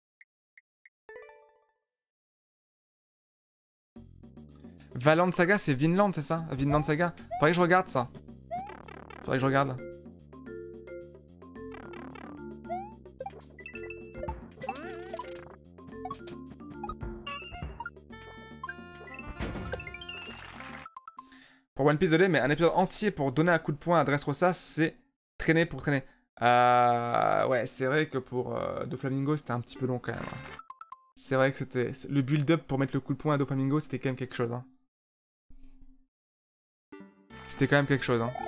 Valand Saga, c'est Vinland, c'est ça? Vinland Saga. Faudrait que je regarde ça. Faudrait que je regarde. Pour One Piece, désolé, mais un épisode entier pour donner un coup de poing à Dressrosa, c'est traîner pour traîner. Euh, ouais, c'est vrai que pour euh, Doflamingo, c'était un petit peu long quand même. C'est vrai que c'était... Le build-up pour mettre le coup de poing à Doflamingo, c'était quand même quelque chose, hein. C'était quand même quelque chose, hein.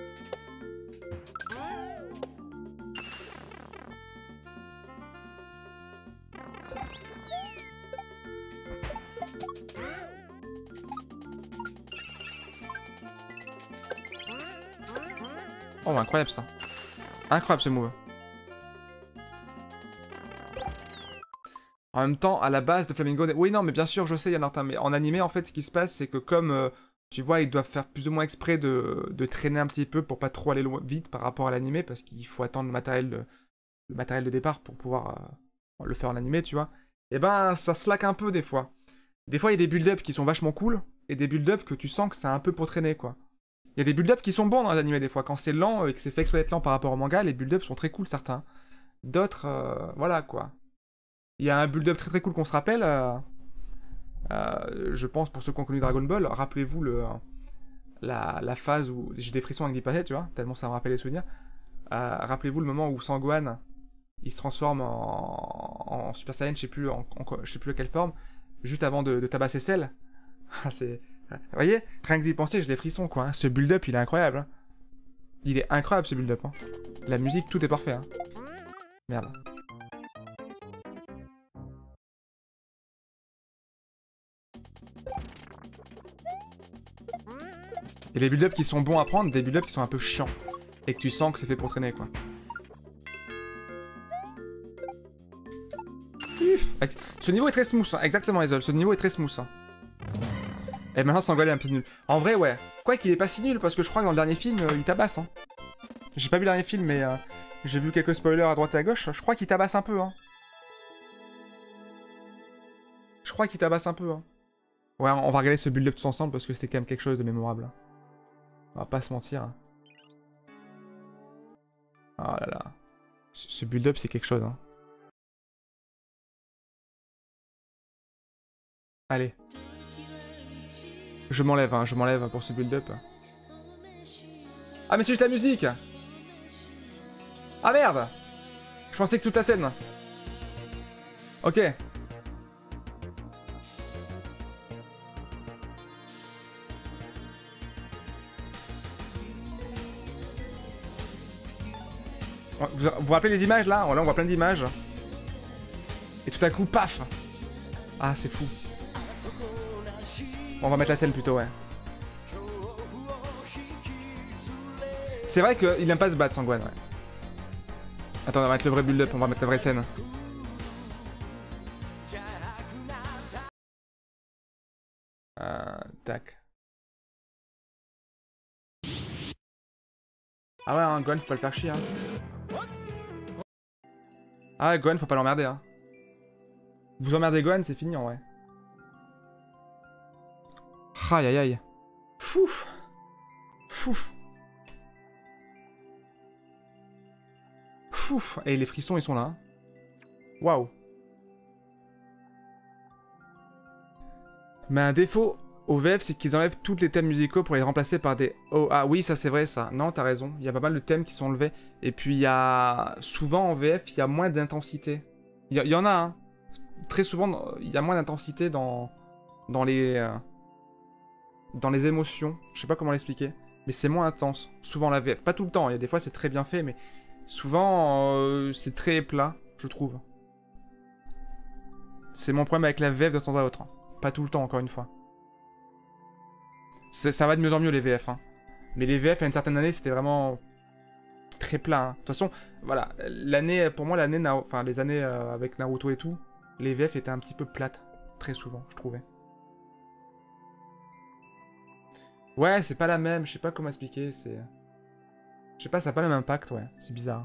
Oh, incroyable ça. Incroyable ce move. En même temps, à la base de Flamingo... Oui, non, mais bien sûr, je sais, Yann, mais en animé, en fait, ce qui se passe, c'est que comme... Euh, tu vois, ils doivent faire plus ou moins exprès de, de traîner un petit peu pour pas trop aller loin, vite par rapport à l'animé, parce qu'il faut attendre le matériel de, le matériel de départ pour pouvoir euh, le faire en animé, tu vois. Et ben, ça slack un peu des fois. Des fois, il y a des build-up qui sont vachement cool, et des build-up que tu sens que c'est un peu pour traîner, quoi. Il y a des build-up qui sont bons dans les animés, des fois. Quand c'est lent et que c'est fait exprès d'être lent par rapport au manga, les build-up sont très cool, certains. D'autres, euh, voilà, quoi. Il y a un build-up très très cool qu'on se rappelle, euh, Euh, je pense, pour ceux qui ont connu Dragon Ball, rappelez-vous le, la, la phase où j'ai des frissons avec des patates, tu vois, tellement ça me rappelle les souvenirs. Euh, rappelez-vous le moment où Sangwan, il se transforme en, en Super Saiyan, je sais plus, en, en, je sais plus quelle forme, juste avant de, de tabasser Cell. C'est... Vous voyez, rien que d'y penser, j'ai des frissons, quoi. Hein. Ce build-up, il est incroyable. Hein. Il est incroyable, ce build-up. Hein. La musique, tout est parfait. Hein. Merde. Et des build-up qui sont bons à prendre, des build-up qui sont un peu chiants. Et que tu sens que c'est fait pour traîner, quoi. Ce niveau est très smooth, hein. Exactement, Hazel. Ce niveau est très smooth. Hein. Et maintenant, Sangwan est un peu nul. En vrai, ouais. Quoi qu'il est pas si nul, parce que je crois que dans le dernier film, euh, il tabasse. Hein. J'ai pas vu le dernier film, mais euh, j'ai vu quelques spoilers à droite et à gauche. Je crois qu'il tabasse un peu. Hein. Je crois qu'il tabasse un peu. Hein. Ouais, on va regarder ce build-up tous ensemble, parce que c'était quand même quelque chose de mémorable. Hein. On va pas se mentir. Hein. Oh là là. Ce, ce build-up, c'est quelque chose. Hein. Allez. Je m'enlève, hein, je m'enlève pour ce build-up. Ah mais c'est juste la musique. Ah merde. Je pensais que toute la scène. Ok. Vous vous rappelez les images là? Là on voit plein d'images. Et tout à coup, paf. Ah c'est fou. On va mettre la scène plutôt, ouais. C'est vrai qu'il aime pas se battre, Sangwan, ouais. Attends, on va mettre le vrai build-up, on va mettre la vraie scène. Euh, tac. Ah ouais, hein, Gohan, faut pas le faire chier, hein. Ah ouais, Gohan, faut pas l'emmerder, hein. Vous emmerdez Gohan, c'est fini, en vrai. Aïe aïe aïe. Fouf. Fouf. Fouf. Et les frissons, ils sont là. Waouh. Mais un défaut au V F, c'est qu'ils enlèvent tous les thèmes musicaux pour les remplacer par des... Oh, ah oui, ça c'est vrai, ça. Non, t'as raison. Il y a pas mal de thèmes qui sont enlevés. Et puis, il y a... Souvent, en V F, il y a moins d'intensité. Il y, y en a, hein. Très souvent, il y a moins d'intensité dans... Dans les... Euh... Dans les émotions, je sais pas comment l'expliquer, mais c'est moins intense, souvent la V F. Pas tout le temps, il y a des fois c'est très bien fait, mais souvent euh, c'est très plat, je trouve. C'est mon problème avec la V F de temps à autre. Hein. Pas tout le temps, encore une fois. Ça va de mieux en mieux les V F, hein. Mais les V F à une certaine année c'était vraiment très plat. Hein. De toute façon, voilà, l'année, pour moi l'année, enfin les années euh, avec Naruto et tout, les V F étaient un petit peu plates, très souvent, je trouvais. Ouais, c'est pas la même, je sais pas comment expliquer, c'est... Je sais pas, ça a pas le même impact, ouais, c'est bizarre.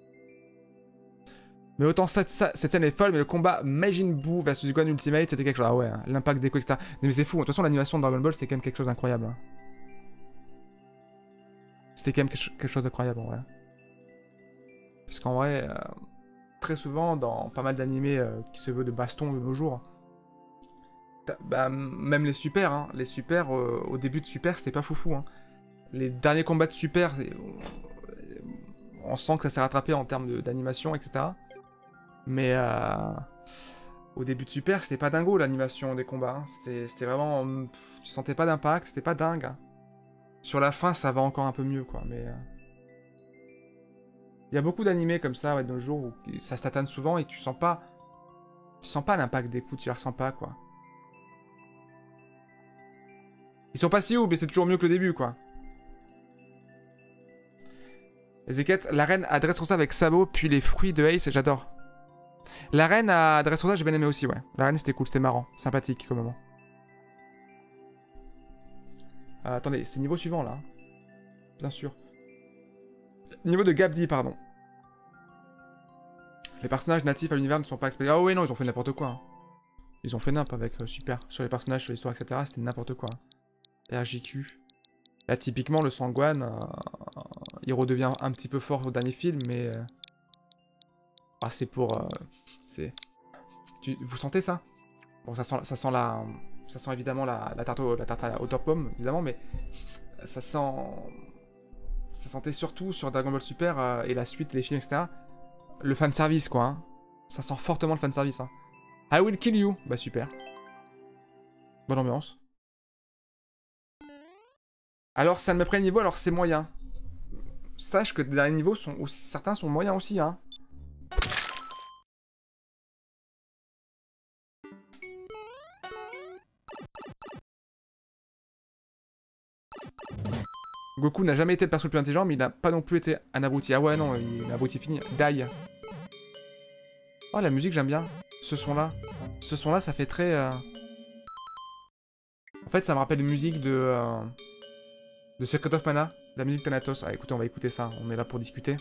Mais autant cette, cette scène est folle, mais le combat Majin Buu versus Gohan Ultimate, c'était quelque chose... Ah ouais, hein, l'impact des coups, et cetera. Mais c'est fou, de toute façon l'animation de Dragon Ball, c'était quand même quelque chose d'incroyable. Hein. C'était quand même quelque chose d'incroyable, en vrai. Parce qu'en vrai, euh, très souvent, dans pas mal d'animés euh, qui se veulent de baston de nos jours... Bah, même les super, hein. Les super, euh, au début de super, c'était pas foufou. Hein. Les derniers combats de super, on sent que ça s'est rattrapé en termes d'animation, et cetera. Mais euh, au début de super, c'était pas dingo l'animation des combats. Hein. C'était vraiment... Pff, tu sentais pas d'impact, c'était pas dingue. Hein. Sur la fin, ça va encore un peu mieux, quoi. Mais... Euh... Il y a beaucoup d'animés comme ça, ouais, de nos jours, où ça satane souvent et tu sens pas... Tu sens pas l'impact des coups, tu les ressens pas, quoi. Ils sont pas si hauts, mais c'est toujours mieux que le début, quoi. Ezeket, la reine à Dressrosa avec Sabo, puis les fruits de Ace, j'adore. La reine à Dressrosa, j'ai bien aimé aussi, ouais. La reine, c'était cool, c'était marrant, sympathique comme moment. Euh, attendez, c'est niveau suivant, là. Bien sûr. Niveau de Gabdi, pardon. Les personnages natifs à l'univers ne sont pas expliqués. Ah oui, non, ils ont fait n'importe quoi. Hein. Ils ont fait n'importe avec euh, super. Sur les personnages, sur l'histoire, et cetera. C'était n'importe quoi. R J Q. Là, typiquement, le Sangwan, euh, il redevient un petit peu fort au dernier film, mais... Euh... Ah, c'est pour... Euh, c'est... Tu... Vous sentez ça? Bon, ça sent, ça sent la... Ça sent évidemment la, la tarte, au, la tarte à la hauteur pomme, évidemment, mais... Ça sent... Ça sentait surtout sur Dragon Ball Super euh, et la suite, les films, et cetera. Le fanservice, quoi. Hein. Ça sent fortement le fanservice. Hein. I will kill you. Bah super. Bonne ambiance. Alors, ça ne me prend niveau, alors c'est moyen. Sache que les derniers niveaux, sont aussi, certains sont moyens aussi, hein. Goku n'a jamais été le perso le plus intelligent, mais il n'a pas non plus été un abruti. Ah ouais, non, il est un abruti fini. Die. Oh, la musique, j'aime bien. Ce son-là. Ce son-là, ça fait très... Euh... En fait, ça me rappelle une musique de... Euh... De Secret of Mana. La musique Thanatos. Ah, écoutez, on va écouter ça. On est là pour discuter.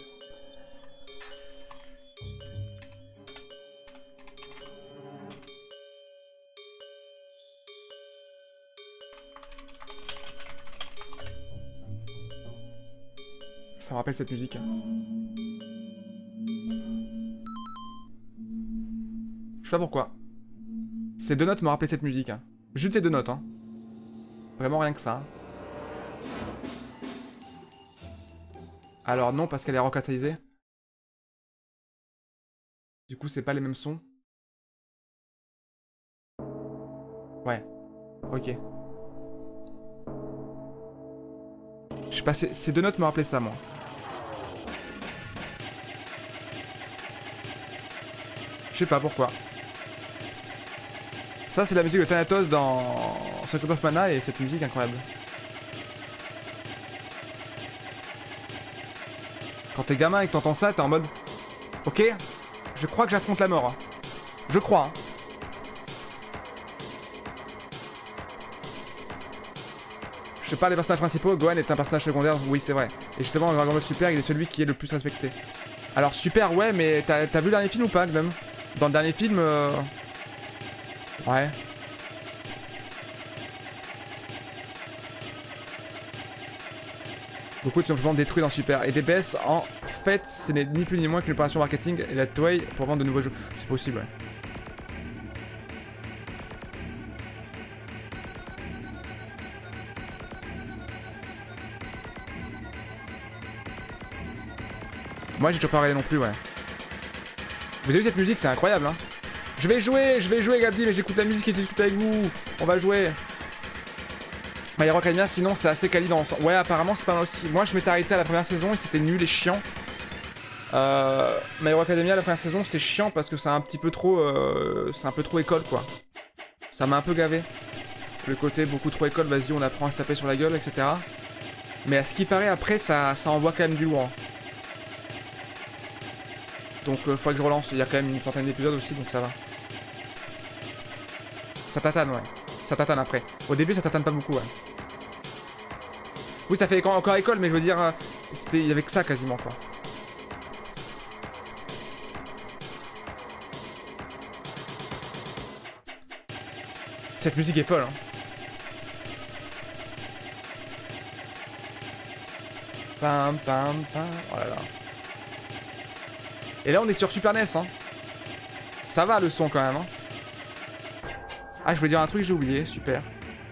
Ça me rappelle cette musique. Je sais pas pourquoi. Ces deux notes me rappelaient cette musique. Juste ces deux notes. Hein. Vraiment rien que ça. Alors non, parce qu'elle est recatalyser. Du coup, c'est pas les mêmes sons. Ouais. Ok. Je sais pas, ces deux notes me rappelaient ça, moi. Je sais pas pourquoi. Ça, c'est la musique de Thanatos dans Secret of Mana, et cette musique incroyable. Quand t'es gamin et que t'entends ça, t'es en mode... Ok, je crois que j'affronte la mort. Hein. Je crois. Hein. Je parle des personnages principaux, Gohan est un personnage secondaire, oui c'est vrai. Et justement, dans Dragon Ball Super, il est celui qui est le plus respecté. Alors Super, ouais, mais t'as vu le dernier film ou pas, Glum? Dans le dernier film... Euh... Ouais. Goku est tout simplement détruit dans Super. Et D B S, en fait, ce n'est ni plus ni moins qu'une opération marketing et la Toei pour vendre de nouveaux jeux. C'est possible, ouais. Moi, j'ai toujours pas regardé non plus, ouais. Vous avez vu cette musique, c'est incroyable, hein. Je vais jouer, je vais jouer, Gabdi, mais j'écoute la musique et je discute avec vous. On va jouer. My Hero Academia, sinon, c'est assez quali dans l'ensemble. Ouais, apparemment, c'est pas mal aussi. Moi, je m'étais arrêté à la première saison et c'était nul et chiant. Euh, My Hero Academia, la première saison, c'était chiant parce que c'est un petit peu trop... Euh, c'est un peu trop école, quoi. Ça m'a un peu gavé. Le côté beaucoup trop école, vas-y, on apprend à se taper sur la gueule, et cetera. Mais à ce qui paraît, après, ça, ça envoie quand même du lourd. Donc, euh, faudrait que je relance. Il y a quand même une centaine d'épisodes aussi, donc ça va. Ça tatane, ouais. Ça tatane après. Au début, ça tatane pas beaucoup, ouais. Oui, ça fait encore école, mais je veux dire, euh, c'était, il y avait que ça quasiment, quoi. Cette musique est folle, hein. Pam, pam, pam. Oh là là. Et là, on est sur Super N E S, hein. Ça va, le son, quand même, hein. Ah, je voulais dire un truc, j'ai oublié. Super.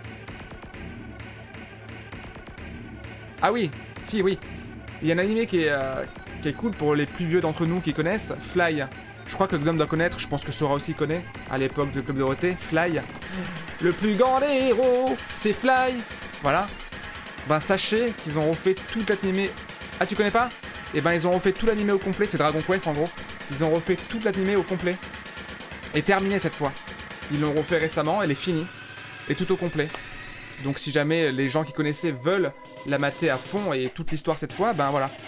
Ah oui. Si, oui. Il y a un animé qui est, euh, qui est cool pour les plus vieux d'entre nous qui connaissent. Fly. Je crois que Glum doit connaître. Je pense que Sora aussi connaît. À l'époque de Club Dorothée. Fly. Le plus grand des héros, c'est Fly. Voilà. Ben, sachez qu'ils ont refait tout l'animé. Ah, tu connais pas? Et ben, ils ont refait tout l'animé au complet. C'est Dragon Quest, en gros. Ils ont refait tout l'animé au complet. Et terminé cette fois. Ils l'ont refait récemment, elle est finie. Et tout au complet. Donc si jamais les gens qui connaissaient veulent la mater à fond et toute l'histoire cette fois, ben voilà.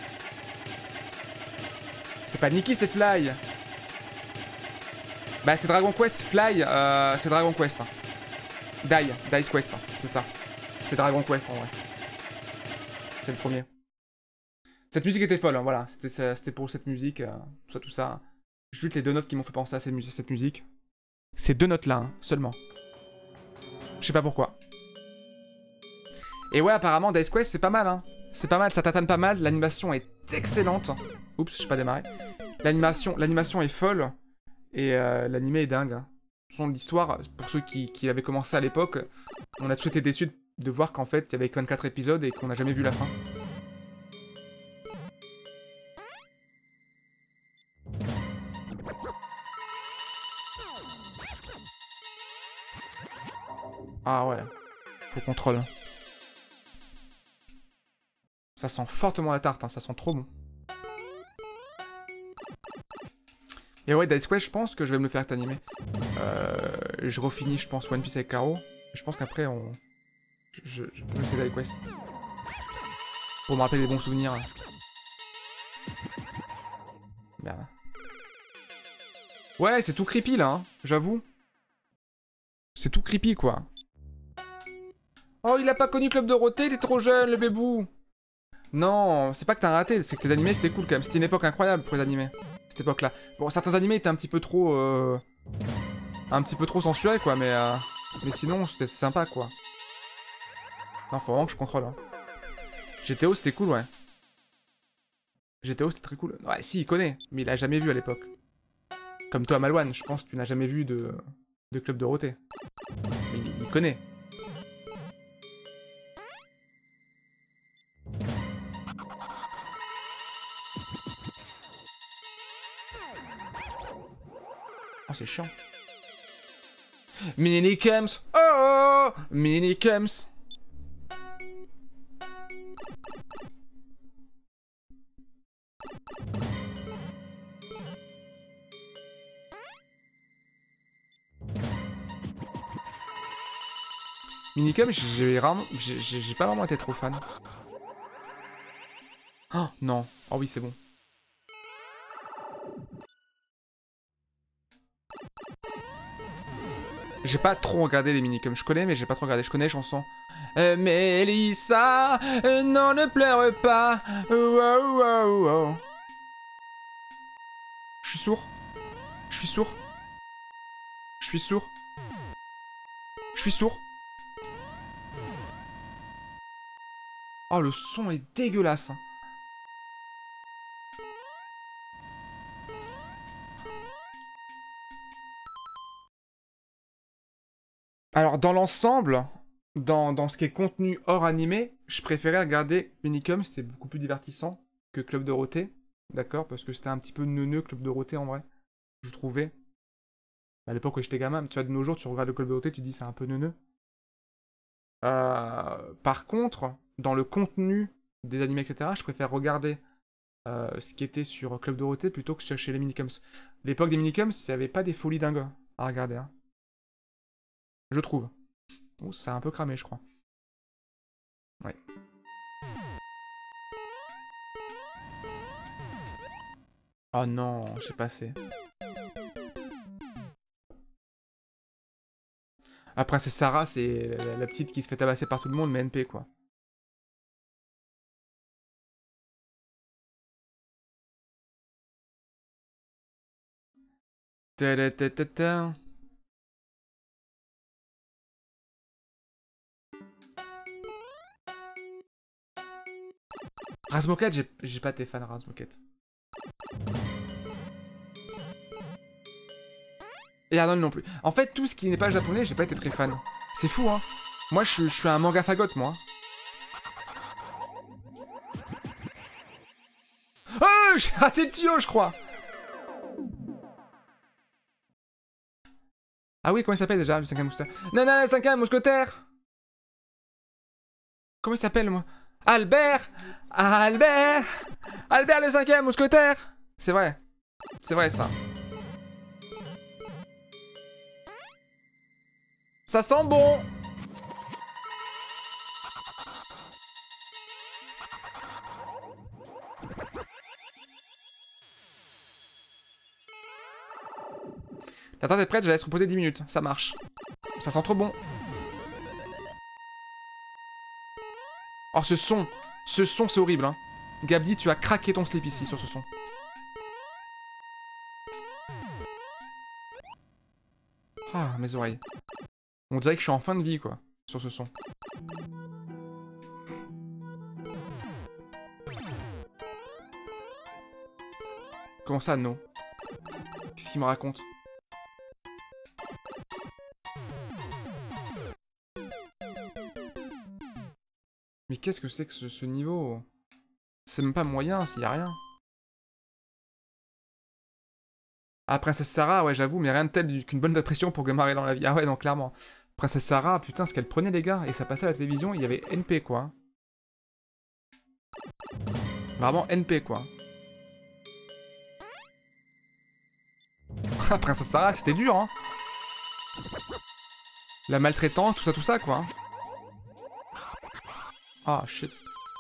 C'est pas Nikki, c'est Fly. Bah c'est Dragon Quest, Fly, euh, c'est Dragon Quest. Die, Dice Quest, c'est ça. C'est Dragon Quest en vrai. C'est le premier. Cette musique était folle, hein, voilà. C'était pour cette musique, euh, tout ça, tout ça. Juste les deux notes qui m'ont fait penser à cette, mus cette musique. Ces deux notes-là, hein, seulement. Je sais pas pourquoi. Et ouais, apparemment, Dice Quest, c'est pas mal, hein. C'est pas mal, ça tatane pas mal. L'animation est excellente. Oups, j'ai pas démarré. L'animation l'animation est folle. Et euh, l'animé est dingue. Hein. son l'histoire, pour ceux qui, qui avaient commencé à l'époque, on a tous été déçus de voir qu'en fait, il y avait que vingt-quatre épisodes et qu'on n'a jamais vu la fin. Ah ouais, faut contrôle. Ça sent fortement la tarte, hein, ça sent trop bon. Et ouais, Dice Quest, je pense que je vais me le faire cet animé. Euh, je refinis, je pense, One Piece avec Caro. Je pense qu'après, on... Je, je peux essayer Dice Quest. Pour me rappeler des bons souvenirs. Merde. Ouais, c'est tout creepy, là, hein, j'avoue. C'est tout creepy, quoi. Oh, il a pas connu Club Dorothée, il est trop jeune, le bébou. Non, c'est pas que t'as raté, c'est que les animés, c'était cool, quand même. C'était une époque incroyable pour les animés. Cette époque-là. Bon, certains animés étaient un petit peu trop... Euh, un petit peu trop sensuels, quoi, mais... Euh, mais sinon, c'était sympa, quoi. Non, faut vraiment que je contrôle, hein. G T O, c'était cool, ouais. G T O, c'était très cool. Ouais, si, il connaît, mais il a jamais vu à l'époque. Comme toi, Malouane, je pense que tu n'as jamais vu de... de Club Dorothée. Mais il, il connaît. Oh, c'est chiant. Minicums. Oh, Minicums. Minicums, j'ai vraiment... J'ai pas vraiment été trop fan. Oh, non. Oh oui, c'est bon. J'ai pas trop regardé les minicums. Je connais, mais j'ai pas trop regardé. Je connais les chansons. Euh, Mélissa, euh, non, ne pleure pas. Oh, oh, oh, oh. Je suis sourd. Je suis sourd. Je suis sourd. Je suis sourd. Oh, le son est dégueulasse. Alors, dans l'ensemble, dans, dans ce qui est contenu hors animé, je préférais regarder Minicum, c'était beaucoup plus divertissant que Club Dorothée, d'accord? Parce que c'était un petit peu neuneux, Club Dorothée, en vrai, je trouvais. À l'époque où j'étais gamin, tu vois, de nos jours, tu regardes le Club Dorothée, tu te dis c'est un peu neuneux. Euh, par contre, dans le contenu des animés, et cetera, je préfère regarder euh, ce qui était sur Club Dorothée plutôt que chez les Minicums. L'époque des Minicums, il n'y avait pas des folies dingues à regarder, hein. Je trouve. Oh, ça a un peu cramé, je crois. Ouais. Oh non, j'ai passé. Après, c'est Sarah, c'est la petite qui se fait tabasser par tout le monde, mais N P, quoi. Ta-da-ta-ta-ta. Razmoket, j'ai pas été fan Razmoket. Et Arnold non plus. En fait, tout ce qui n'est pas japonais, j'ai pas été très fan. C'est fou, hein. Moi, je, je suis un manga fagotte, moi. Oh, j'ai raté le tuyau, je crois. Ah oui, comment il s'appelle déjà, le cinquième mousquetaire? Non, non, le cinquième mousquetaire. Comment il s'appelle, moi? Albert! Albert! Albert le cinquième mousquetaire! C'est vrai. C'est vrai, ça. Ça sent bon! La tarte est prête, je la laisse reposer dix minutes. Ça marche. Ça sent trop bon. Oh, ce son. Ce son, c'est horrible, hein. Gabdi, tu as craqué ton slip ici, sur ce son. Ah, mes oreilles. On dirait que je suis en fin de vie, quoi, sur ce son. Comment ça, non? Qu'est-ce qu'il me raconte? qu'est-ce que c'est que ce, ce niveau? C'est même pas moyen s'il y a rien. Ah, Princesse Sarah, ouais, j'avoue, mais rien de tel qu'une bonne dépression pour démarrer dans la vie. Ah ouais, non, clairement. Princesse Sarah, putain, ce qu'elle prenait, les gars. Et ça passait à la télévision, il y avait N P, quoi. Vraiment N P, quoi. Ah, Princesse Sarah, c'était dur, hein. La maltraitance, tout ça, tout ça, quoi. Ah, shit.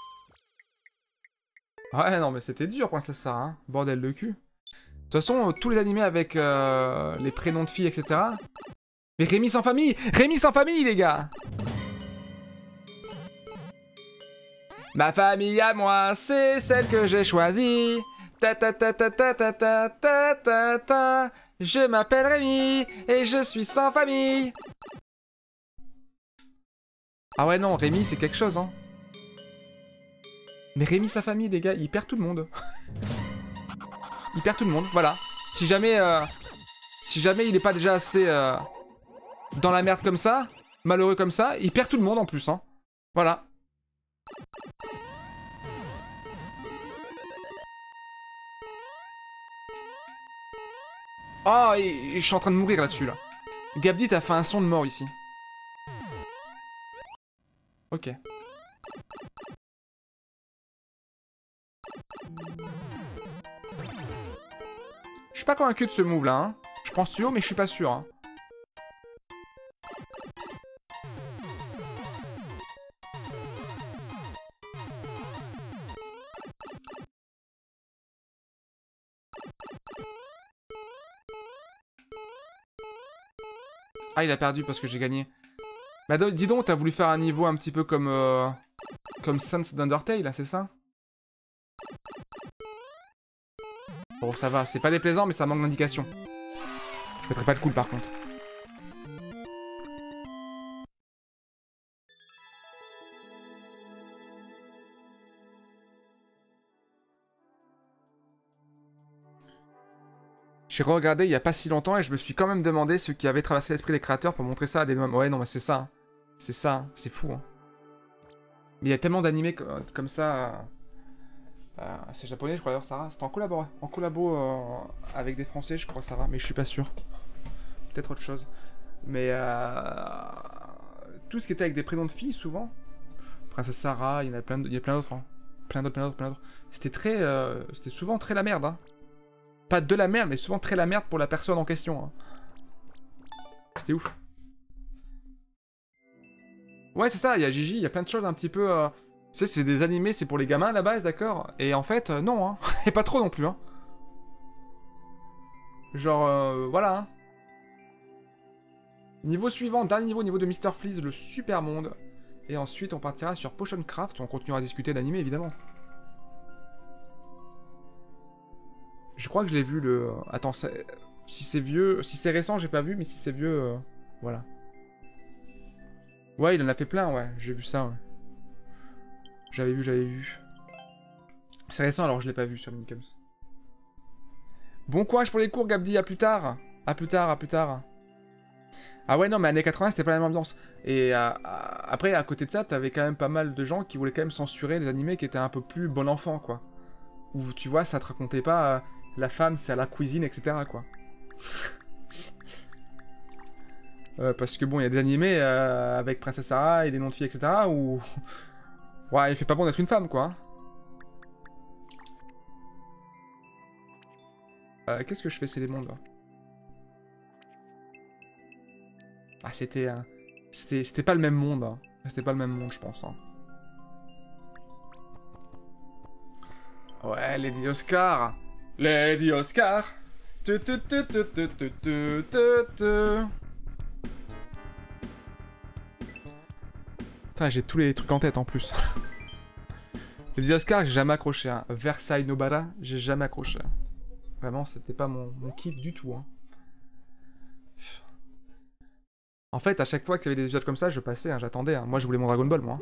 Ouais, non, mais c'était dur, Princesse Sarah, hein. Bordel de cul. De toute façon, tous les animés avec euh, les prénoms de filles, et cetera. Mais Rémi sans famille! Rémi sans famille, les gars! Ma famille à moi, c'est celle que j'ai choisie. Ta ta ta ta ta ta ta ta ta ta. Je m'appelle Rémi et je suis sans famille. Ah ouais, non, Rémi, c'est quelque chose, hein. Mais Rémi sa famille, les gars, il perd tout le monde. Il perd tout le monde, voilà. Si jamais, euh, si jamais il est pas déjà assez euh, dans la merde comme ça, malheureux comme ça, il perd tout le monde en plus, hein. Voilà. Oh, et, et je suis en train de mourir là-dessus, là. Gabdi, t'as fait un son de mort ici. Ok. Je suis pas convaincu de ce move là, hein. Je pense sûr, mais je suis pas sûr. Hein. Ah, il a perdu parce que j'ai gagné. Bah dis donc, t'as voulu faire un niveau un petit peu comme... Euh, comme Sans d'Undertale, là, c'est ça? Bon, ça va, c'est pas déplaisant, mais ça manque d'indication. Je mettrai pas de cool, par contre. J'ai regardé il y a pas si longtemps et je me suis quand même demandé ce qui avait traversé l'esprit des créateurs pour montrer ça à des... Ouais, non, mais c'est ça. Hein. C'est ça, hein. C'est fou. Hein. Mais il y a tellement d'animés comme ça... Euh, c'est japonais, je crois d'ailleurs, Sarah. C'était en collabo, en collabo euh, avec des Français, je crois, Sarah, mais je suis pas sûr. Peut-être autre chose. Mais euh, tout ce qui était avec des prénoms de filles, souvent. Princesse Sarah, il y en a plein, il y a plein d'autres. Hein. Plein d'autres, plein d'autres, plein d'autres. C'était très, euh, c'était souvent très la merde. Hein. Pas de la merde, mais souvent très la merde pour la personne en question. Hein. C'était ouf. Ouais, c'est ça. Il y a Gigi, il y a plein de choses un petit peu. Euh, Tu sais, c'est des animés, c'est pour les gamins à la base, d'accord? Et en fait, euh, non, hein. Et pas trop non plus, hein. Genre, euh, voilà, hein. Niveau suivant, dernier niveau, niveau de Mister Fleas, le super monde. Et ensuite, on partira sur Potion Craft, on continuera à discuter d'animé, évidemment. Je crois que je l'ai vu, le... Attends, si c'est vieux... Si c'est récent, j'ai pas vu, mais si c'est vieux, euh... voilà. Ouais, il en a fait plein, ouais. J'ai vu ça, ouais. J'avais vu, j'avais vu. C'est récent, alors je l'ai pas vu sur Minikums. Bon courage pour les cours, Gabdi, à plus tard. À plus tard, à plus tard. Ah ouais, non, mais années quatre-vingts, c'était pas la même ambiance. Et euh, après, à côté de ça, t'avais quand même pas mal de gens qui voulaient quand même censurer les animés qui étaient un peu plus bon enfant, quoi. Où, tu vois, ça te racontait pas euh, la femme, c'est à la cuisine, et cetera, quoi. euh, parce que bon, il y a des animés euh, avec Princesse Sarah et des noms de filles, et cetera, où... Ouais, il fait pas bon d'être une femme, quoi. Euh, Qu'est-ce que je fais, c'est les mondes, là? Ah, c'était... Euh, c'était pas le même monde, hein. C'était pas le même monde, je pense, hein. Ouais, Lady Oscar. Lady Oscar. Tu, tu, tu, tu, tu, tu, tu, tu, tu. Putain, j'ai tous les trucs en tête en plus. Les Oscars, j'ai jamais accroché. Hein. Versailles Nobara, j'ai jamais accroché. Vraiment, c'était pas mon, mon kiff du tout. Hein. En fait, à chaque fois qu'il y avait des épisodes comme ça, je passais, hein, j'attendais. Hein. Moi, je voulais mon Dragon Ball, moi.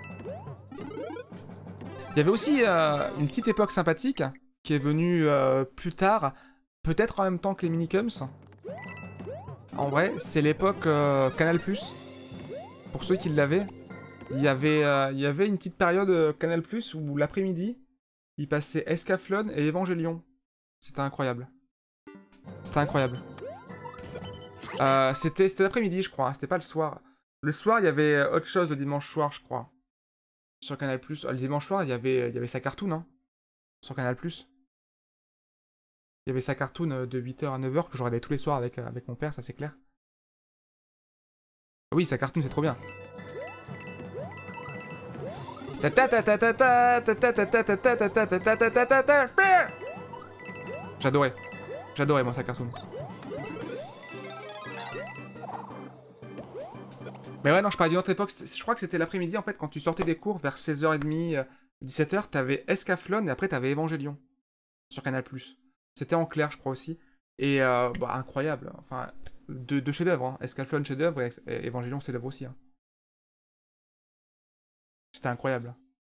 Il y avait aussi euh, une petite époque sympathique qui est venue euh, plus tard, peut-être en même temps que les Minikums. En vrai, c'est l'époque euh, Canal plus, pour ceux qui l'avaient. Il y avait, euh, il y avait une petite période euh, Canal Plus où l'après-midi, il passait Escaflowne et Evangelion. C'était incroyable. C'était incroyable. Euh, c'était l'après-midi, je crois. Hein, c'était pas le soir. Le soir, il y avait autre chose le dimanche soir, je crois. Sur Canal Plus. Le dimanche soir, il y avait, il y avait sa cartoon, hein. Sur Canal Plus. Il y avait sa cartoon de huit heures à neuf heures que je regardais tous les soirs avec, avec mon père, ça c'est clair. Oui, sa cartoon, c'est trop bien. J'adorais. J'adorais, moi, sa cartoon. Mais ouais, non, je parlais d'une autre époque. Je crois que c'était l'après-midi, en fait, quand tu sortais des cours vers seize heures trente, dix-sept heures, t'avais Escaflowne et après t'avais Evangelion. Sur Canal Plus. C'était en clair, je crois aussi. Et, euh, bah, incroyable. Enfin, deux de chefs-d'œuvre. Hein. Escaflowne, chef-d'œuvre, et, et Evangelion, chef-d'œuvre aussi. Hein. C'était incroyable.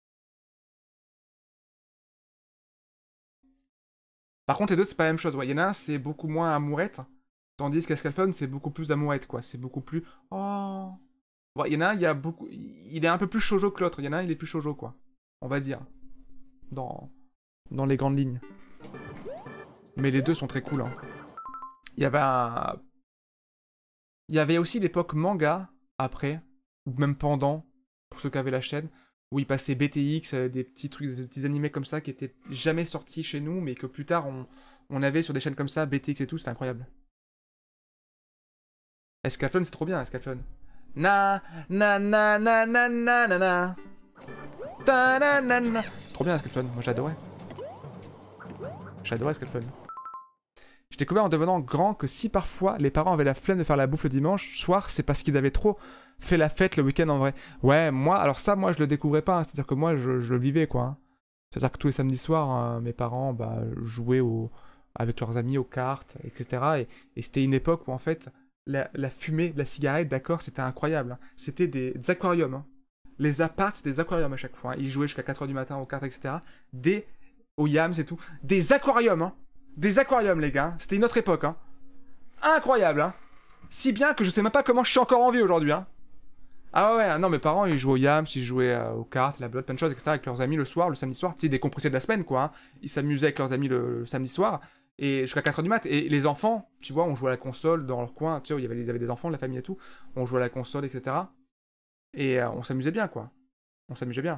Par contre, les deux, c'est pas la même chose. Ouais, il y en a un, c'est beaucoup moins amourette. Tandis qu'Escaflowne, c'est beaucoup plus amourette, quoi. C'est beaucoup plus... Oh... Ouais, il y en a un, il y a beaucoup... Il est un peu plus shoujo que l'autre. Il y en a un, il est plus shoujo, quoi. On va dire. Dans... Dans les grandes lignes. Mais les deux sont très cool, hein. Il y avait un... Il y avait aussi l'époque manga, après, ou même pendant, pour ceux qui avaient la chaîne, où il passait B T X, des petits trucs, des petits animés comme ça qui étaient jamais sortis chez nous, mais que plus tard on, on avait sur des chaînes comme ça, B T X et tout, c'était incroyable. Escaflowne, c'est trop bien, Escaflowne. Na, na, na, na, na, na, na, na. Ta, na, na, na. C'est trop bien, Escaflowne, moi j'adorais. J'adorais Escaflowne. J'ai découvert en devenant grand que si parfois les parents avaient la flemme de faire la bouffe le dimanche soir, c'est parce qu'ils avaient trop fait la fête le week-end en vrai. Ouais, moi, alors ça, moi je le découvrais pas, hein. C'est-à-dire que moi je, je le vivais quoi. Hein. C'est-à-dire que tous les samedis soirs, hein, mes parents bah, jouaient au, avec leurs amis aux cartes, et cetera. Et, et c'était une époque où en fait, la, la fumée de la cigarette, d'accord, c'était incroyable. Hein. C'était des, des aquariums. Hein. Les apparts, c'était des aquariums à chaque fois. Hein. Ils jouaient jusqu'à quatre heures du matin aux cartes, et cetera. Des, aux yams et tout. Des aquariums, hein. Des aquariums, les gars. C'était une autre époque, hein. Incroyable, hein. Si bien que je sais même pas comment je suis encore en vie aujourd'hui, hein. Ah ouais, ouais, non, mes parents, ils jouaient aux yams, ils jouaient euh, aux cartes, la blotte, plein de choses, et cetera. Avec leurs amis le soir, le samedi soir. Tu sais, décompressés de la semaine, quoi. Hein. Ils s'amusaient avec leurs amis le, le samedi soir. Et jusqu'à quatre heures du mat. Et les enfants, tu vois, on jouait à la console dans leur coin. Tu sais, il y avait, il y avait des enfants, de la famille et tout. On jouait à la console, et cetera. Et euh, on s'amusait bien, quoi. On s'amusait bien.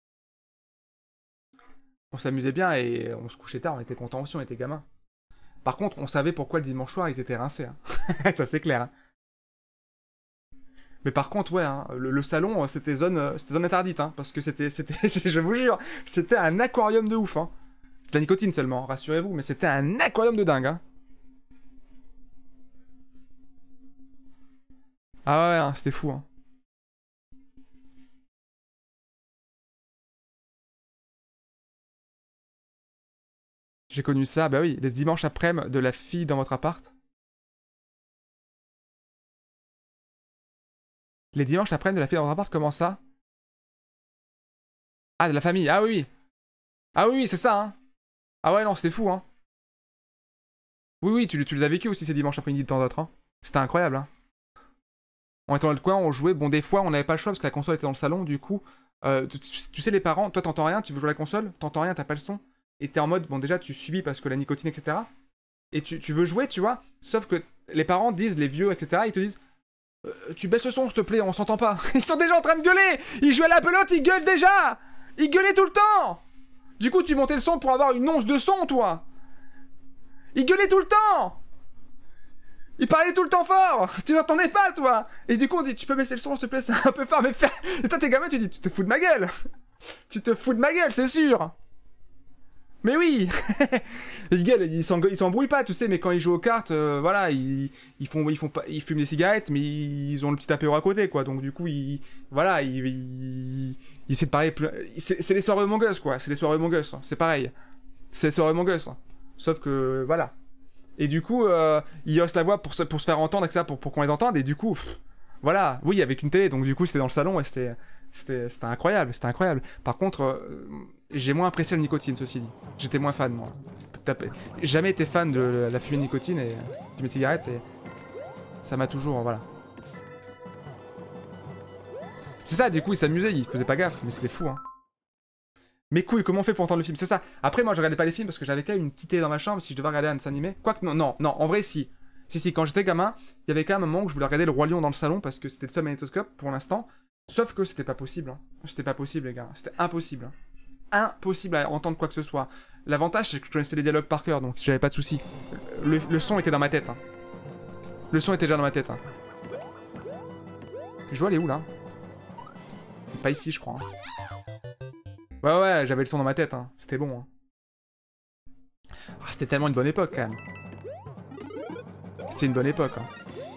On s'amusait bien et on se couchait tard, on était contents aussi, on était gamins. Par contre, on savait pourquoi le dimanche soir, ils étaient rincés. Hein. Ça, c'est clair. Hein. Mais par contre, ouais, hein, le, le salon, c'était zone, c'était zone interdite. Hein, parce que c'était, c'était, je vous jure, c'était un aquarium de ouf. Hein. C'était la nicotine seulement, rassurez-vous, mais c'était un aquarium de dingue. Hein. Ah ouais, hein, c'était fou. Hein. J'ai connu ça, bah oui, les dimanches après-midi de la fille dans votre appart. Les dimanches après-midi de la fille dans votre appart, comment ça? Ah, de la famille, ah oui, oui. Ah oui, oui, c'est ça, hein. Ah ouais, non, c'était fou, hein. Oui, oui, tu, tu les as vécu aussi ces dimanches après-midi de temps d'autre, hein. C'était incroyable, hein. On était dans le coin, on jouait, bon, des fois, on n'avait pas le choix parce que la console était dans le salon, du coup... Euh, tu, tu, tu sais, les parents, toi, t'entends rien, tu veux jouer à la console, t'entends rien, t'as pas le son. Et t'es en mode, bon déjà tu subis parce que la nicotine, et cetera. Et tu, tu veux jouer, tu vois. Sauf que les parents disent, les vieux, et cetera. Ils te disent, euh, tu baisses le son, s'il te plaît, on s'entend pas. Ils sont déjà en train de gueuler. Ils jouent à la pelote, ils gueulent déjà. Ils gueulaient tout le temps. Du coup, tu montais le son pour avoir une once de son, toi. Ils gueulaient tout le temps. Ils parlaient tout le temps fort. Tu n'entendais pas, toi. Et du coup, on dit, tu peux baisser le son, s'il te plaît, c'est un peu fort, mais faire... Et toi, t'es gamin, tu dis, tu te fous de ma gueule. Tu te fous de ma gueule, c'est sûr. Mais oui. Les gars, ils s'embrouillent pas, tu sais, mais quand ils jouent aux cartes, euh, voilà, ils, ils font, ils font pas, ils fument des cigarettes, mais ils ont le petit apéro à côté, quoi. Donc du coup, ils, voilà, ils, ils, ils essaient de parler plus. C'est les soirées Among Us, quoi. C'est les soirées Among Us, c'est pareil. C'est les soirées Among Us, sauf que voilà. Et du coup, euh, ils haussent la voix pour se, pour se faire entendre, et cetera, pour, pour qu'on les entende. Et du coup, pff, voilà, oui, avec une télé, donc du coup, c'était dans le salon et c'était. C'était incroyable, c'était incroyable. Par contre, euh, j'ai moins apprécié la nicotine, ceci dit. J'étais moins fan, moi. J'ai jamais été fan de la fumée de nicotine et de mes cigarettes et ça m'a toujours, voilà. C'est ça, du coup, il s'amusait, il faisait pas gaffe, mais c'était fou, hein. Mais couilles, comment on fait pour entendre le film? C'est ça. Après, moi, je regardais pas les films parce que j'avais quand même une petite télé dans ma chambre si je devais regarder un dessin animé. Quoique, non, non, non, en vrai, si. Si, si, quand j'étais gamin, il y avait quand même un moment où je voulais regarder le Roi Lion dans le salon parce que c'était le seul magnétoscope pour l'instant. Sauf que c'était pas possible. Hein. C'était pas possible, les gars. C'était impossible. Hein. Impossible à entendre quoi que ce soit. L'avantage, c'est que je connaissais les dialogues par cœur, donc j'avais pas de soucis. Le, le son était dans ma tête. Hein. Le son était déjà dans ma tête. Hein. Je dois aller où, là? Pas ici, je crois. Hein. Ouais, ouais, j'avais le son dans ma tête. Hein. C'était bon. Hein. Ah, c'était tellement une bonne époque, quand même. C'était une bonne époque. Hein.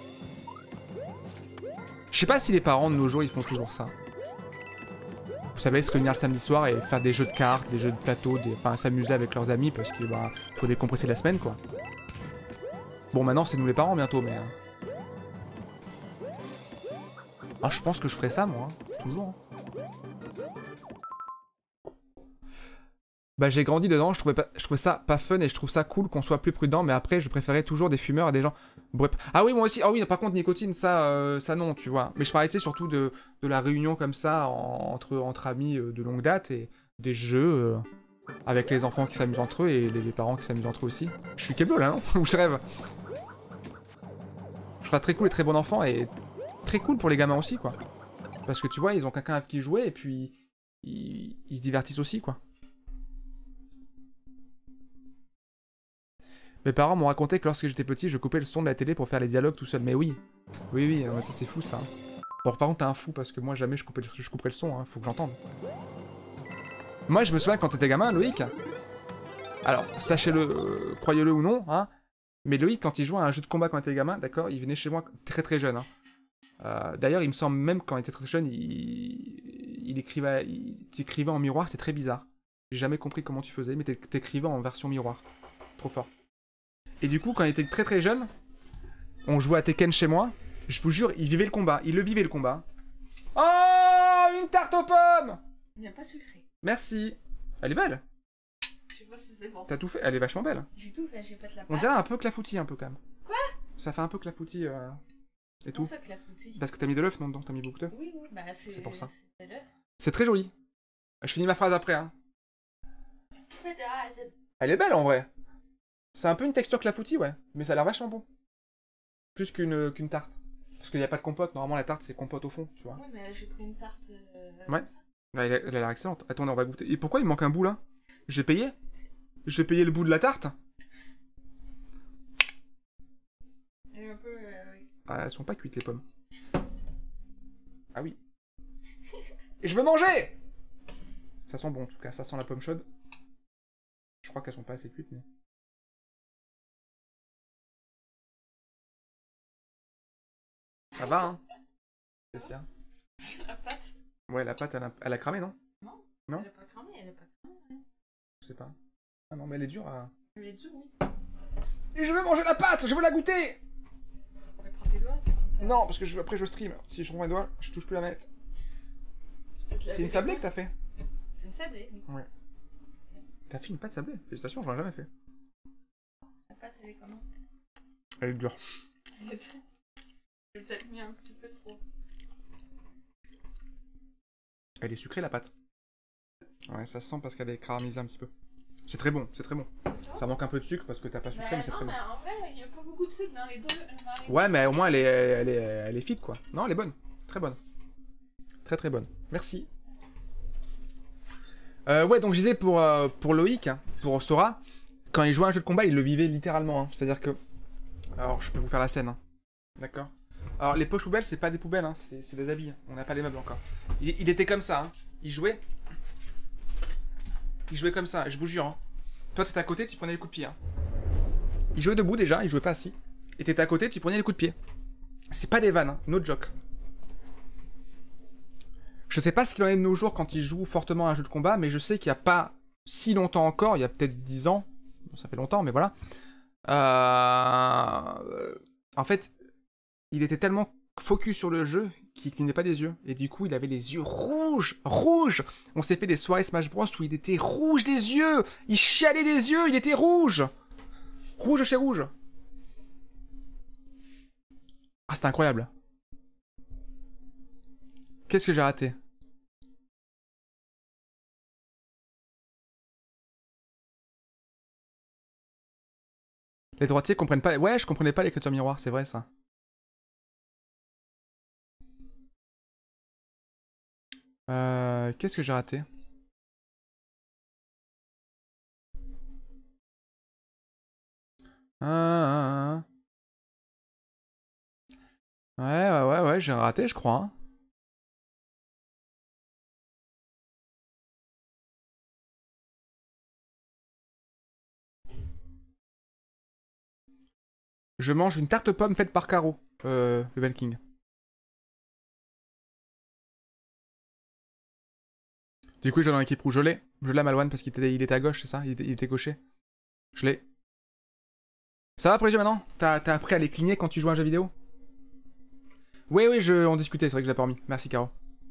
Je sais pas si les parents de nos jours, ils font toujours ça. Vous savez, se réunir le samedi soir et faire des jeux de cartes, des jeux de plateau, des... enfin s'amuser avec leurs amis parce qu'il bah, faut décompresser la semaine, quoi. Bon, maintenant, c'est nous les parents bientôt, mais... Ah, je pense que je ferais ça, moi. Hein. Toujours. Hein. Bah, j'ai grandi dedans, je trouvais, pas... je trouvais ça pas fun et je trouve ça cool qu'on soit plus prudent, mais après, je préférais toujours des fumeurs à des gens... Bref. Ah oui, moi aussi. Ah oui, par contre, nicotine, ça, euh, ça non, tu vois. Mais je parlais, tu sais, surtout de, de la réunion comme ça, en, entre, entre amis euh, de longue date et des jeux euh, avec les enfants qui s'amusent entre eux et les, les parents qui s'amusent entre eux aussi. Je suis Keblo, là, non? Ou je rêve? Je serai très cool et très bon enfant et très cool pour les gamins aussi, quoi. Parce que tu vois, ils ont quelqu'un avec qui jouer et puis ils, ils se divertissent aussi, quoi. Mes parents m'ont raconté que lorsque j'étais petit, je coupais le son de la télé pour faire les dialogues tout seul. Mais oui, oui, oui, euh, ça c'est fou ça. Bon, par contre, t'es un fou parce que moi jamais je coupais le, je couperais le son, hein, faut que j'entende. Moi, je me souviens quand t'étais gamin, Loïc. Alors, sachez-le, euh, croyez-le ou non, hein. Mais Loïc, quand il jouait à un jeu de combat quand il était gamin, d'accord, il venait chez moi très très jeune. Hein. Euh, D'ailleurs, il me semble même quand il était très jeune, il, il écrivait, il t'écrivait en miroir, c'est très bizarre. J'ai jamais compris comment tu faisais, mais t'écrivais en version miroir. Trop fort. Et du coup, quand il était très très jeune, on jouait à Tekken chez moi. Je vous jure, il vivait le combat. Il le vivait le combat. Oh, une tarte aux pommes! Il n'y a pas sucré. Merci. Elle est belle. Je sais pas si c'est bon. T'as tout fait? Elle est vachement belle. J'ai tout fait, j'ai pas de la pâte. On dirait un peu clafoutis un peu quand même. Quoi? Ça fait un peu clafoutis euh, et tout. Comment ça clafoutis? Parce que t'as mis de l'œuf, non? Dedans, t'as mis beaucoup d'œuf. Oui, oui, bah c'est... C'est pour ça. C'est de l'œuf. C'est très joli. Je finis ma phrase après, hein. Fait de A à Z. Elle est belle en vrai. C'est un peu une texture clafoutis, ouais. Mais ça a l'air vachement bon. Plus qu'une qu'une tarte. Parce qu'il n'y a pas de compote. Normalement, la tarte, c'est compote au fond, tu vois. Oui, mais j'ai pris une tarte... Euh, ouais. Là, elle a elle a l'air excellente. Attends, on va goûter. Et pourquoi il manque un bout, là? J'ai payé? Je vais payer le bout de la tarte? Elle est un peu... Euh, oui. Ah, elles sont pas cuites, les pommes. Ah oui. Et je veux manger! Ça sent bon, en tout cas. Ça sent la pomme chaude. Je crois qu'elles sont pas assez cuites, mais... Ça va, hein? C'est ça. C'est la pâte. Ouais, la pâte, elle a, elle a cramé, non? Non. Non? Elle a pas cramé, elle a pas cramé. Hein. Je sais pas. Ah non, mais elle est dure à... Elle est dure, oui. Et je veux manger la pâte! Je veux la goûter! On va prendre tes doigts, tu prends ta... Non, parce que je, après je stream. Si je prends mes doigts, je touche plus la manette. C'est une sablée que t'as fait? C'est une sablée, oui. Ouais. T'as fait une pâte sablée? Félicitations, j'en ai jamais fait. La pâte, elle est comment? Elle est dure. Elle est dure. J'ai peut-être mis un petit peu trop. Elle est sucrée la pâte. Ouais, ça se sent parce qu'elle est caramélisée un petit peu. C'est très bon, c'est très bon. Ça manque un peu de sucre parce que t'as pas sucré, bah, mais c'est très mais bon. En vrai, il y a pas beaucoup de sucre dans les deux. Dans les ouais, deux. mais au moins elle est, elle est, elle est fit quoi. Non, elle est bonne, très bonne, très très bonne. Merci. Euh, ouais, donc je disais pour euh, pour Loïc, hein, pour Sora, quand il jouait à un jeu de combat, il le vivait littéralement. Hein. C'est-à-dire que, alors je peux vous faire la scène, hein. D'accord. Alors les poches poubelles, c'est pas des poubelles, hein. C'est des habits. On n'a pas les meubles encore. Il, il était comme ça, hein. Il jouait. Il jouait comme ça, je vous jure. Hein. Toi, t'étais à côté, tu prenais les coups de pied. Hein. Il jouait debout déjà, il jouait pas assis. Et t'étais à côté, tu prenais les coups de pied. C'est pas des vannes, hein. No joke. Je sais pas ce qu'il en est de nos jours quand il joue fortement à un jeu de combat, mais je sais qu'il y a pas si longtemps encore, il y a peut-être dix ans. Bon, ça fait longtemps, mais voilà. Euh... En fait, il était tellement focus sur le jeu qu'il clignait pas des yeux. Et du coup, il avait les yeux rouges, rouges. On s'est fait des soirées Smash Bros où il était rouge des yeux. Il chialait des yeux, il était rouge. Rouge chez rouge. Ah, c'était incroyable. Qu'est-ce que j'ai raté? Les droitiers comprennent pas... Ouais, je comprenais pas l'écriture miroir, c'est vrai ça. Euh... Qu'est-ce que j'ai raté? Ah, ah, ah. Ouais, ouais, ouais, ouais, j'ai raté, je crois. Hein. Je mange une tarte pomme faite par Caro, euh, le King. Du coup, je joue dans l'équipe rouge. Je l'ai. Je l'ai, Malouane, parce qu'il était, il était à gauche, c'est ça il était, il était gaucher. Je l'ai. Ça va pour les jeux maintenant? T'as appris à les cligner quand tu joues à un jeu vidéo? Oui, oui, je, on discutait, c'est vrai que je l'ai pas remis. Merci, Caro.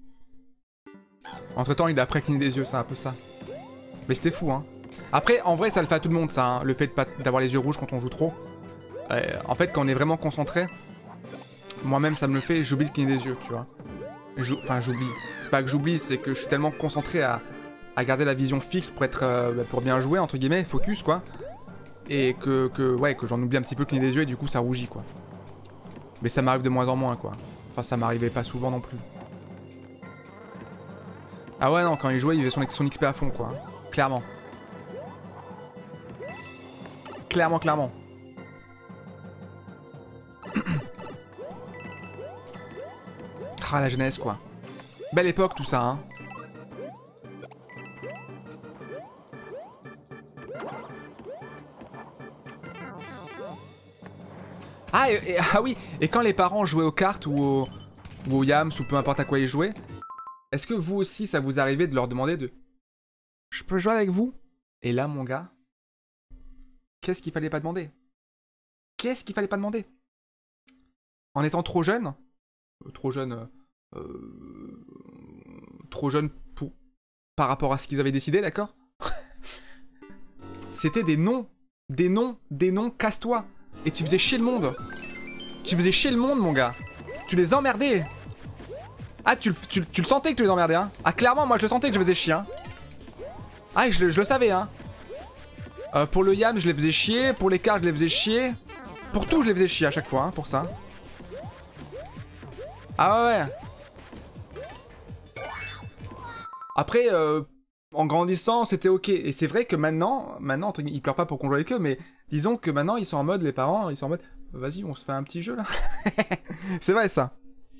Entre temps, il a après cligné des yeux, c'est un peu ça. Mais c'était fou, hein. Après, en vrai, ça le fait à tout le monde, ça, hein, le fait d'avoir les yeux rouges quand on joue trop. Euh, en fait, quand on est vraiment concentré, moi-même, ça me le fait, j'oublie de cligner des yeux, tu vois. Enfin, j'oublie. C'est pas que j'oublie, c'est que je suis tellement concentré à, à garder la vision fixe pour être, euh, pour bien jouer, entre guillemets, focus, quoi. Et que, que ouais, que j'en oublie un petit peu de cligner des yeux et du coup, ça rougit, quoi. Mais ça m'arrive de moins en moins, quoi. Enfin, ça m'arrivait pas souvent non plus. Ah ouais, non, quand il jouait, il avait son, son X P à fond, quoi. Clairement. Clairement, clairement. Ah, la jeunesse, quoi. Belle époque, tout ça, hein. Ah, et, et, ah oui, et quand les parents jouaient aux cartes ou au, ou au Yams ou peu importe à quoi ils jouaient, est-ce que vous aussi, ça vous arrivait de leur demander de... Je peux jouer avec vous? Et là, mon gars, qu'est-ce qu'il fallait pas demander? Qu'est-ce qu'il fallait pas demander? En étant trop jeune, euh, trop jeune, euh, trop jeune pour, par rapport à ce qu'ils avaient décidé, d'accord? C'était des noms, des noms, des noms, casse-toi. Et tu faisais chier le monde. Tu faisais chier le monde, mon gars. Tu les emmerdais. Ah, tu, tu, tu le sentais que tu les emmerdais, hein? Ah, clairement, moi, je le sentais que je faisais chier, hein? Ah, je, je le savais, hein? Euh, pour le Yam, je les faisais chier. Pour les cartes, je les faisais chier. Pour tout, je les faisais chier à chaque fois, hein, pour ça. Ah ouais, ouais. Après, euh, en grandissant, c'était ok. Et c'est vrai que maintenant, maintenant, ils pleurent pas pour qu'on joue avec eux, mais disons que maintenant, ils sont en mode, les parents, ils sont en mode, vas-y, on se fait un petit jeu, là. C'est vrai, ça.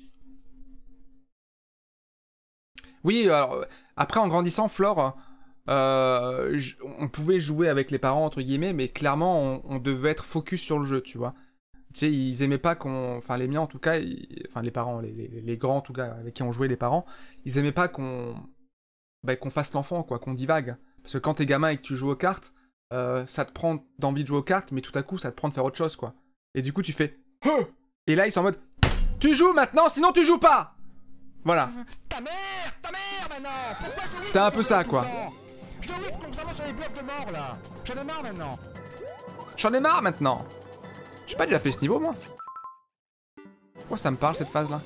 Oui, alors, après, en grandissant, Flore, euh, on pouvait jouer avec les parents, entre guillemets, mais clairement, on, on devait être focus sur le jeu, tu vois. Tu sais, ils aimaient pas qu'on... Enfin, les miens, en tout cas, ils... enfin, les parents, les, les, les grands, en tout cas, avec qui on jouait, les parents, ils aimaient pas qu'on... Bah, qu'on fasse l'enfant, quoi, qu'on divague. Parce que quand t'es gamin et que tu joues aux cartes, euh, ça te prend d'envie de jouer aux cartes, mais tout à coup, ça te prend de faire autre chose, quoi. Et du coup, tu fais... Et là, ils sont en mode... Tu joues maintenant, sinon tu joues pas! Voilà. Ta mère, ta mère maintenant. C'était un peu ça, quoi. Je dois whip constamment sur les blocs de mort, là. J'en ai marre maintenant. J'en ai marre maintenant. J'ai pas déjà fait ce niveau, moi. Pourquoi ça me parle, cette phase-là?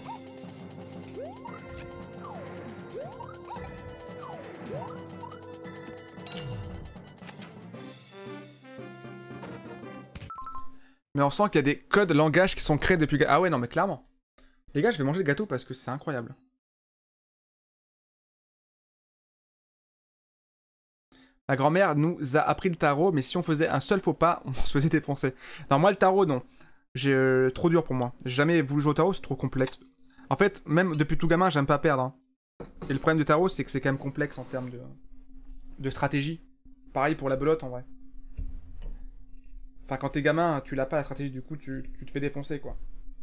Mais on sent qu'il y a des codes langage qui sont créés depuis... Ah ouais, non, mais clairement. Les gars, je vais manger le gâteau parce que c'est incroyable. Ma grand-mère nous a appris le tarot, mais si on faisait un seul faux pas, on se faisait défoncer. Non, moi, le tarot, non. J'ai euh, trop dur pour moi. J'ai jamais voulu jouer au tarot, c'est trop complexe. En fait, même depuis tout gamin, j'aime pas perdre. Hein. Et le problème du tarot, c'est que c'est quand même complexe en termes de, de stratégie. Pareil pour la belote, en vrai. Enfin, quand t'es gamin, tu l'as pas la stratégie, du coup, tu, tu te fais défoncer, quoi.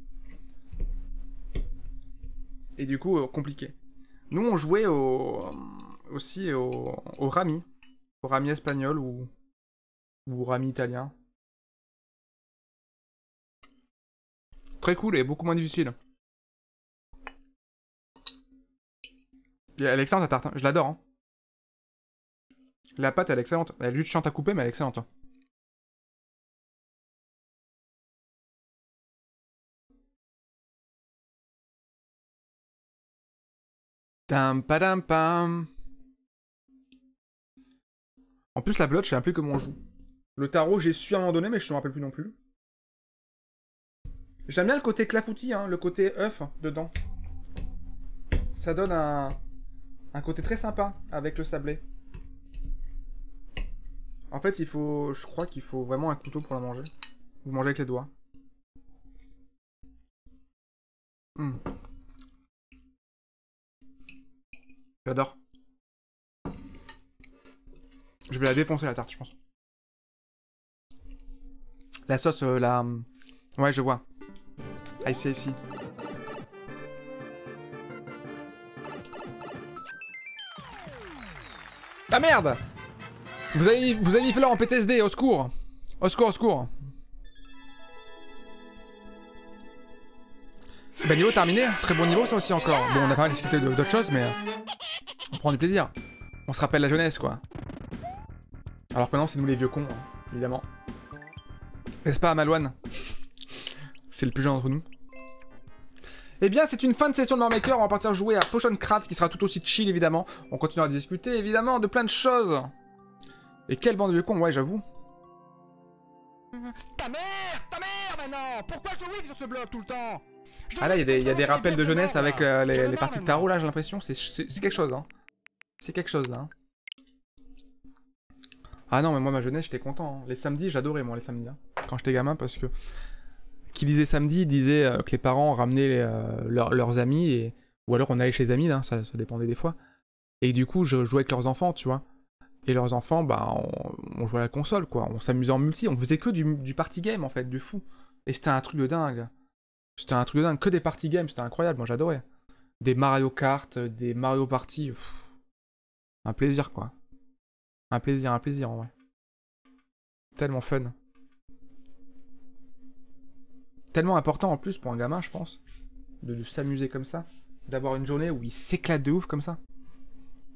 Et du coup, euh, compliqué. Nous, on jouait au, aussi au, au rami. Au rami espagnol ou, ou au rami italien. Très cool et beaucoup moins difficile. Et elle est excellente, la tarte. Hein. Je l'adore. Hein. La pâte, elle est excellente. Elle est juste chiante à couper, mais elle est excellente. Hein. Tam padam pam. En plus, la belote, je sais un peu comment on joue. Le tarot, j'ai su à un moment donné, mais je ne me rappelle plus non plus. J'aime bien le côté clafoutis, hein, le côté œuf dedans. Ça donne un, un côté très sympa avec le sablé. En fait, il faut, je crois qu'il faut vraiment un couteau pour la manger. Vous mangez avec les doigts. Mmh. J'adore. Je vais la défoncer la tarte, je pense. La sauce, euh, la... Ouais, je vois. Ah, ici, ici. Ah merde! Vous avez mis, vous avez mis Fleur en P T S D, au secours! Au secours, au secours! Bah niveau terminé, très bon niveau ça aussi encore. Bon, on a pas mal discuté d'autres choses, mais... On prend du plaisir. On se rappelle la jeunesse, quoi. Alors que maintenant, c'est nous les vieux cons, hein, évidemment. N'est-ce pas, Malouane? C'est le plus jeune d'entre nous. Eh bien, c'est une fin de session de Loremaker. On va partir jouer à Potion Craft, qui sera tout aussi chill, évidemment. On continuera à discuter, évidemment, de plein de choses. Et quelle bande de vieux cons, ouais, j'avoue. Ta mère, ta mère maintenant. Pourquoi je te whip sur ce bloc tout le temps? Ah là, il y, y a des rappels de jeunesse avec euh, les, les parties de tarot, là, j'ai l'impression. C'est quelque chose, hein. C'est quelque chose, là. Hein. Ah non, mais moi, ma jeunesse, j'étais content. Hein. Les samedis, j'adorais, moi, les samedis. Hein. Quand j'étais gamin, parce que... Qui disait samedi, disait euh, que les parents ramenaient les, euh, leur, leurs amis, et... ou alors on allait chez les amis, hein, ça, ça dépendait des fois. Et du coup, je jouais avec leurs enfants, tu vois. Et leurs enfants, bah, on, on jouait à la console, quoi. On s'amusait en multi, on faisait que du, du party game, en fait, du fou. Et c'était un truc de dingue. C'était un truc de dingue, que des party games, c'était incroyable, moi j'adorais. Des Mario Kart, des Mario Party, pff, un plaisir quoi. Un plaisir, un plaisir en vrai. Tellement fun. Tellement important en plus pour un gamin, je pense, de, de s'amuser comme ça. D'avoir une journée où il s'éclate de ouf comme ça.